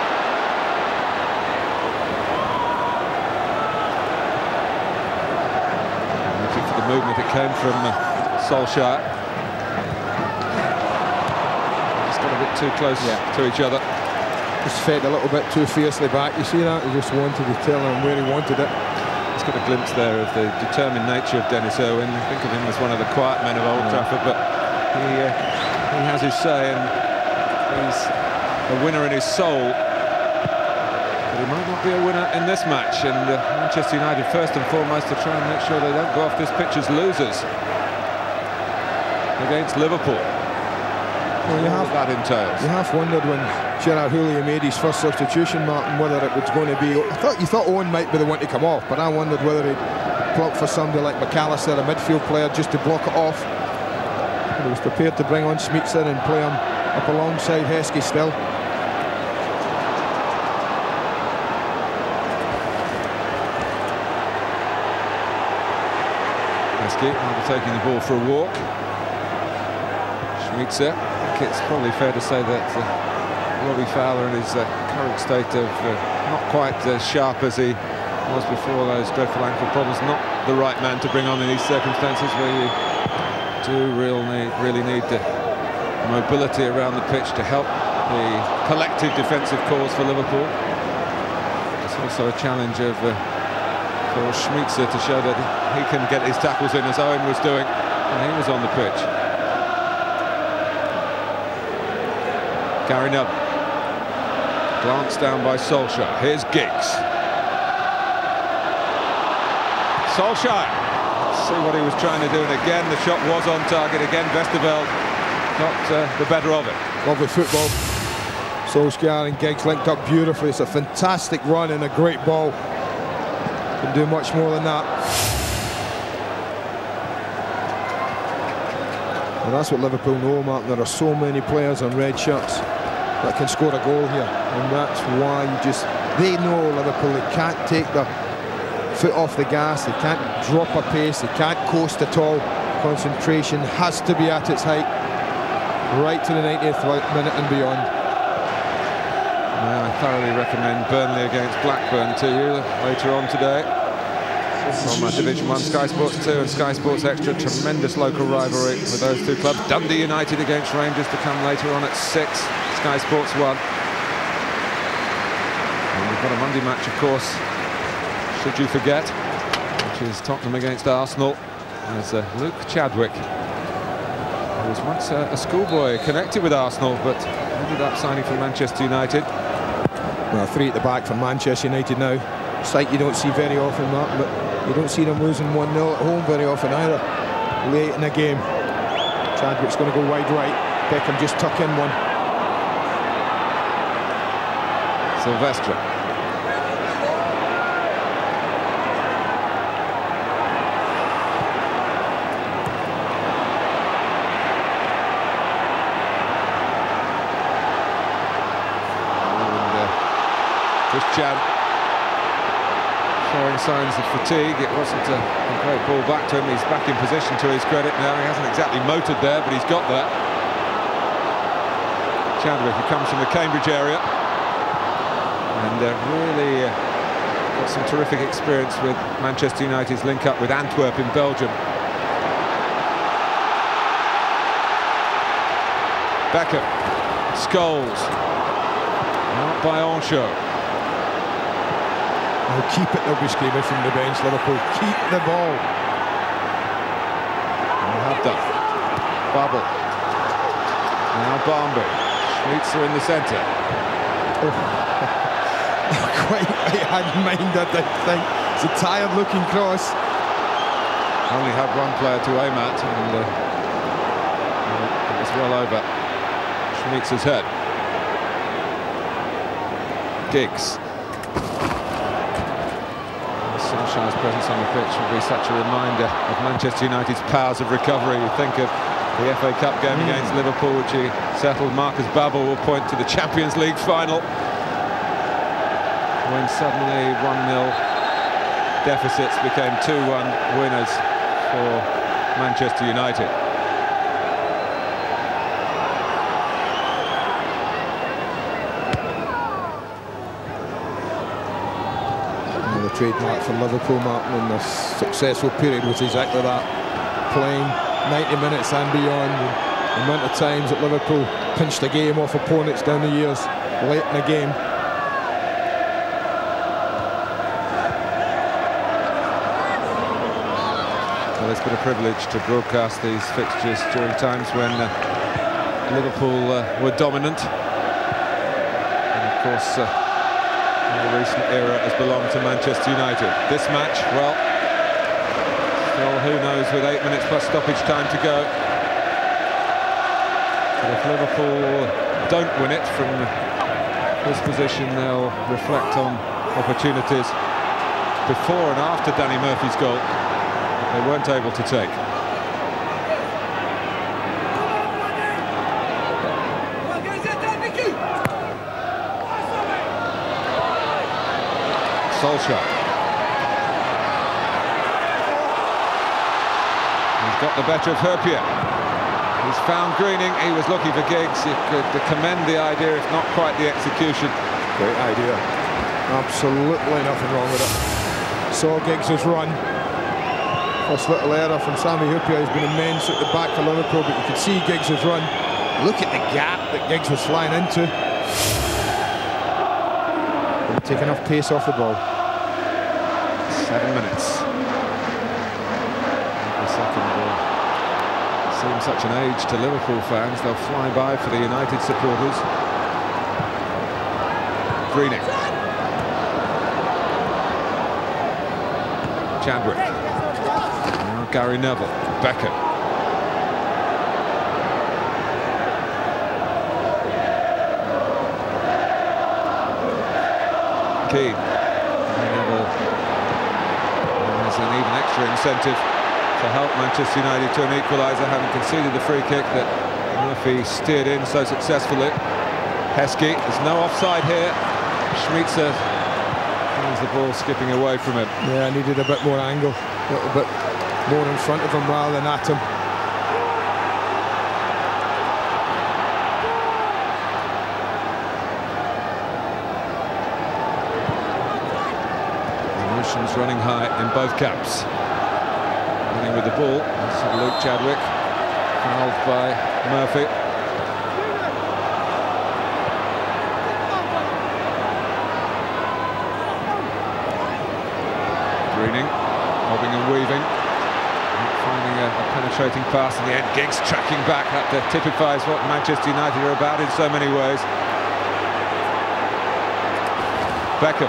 Looking for the movement that came from Solskjaer. Just got a bit too close to each other. Just fed a little bit too fiercely back. You see that? He just wanted to tell him where he wanted it. He's got a glimpse there of the determined nature of Dennis Irwin. I think of him as one of the quiet men of Old Trafford, but he has his say, and he's a winner in his soul. But he might not be a winner in this match, and Manchester United first and foremost to try and make sure they don't go off this pitch as losers against Liverpool. Well, you have wondered when Gerard Houllier made his first substitution, Martin, whether it was going to be. You thought Owen might be the one to come off, but I wondered whether he'd plug for somebody like McAllister, a midfield player, just to block it off. He was prepared to bring on Schmitzer and play him up alongside Heskey still. Heskey taking the ball for a walk. Schmitzer. I think it's probably fair to say that Robbie Fowler in his current state of not quite as sharp as he was before those dreadful ankle problems, not the right man to bring on in these circumstances where you do really need the mobility around the pitch to help the collective defensive cause for Liverpool. It's also a challenge for Schmitzer to show that he can get his tackles in as Owen was doing when he was on the pitch. Gary Neville. Glanced down by Solskjaer. Here's Giggs. Solskjaer. See what he was trying to do, and again the shot was on target. Again Westerveld got the better of it. Lovely football. Solskjaer and Giggs linked up beautifully. It's a fantastic run and a great ball. Can do much more than that. And that's what Liverpool know, Martin. There are so many players on red shirts that can score a goal here, and that's why they know Liverpool. They can't take their foot off the gas, they can't drop a pace, they can't coast at all. Concentration has to be at its height right to the 90th minute and beyond. Well, I thoroughly recommend Burnley against Blackburn to you later on today. On Division 1, Sky Sports 2 and Sky Sports Extra. Tremendous local rivalry with those two clubs. Dundee United against Rangers to come later on at 6, Sky Sports 1. And we've got a Monday match, of course, should you forget, which is Tottenham against Arsenal. As Luke Chadwick, who was once a schoolboy connected with Arsenal, but ended up signing for Manchester United. Well, 3 at the back for Manchester United now. Sight you don't see very often, Martin, but you don't see them losing 1-0 at home very often either. Late in the game. Chadwick's going to go wide right. Beckham just tuck in one. Silvestre. Christian showing signs of fatigue. It wasn't a great ball back to him. He's back in position to his credit now. He hasn't exactly motored there, but he's got there. Chadwick, who comes from the Cambridge area, and really got some terrific experience with Manchester United's link-up with Antwerp in Belgium. Beckham, Scholes, out by Ancho. Oh, keep it, they'll be screaming from the bench, Liverpool. Keep the ball. They have done. Bubble. Now Barmby. Schmitzer in the centre. Oh. Quite right-hand-minded, I think. It's a tired-looking cross. Only had one player to aim at, and it was well over Schmitzer's head. Giggs. Solskjaer's presence on the pitch will be such a reminder of Manchester United's powers of recovery. You think of The FA Cup game against Liverpool, which he settled. Marcus Babbel will point to the Champions League final, when suddenly 1-0 deficits became 2-1 winners for Manchester United. And the trademark for Liverpool, Martin, in this successful period was exactly that, playing 90 minutes and beyond. And the amount of times that Liverpool pinched the game off opponents down the years late in the game. Well, it's been a privilege to broadcast these fixtures during times when Liverpool were dominant. And of course, in the recent era has belonged to Manchester United. This match, well, still who knows, with 8 minutes plus stoppage time to go. But if Liverpool don't win it from this position, they'll reflect on opportunities before and after Danny Murphy's goal they weren't able to take. Solskjaer. He's got the better of Herpier. He's found Greening. He was looking for Giggs. You could commend the idea, if not quite the execution. Great idea. Absolutely nothing wrong with it. Saw Giggs' run. First little error from Sami Hyypiä has been immense at the back for Liverpool, but you could see Giggs' run. Look at the gap that Giggs was flying into. Didn't take enough pace off the ball. 7 minutes. The second will seem such an age to Liverpool fans. They'll fly by for the United supporters. Greening. Chadwick. Now Gary Neville. Beckham. Keane. Neville has an even extra incentive to help Manchester United to an equaliser, having conceded the free kick that Murphy steered in so successfully. Heskey, there's no offside here. Schmitzer finds the ball skipping away from him. Yeah, needed a bit more angle, a little bit more in front of him rather than at him. Emotions running high in both camps. Running with the ball, that's Luke Chadwick, fouled by Murphy. Greening, bobbing and weaving, finding a penetrating pass in the end. Giggs tracking back. That typifies what Manchester United are about in so many ways. Beckham.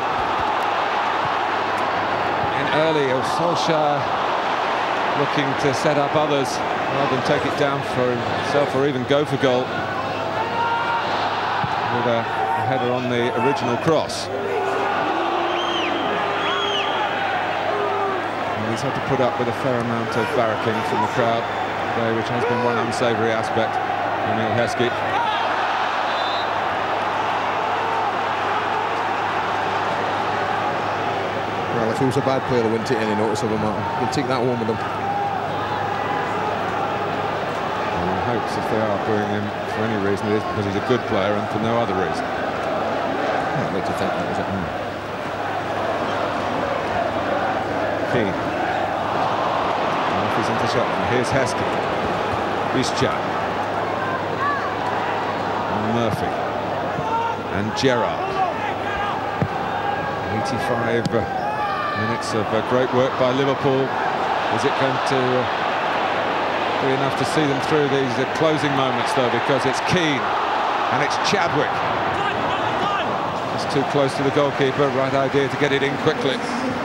In early, Solskjaer looking to set up others rather than take it down for himself or even go for goal. With a header on the original cross. He's had to put up with a fair amount of barracking from the crowd today, which has been one unsavoury aspect of Neil Heskey. Well, if he was a bad player, they wouldn't take any notice of him, Martin. They'd take that home with them. Well, hopes if they are booing him for any reason, it is because he's a good player and for no other reason. I'd like to think that was it. Keane. Murphy's interception. Here's Heskey. Bischat. Murphy. And Gerrard. 85 minutes of great work by Liverpool. Is it going to be enough to see them through these closing moments, though, because it's Keane and it's Chadwick. Just too close to the goalkeeper. Right idea to get it in quickly.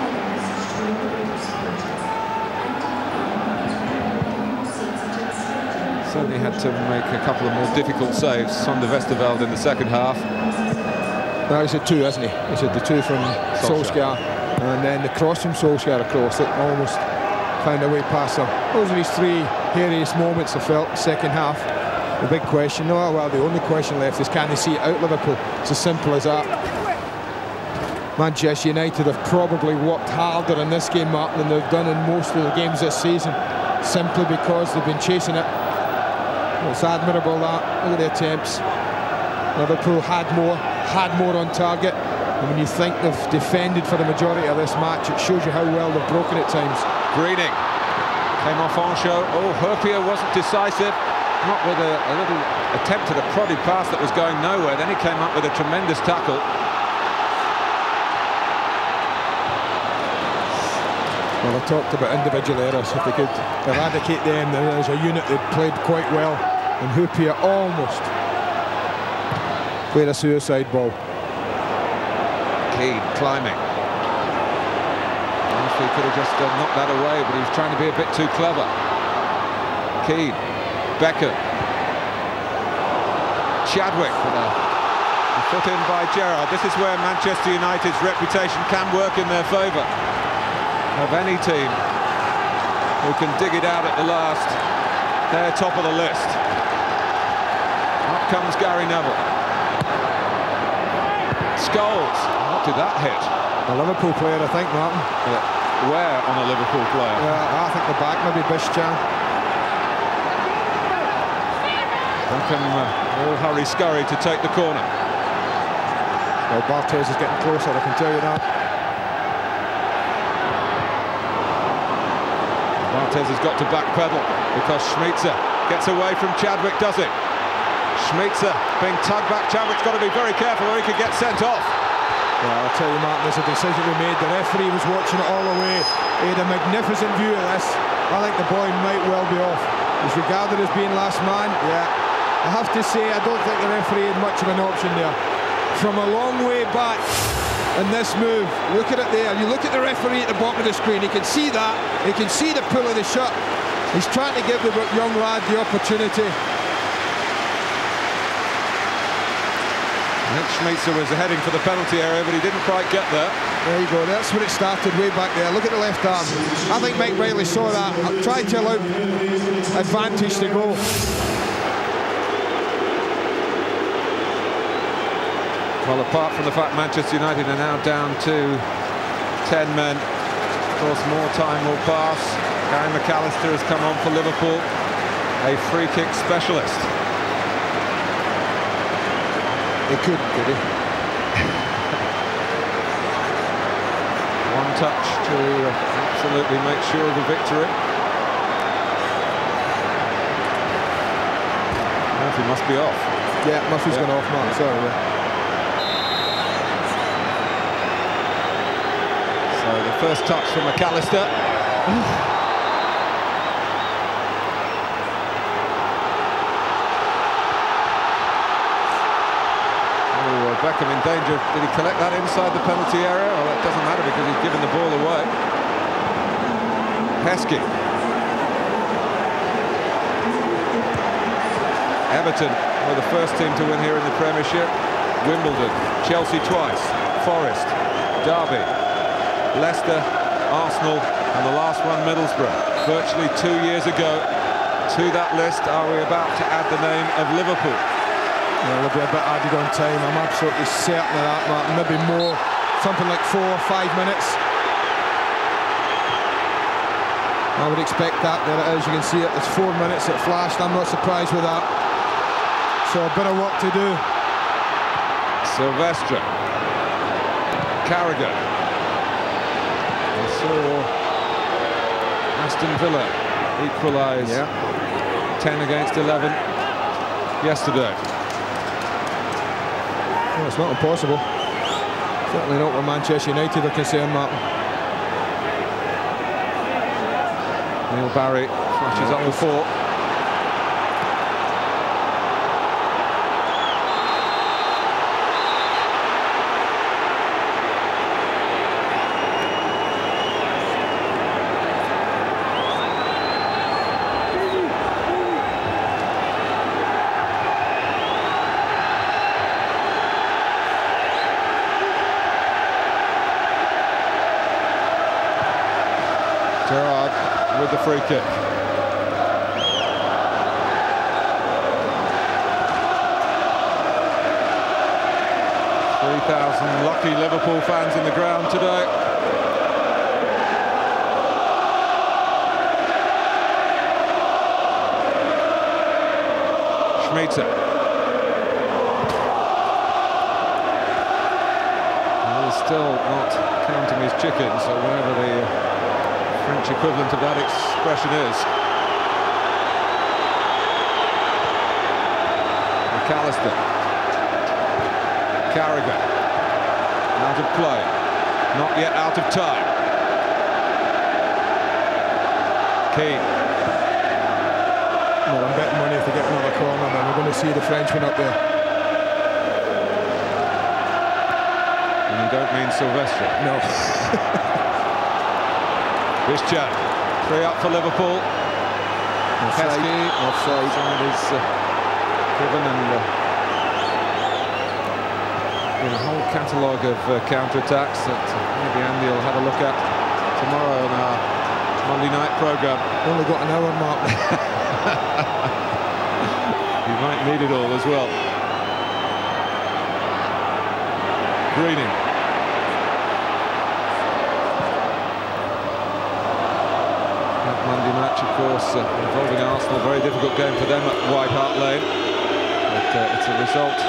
Certainly had to make a couple of more difficult saves. Sander Westerveld in the second half. No, he said two, hasn't he? He said the two from Solskjaer, and then the cross from Solskjaer across it almost found a way past them. Those are his 3 hairiest moments, I felt, second half. The big question, no, well, the only question left is, can they see it out, Liverpool? It's as simple as that. Manchester United have probably worked harder in this game, Martin, than they've done in most of the games this season, simply because they've been chasing it. It's admirable, that. Look at the attempts. Liverpool had more on target. And when you think they've defended for the majority of this match, it shows you how well they've broken at times. Greening came off on show. Oh, Herpia wasn't decisive. Not with a little attempt at a proddy pass that was going nowhere. Then he came up with a tremendous tackle. Well, I talked about individual errors. If they could eradicate them, as a unit they'd played quite well. And Hupia almost played a suicide ball. Keane climbing. He could have just knocked that away, but he was trying to be a bit too clever. Keane, Beckham, Chadwick with a foot in by Gerrard. This is where Manchester United's reputation can work in their favour. Of any team who can dig it out at the last, they're top of the list. Up comes Gary Neville. Scholes, what did that hit? A Liverpool player, I think, Martin. Where on a Liverpool player? Yeah, I think the back, maybe Bishchan. Beckham all hurry-scurry to take the corner. Well, Barthez is getting closer, I can tell you that. Barthez has got to backpedal because Schmeitzer gets away from Chadwick, does it? Schmeitzer being tugged back. Chadwick's got to be very careful or he could get sent off. Well, I'll tell you, Martin, there's a decision we made. The referee was watching it all the way. He had a magnificent view of this. I think the boy might well be off. He's regarded as being last man. Yeah, I have to say, I don't think the referee had much of an option there. From a long way back in this move, look at it there. You look at the referee at the bottom of the screen, he can see that. He can see the pull of the shot. He's trying to give the young lad the opportunity. I think Schmeitzer was heading for the penalty area, but he didn't quite get there. There you go, that's where it started, way back there. Look at the left arm. I think Mike Riley saw that, tried to allow advantage to go. Well, apart from the fact Manchester United are now down to 10 men, of course more time will pass. Gary McAllister has come on for Liverpool, a free kick specialist. He couldn't, could he? One touch to absolutely make sure of the victory. Murphy must be off. Yeah, Murphy's gone off, Mark. Sorry. Yeah. So the first touch from McAllister. Beckham in danger. Did he collect that inside the penalty area? Well, it doesn't matter because he's given the ball away. Heskey. Everton were the first team to win here in the Premiership. Wimbledon, Chelsea twice, Forest, Derby, Leicester, Arsenal, and the last one Middlesbrough. Virtually 2 years ago. To that list are we about to add the name of Liverpool. Yeah, there'll be a bit added on time. I'm absolutely certain of that, Martin. Maybe more, something like 4 or 5 minutes. I would expect that. There it is, you can see it. It's 4 minutes, it flashed. I'm not surprised with that. So a bit of work to do. Silvestre. Carragher. We saw Aston Villa equalise 10 against 11 yesterday. Well, it's not impossible. Certainly not where Manchester United are concerned, Martin. Neil Barry flashes up the fort. with the free kick. 3,000 lucky Liverpool fans in the ground today. Schmeiter. He's still not counting his chickens, or whatever the French equivalent of that expression is. McAllister. Carragher. Out of play. Not yet out of time. Keane. Well, I'm betting money if they get another corner, then we're going to see the Frenchman up there. And you don't mean Silvestre? No. Christian. 3 up for Liverpool. Heskey. Offside. Is given, and in a whole catalogue of counter-attacks that maybe Andy will have a look at tomorrow in our Monday night programme. Only got an hour, Mark. You might need it all as well. Greening. That Monday match, of course, involving Arsenal. Very difficult game for them at White Hart Lane. But it's a result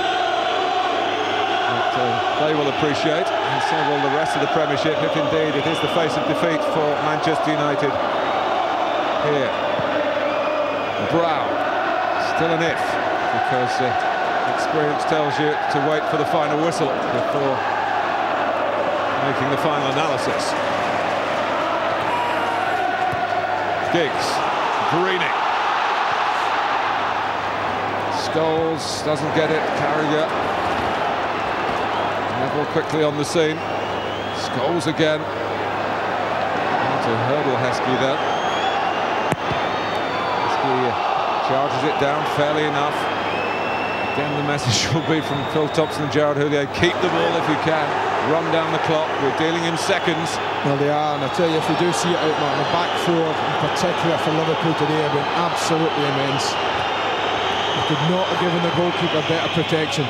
they will appreciate, and so will the rest of the Premiership, if indeed it is the face of defeat for Manchester United here. Brown, still an if, because experience tells you to wait for the final whistle before making the final analysis. Giggs, Greening. Scholes doesn't get it, Carragher. Neville quickly on the scene. Scholes again. How to hurdle Heskey there. Heskey charges it down fairly enough. Again, the message will be from Phil Thompson and Gerard Houllier: keep the ball if you can. Run down the clock. We're dealing in seconds. Well, they are, and I tell you, if we do see it out, Mark, the back four in particular for Liverpool today have been absolutely immense. They could not have given the goalkeeper better protection.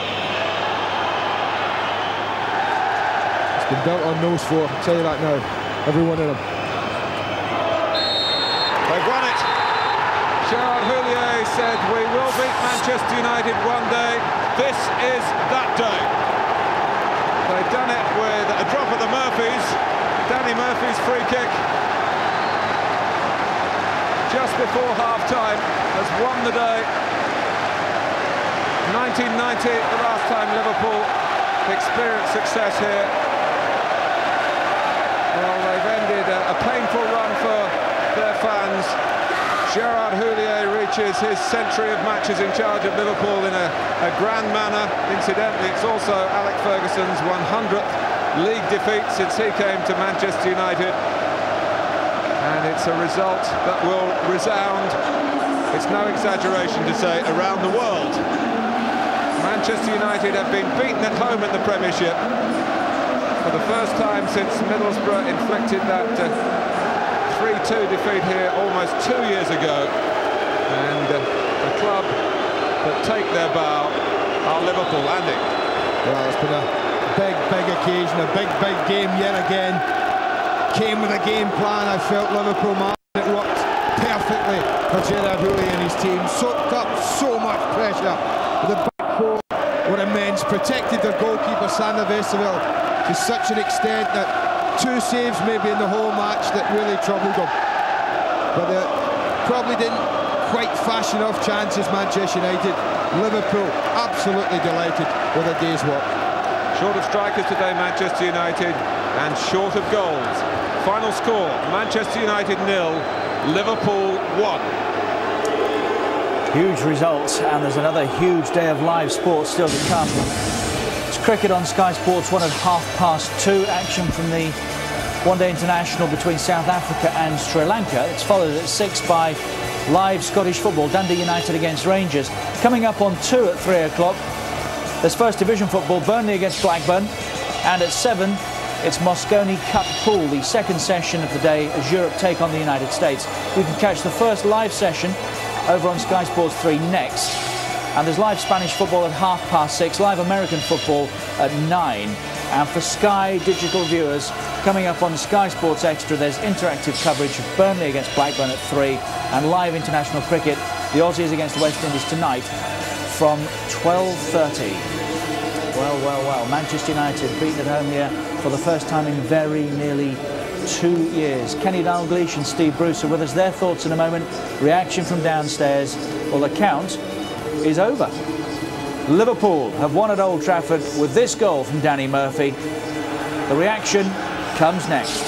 Been built on those four, I'll tell you that now, every one of them. They've won it. Gerard Houllier said, we will beat Manchester United one day. This is that day. They've done it with a drop of the Murphys. Danny Murphy's free kick just before half-time has won the day. 1990, the last time Liverpool experienced success here. Well, they've ended a painful run for their fans. Gerard Houllier reaches his century of matches in charge of Liverpool in a grand manner. Incidentally, it's also Alex Ferguson's 100th league defeat since he came to Manchester United. And it's a result that will resound, it's no exaggeration to say, around the world. Manchester United have been beaten at home in the Premiership for the first time since Middlesbrough inflicted that 3-2 defeat here almost 2 years ago. And the club that take their bow are Liverpool. Andy. Well, it's been a big occasion, a big game yet again. Came with a game plan. I felt Liverpool, man, it worked perfectly for Gerard Houllier and his team. Soaked up so much pressure. The back four were immense, protected their goalkeeper Sander Westerveld to such an extent that 2 saves maybe in the whole match that really troubled them. But they probably didn't quite fashion enough chances, Manchester United. Liverpool absolutely delighted with a day's work. Short of strikers today, Manchester United, and short of goals. Final score, Manchester United 0, Liverpool 1. Huge results, and there's another huge day of live sports still to come. It's cricket on Sky Sports 1 at 2:30. Action from the one-day international between South Africa and Sri Lanka. It's followed at 6 by live Scottish football, Dundee United against Rangers. Coming up on 2 at 3 o'clock, there's First Division football, Burnley against Blackburn. And at 7, It's Mosconi Cup Pool, the second session of the day as Europe take on the United States. You can catch the first live session over on Sky Sports 3 next. And there's live Spanish football at 6:30, live American football at 9. And for Sky digital viewers, coming up on Sky Sports Extra, there's interactive coverage of Burnley against Blackburn at 3 and live international cricket, the Aussies against the West Indies tonight from 12:30. Well, Manchester United beaten at home here for the first time in very nearly 2 years. Kenny Dalglish and Steve Bruce are with us. Their thoughts in a moment. Reaction from downstairs. Well, the count is over. Liverpool have won at Old Trafford with this goal from Danny Murphy. The reaction comes next.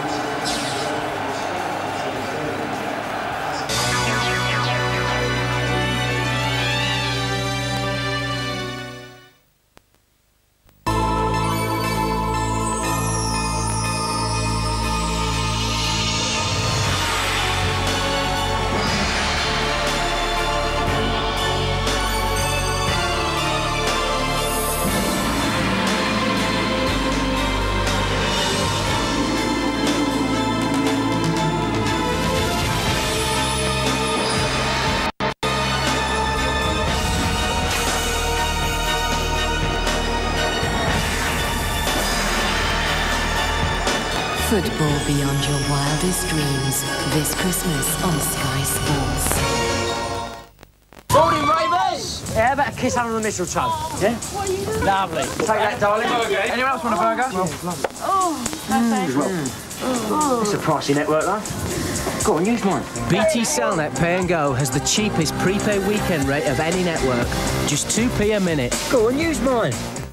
Football beyond your wildest dreams this Christmas on Sky Sports. Morning, Ravers! Yeah, how about a kiss under the mistletoe? Yeah? Lovely. Take that, darling. Anyone else want a burger? Oh, perfect. It's a pricey network, though. Go on, use mine. BT Cellnet Pay and Go has the cheapest prepaid weekend rate of any network. Just 2p a minute. Go on, use mine.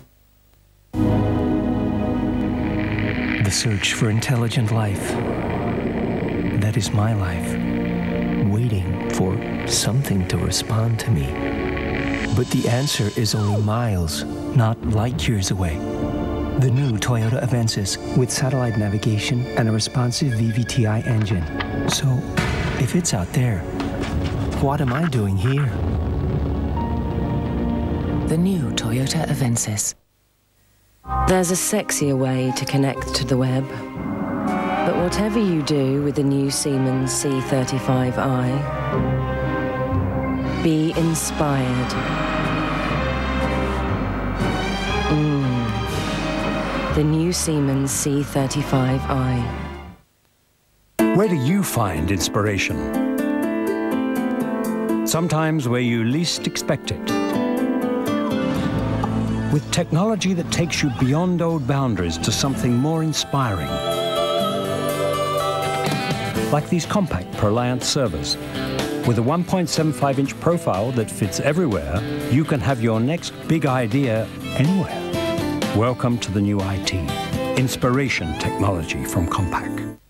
The search for intelligent life. That is my life. Waiting for something to respond to me. But the answer is only miles, not light years away. The new Toyota Avensis with satellite navigation and a responsive VVTi engine. So, if it's out there, what am I doing here? The new Toyota Avensis. There's a sexier way to connect to the web. But whatever you do with the new Siemens C35i, be inspired. The new Siemens C35i. Where do you find inspiration? Sometimes where you least expect it. With technology that takes you beyond old boundaries to something more inspiring. Like these compact Proliant servers. With a 1.75-inch profile that fits everywhere, you can have your next big idea anywhere. Welcome to the new IT. Inspiration technology from Compaq.